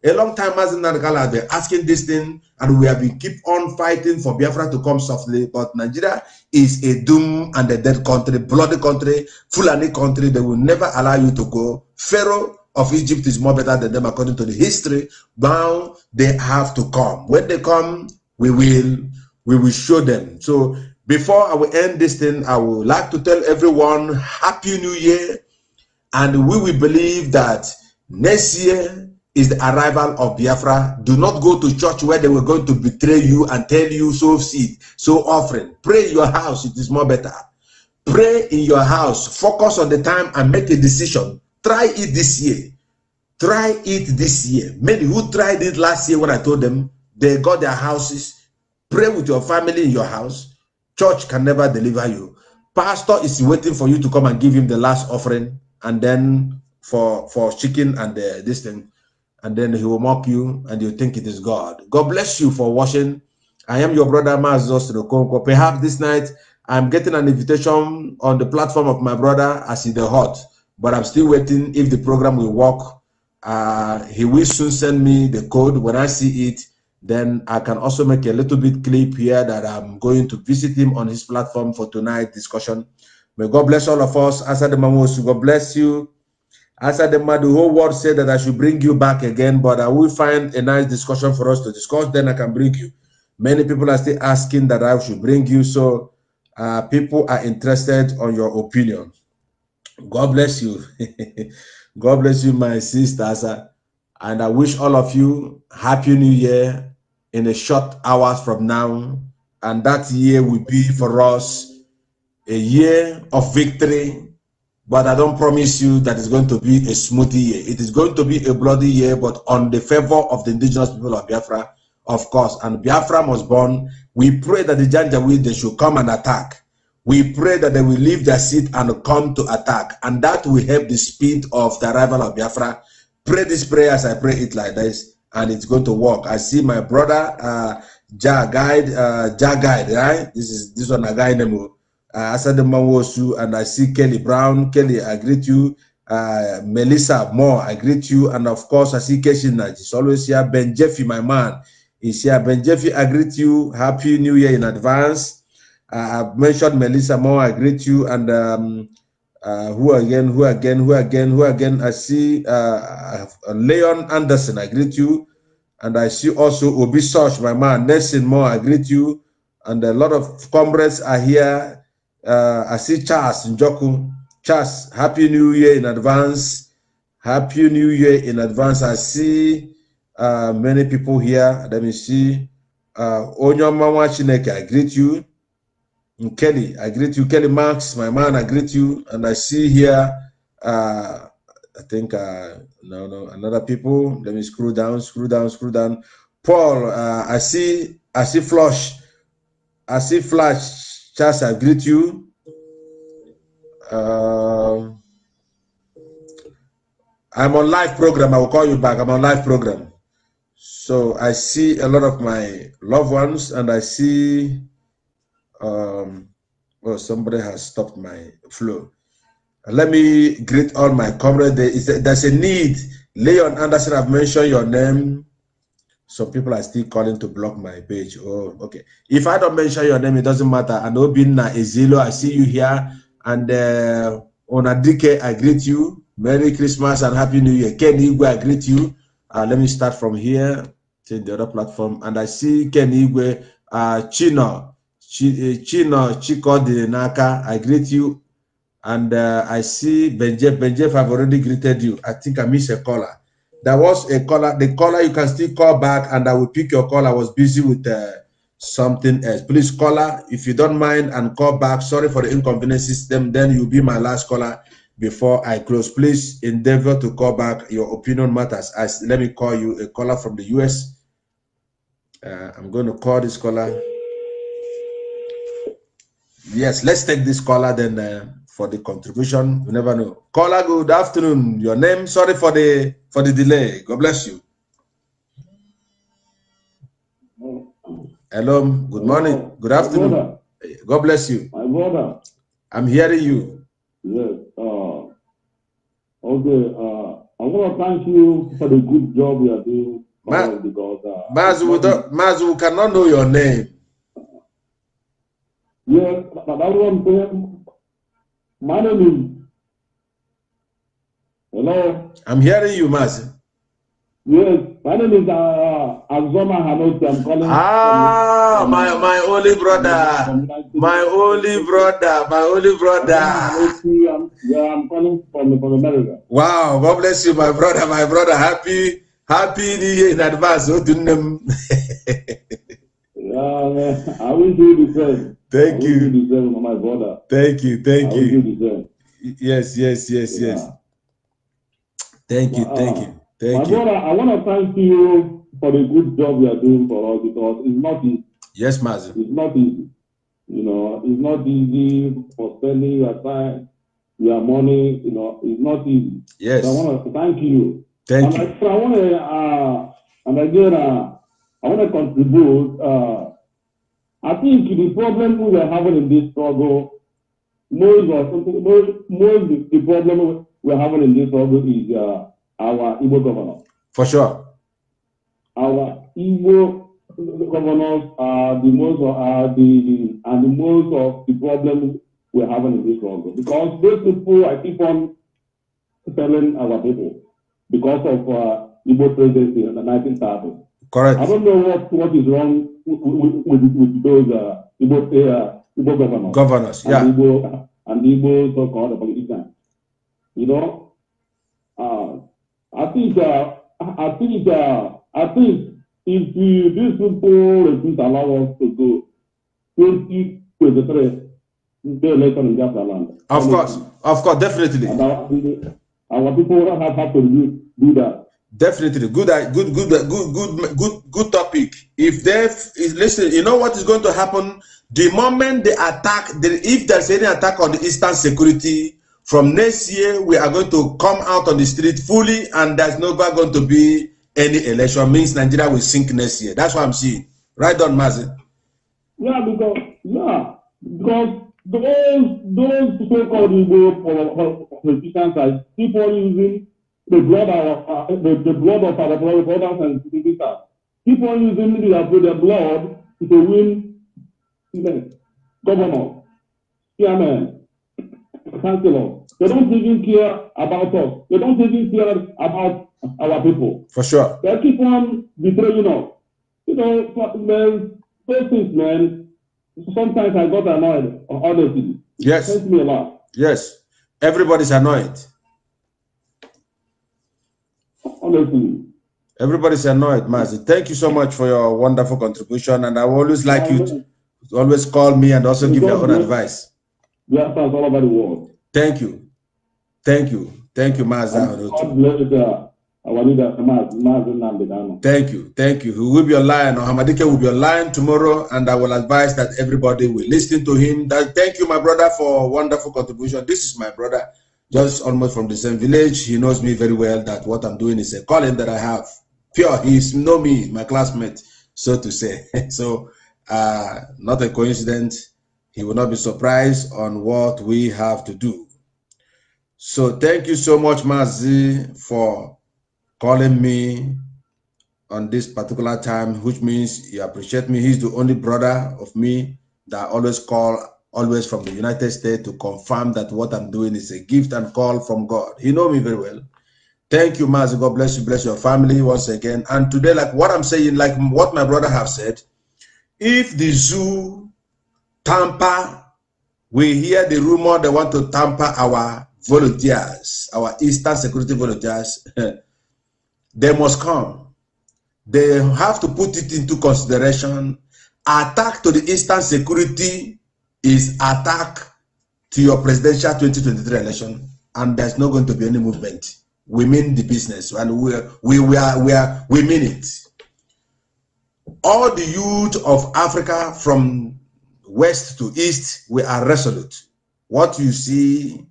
A long time Mazi Nnamdi Kanu has been asking this thing, and we have been keep on fighting for Biafra to come softly. But Nigeria is a doom and a dead country, bloody country, Fulani country. They will never allow you to go. Pharaoh of Egypt is more better than them according to the history. Now they have to come. When they come, we will we will show them. So before I will end this thing, I would like to tell everyone Happy New Year, and we will believe that next year is the arrival of Biafra. Do not go to church where they were going to betray you and tell you sow seed, sow offering. Pray in your house, it is more better. Pray in your house, focus on the time and make a decision. Try it this year. Try it this year. Many who tried it last year when I told them, they got their houses. Pray with your family in your house. Church can never deliver you. Pastor is waiting for you to come and give him the last offering, and then for, for chicken and uh, this thing. And then he will mock you and you think it is God. God bless you for watching. I am your brother Mazi Okonkwo. Perhaps this night I'm getting an invitation on the platform of my brother as in the hot, but I'm still waiting if the program will work. Uh, he will soon send me the code. When I see it, then I can also make a little bit clip here that I'm going to visit him on his platform for tonight's discussion. May God bless all of us. Asa the Mamosu, God bless you. Asa the the whole world said that I should bring you back again, but I will find a nice discussion for us to discuss. Then I can bring you. Many people are still asking that I should bring you, so uh, people are interested on your opinion. God bless you. God bless you, my sister Asa. And I wish all of you Happy New Year in a short hours from now. And that year will be for us a year of victory. But I don't promise you that it's going to be a smooth year. It is going to be a bloody year, but on the favor of the indigenous people of Biafra, of course. And Biafra was born. We pray that the Janjaweed, they should come and attack. We pray that they will leave their seat and come to attack. And that will help the speed of the arrival of Biafra. Pray this prayer as I pray it like this, and it's going to work. I see my brother, uh, Ja Guide, uh, Ja Guide, right? This is this one, a guy named Uh, Asade Mawosu, and I see Kelly Brown. Kelly, I greet you. Uh, Melissa Moore, I greet you. And of course, I see Keshina. She's always here. Ben Jeffy, my man, is here. Ben Jeffy, I greet you. Happy New Year in advance. Uh, I've mentioned Melissa Moore, I greet you. And um, uh, who again, who again, who again, who again? I see uh, uh, Leon Anderson, I greet you. And I see also Obi Sosh, my man. Nelson Moore, I greet you. And a lot of comrades are here. Uh, I see Charles Njoku. Charles, Happy New Year in advance. Happy New Year in advance. I see uh, many people here. Let me see. Uh, Onyamawa Chineke, I greet you. And Kelly, I greet you. Kelly Marks, my man, I greet you. And I see here, uh, I think, uh, no, no, another people. Let me scroll down, scroll down, scroll down. Paul, uh, I see, I see Flush. I see Flash. Charles, I greet you. Uh, I'm on live program. I will call you back. I'm on live program. So I see a lot of my loved ones, and I see. Um, oh, somebody has stopped my flow. Let me greet all my comrades. There, there's a need. Leon Anderson, I've mentioned your name. Some people are still calling to block my page. Oh, okay. If I don't mention your name, it doesn't matter. And Obinna Ezilo, I see you here. And uh, Onadike, I greet you. Merry Christmas and Happy New Year. Ken Igwe, I greet you. Uh, let me start from here. Take the other platform. And I see Ken Igwe, uh, Chino, Ch Chino, Chiko Dinaka, I greet you. And uh, I see Benjef. Benjef, I've already greeted you. I think I missed a caller. There was a caller. The caller, you can still call back, and I will pick your call. I was busy with uh, something else. Please, caller, if you don't mind, and call back. Sorry for the inconvenience system. Then you'll be my last caller before I close. Please endeavor to call back. Your opinion matters. I, let me call you a caller from the U S. Uh, I'm going to call this caller. Yes, let's take this caller then. Uh, for the contribution, you never know. Caller, good afternoon. Your name, sorry for the for the delay. God bless you. Hello, good morning, Hello. good afternoon. God bless you. My brother. I'm hearing you. Yes. Uh, okay. Uh, I want to thank you for the good job you are doing. Ma because, uh, Mazu, we, don't, Mazu, we cannot know your name. Yes, that's what I'm saying. My name is. Hello? I'm hearing you, Mazu. Yes, my name is uh, Azoma Hanoti. I'm calling. Ah, from, my, my only brother. from My only brother. My only brother. I'm, yeah, I'm calling from, from America. Wow, God bless you, my brother, my brother. Happy, happy New Year in advance. Oh, to them. Yeah, man. I will do the same. Thank I you. will do the same, my brother. Thank you, thank I will you. do the same. Yes, yes, yes, Yeah. yes. Thank you, Uh, thank you, thank my you. brother, I want to thank you for the good job you are doing for us because it's not easy. Yes, Mazu. It's not easy. You know, it's not easy for spending your time, your money. You know, it's not easy. Yes. So I want to thank you. Thank and you. I, so I want to, uh, and again, uh, I want to contribute. Uh, I think the problem we are having in this struggle, most of most, most the problem we're having in this struggle is uh, our Igbo governors. For sure. Our Igbo governors are the most are the, the and the most of the problem we're having in this struggle because those people I keep on telling our people because of uh, Igbo presidency in the nineteen thirties. Correct. I don't know what, what is wrong with, with, with, with those uh, Igbo, uh, Igbo governors. Governors, yeah. And Igbo, and Igbo so-called politicians. You know, uh, I think, uh, I think, uh, I think if we, these people refuse to allow us to go twenty twenty-three, the election in Biafra land. Of course, of course, definitely. And our, our people don't have, have to do, do that. Definitely, good, good, good, good, good, good, good topic. If they listen, you know what is going to happen the moment they attack. The, if there's any attack on the Eastern security from next year, we are going to come out on the street fully, and there's no going to be any election. Means Nigeria will sink next year. That's what I'm seeing. Right on, Mazi. Yeah, because yeah, because those those so-called Igbo politicians are keep on using the blood of uh, the, the blood of our brothers and sisters. Keep on using the, the blood to win you know, governors, chairmen, councillors. They don't even care about us. They don't even care about our people. For sure. They keep on betraying us. You know, man, those things, man. Sometimes I got annoyed. Honestly, yes. It hurts me a lot. Yes, everybody's annoyed. Honestly. Everybody's annoyed, Mazi. Thank you so much for your wonderful contribution, and I will always like you to always call me and also give your own advice. Yeah, all over the world. Thank you. Thank you. Thank you, Mazi. God bless uh, our leader, Mazi. Thank you. Thank you. He will be online, or Hamadike will be online tomorrow, and I will advise that everybody will listen to him. That, thank you, my brother, for a wonderful contribution. This is my brother, just almost from the same village. He knows me very well, that what I'm doing is a calling that I have. Pure, he's know me, my classmate, so to say. So, uh, not a coincidence. He will not be surprised on what we have to do. So, thank you so much, Mazi, for calling me on this particular time, which means you appreciate me. He's the only brother of me that I always call, always from the United States, to confirm that what I'm doing is a gift and call from God. He knows me very well. Thank you, Mazi. God bless you, bless your family once again. And today, like what I'm saying, like what my brother have said, if the zoo tamper, we hear the rumor they want to tamper our volunteers, our Eastern security volunteers, they must come. They have to put it into consideration. Attack to the Eastern security is attack to your presidential twenty twenty-three election, and there's not going to be any movement. We mean the business, and we we we are we are we mean it. All the youth of Africa from west to east, we are resolute. What you see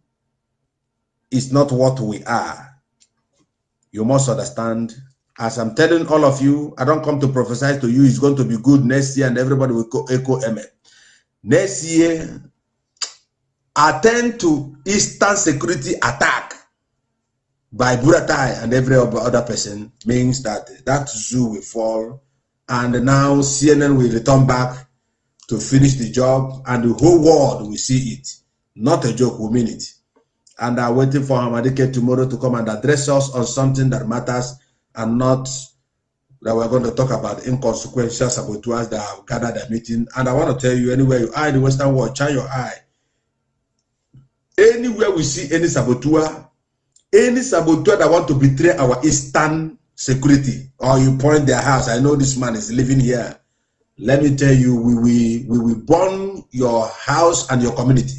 is not what we are. You must understand. As I'm telling all of you, I don't come to prophesy to you it's going to be good next year and everybody will go echo amen. Next year, attend to Eastern security attack. by Buratai and every other person means that that zoo will fall, and now C N N will return back to finish the job, and the whole world will see it. Not a joke, we mean it. And I'm waiting for Hamadike tomorrow to come and address us on something that matters, and not that we're going to talk about inconsequential saboteurs that have gathered a meeting. And I want to tell you, anywhere you are in the Western world, shine your eye. Anywhere we see any saboteur, any saboteur that want to betray our Eastern security, or you point their house, I know this man is living here. Let me tell you, we will we will burn your house and your community.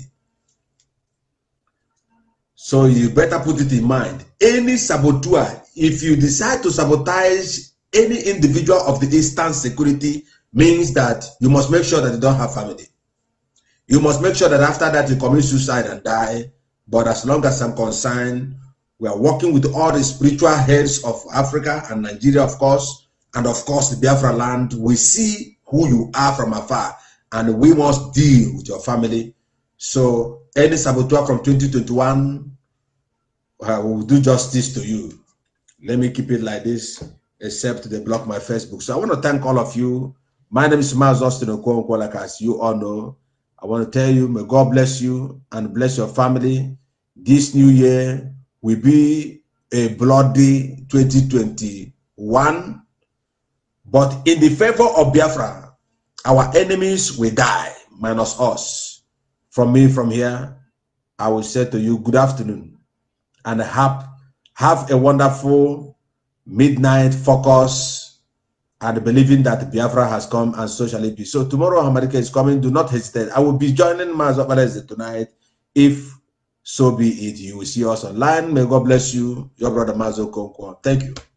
So you better put it in mind. Any saboteur, if you decide to sabotage any individual of the Eastern security, means that you must make sure that they don't have family. You must make sure that after that you commit suicide and die. But as long as I'm concerned, we are working with all the spiritual heads of Africa and Nigeria, of course, and of course the Biafra land. We see who you are from afar, and we must deal with your family. So any saboteur from twenty twenty-one uh, will do justice to you. Let me keep it like this, except they block my Facebook. So I want to thank all of you. My name is Miles Austin Okonkwo, like as you all know. I want to tell you, may God bless you and bless your family. This new year will be a bloody twenty twenty-one, but in the favor of Biafra, our enemies will die, minus us. From me, from here, I will say to you, good afternoon, and have, have a wonderful midnight focus, and believing that Biafra has come, and so shall it be. So tomorrow, Hamadike is coming. Do not hesitate. I will be joining Mazo Palese tonight. If so be it, you will see us online. May God bless you. Your brother Mazo Okonkwo. Thank you.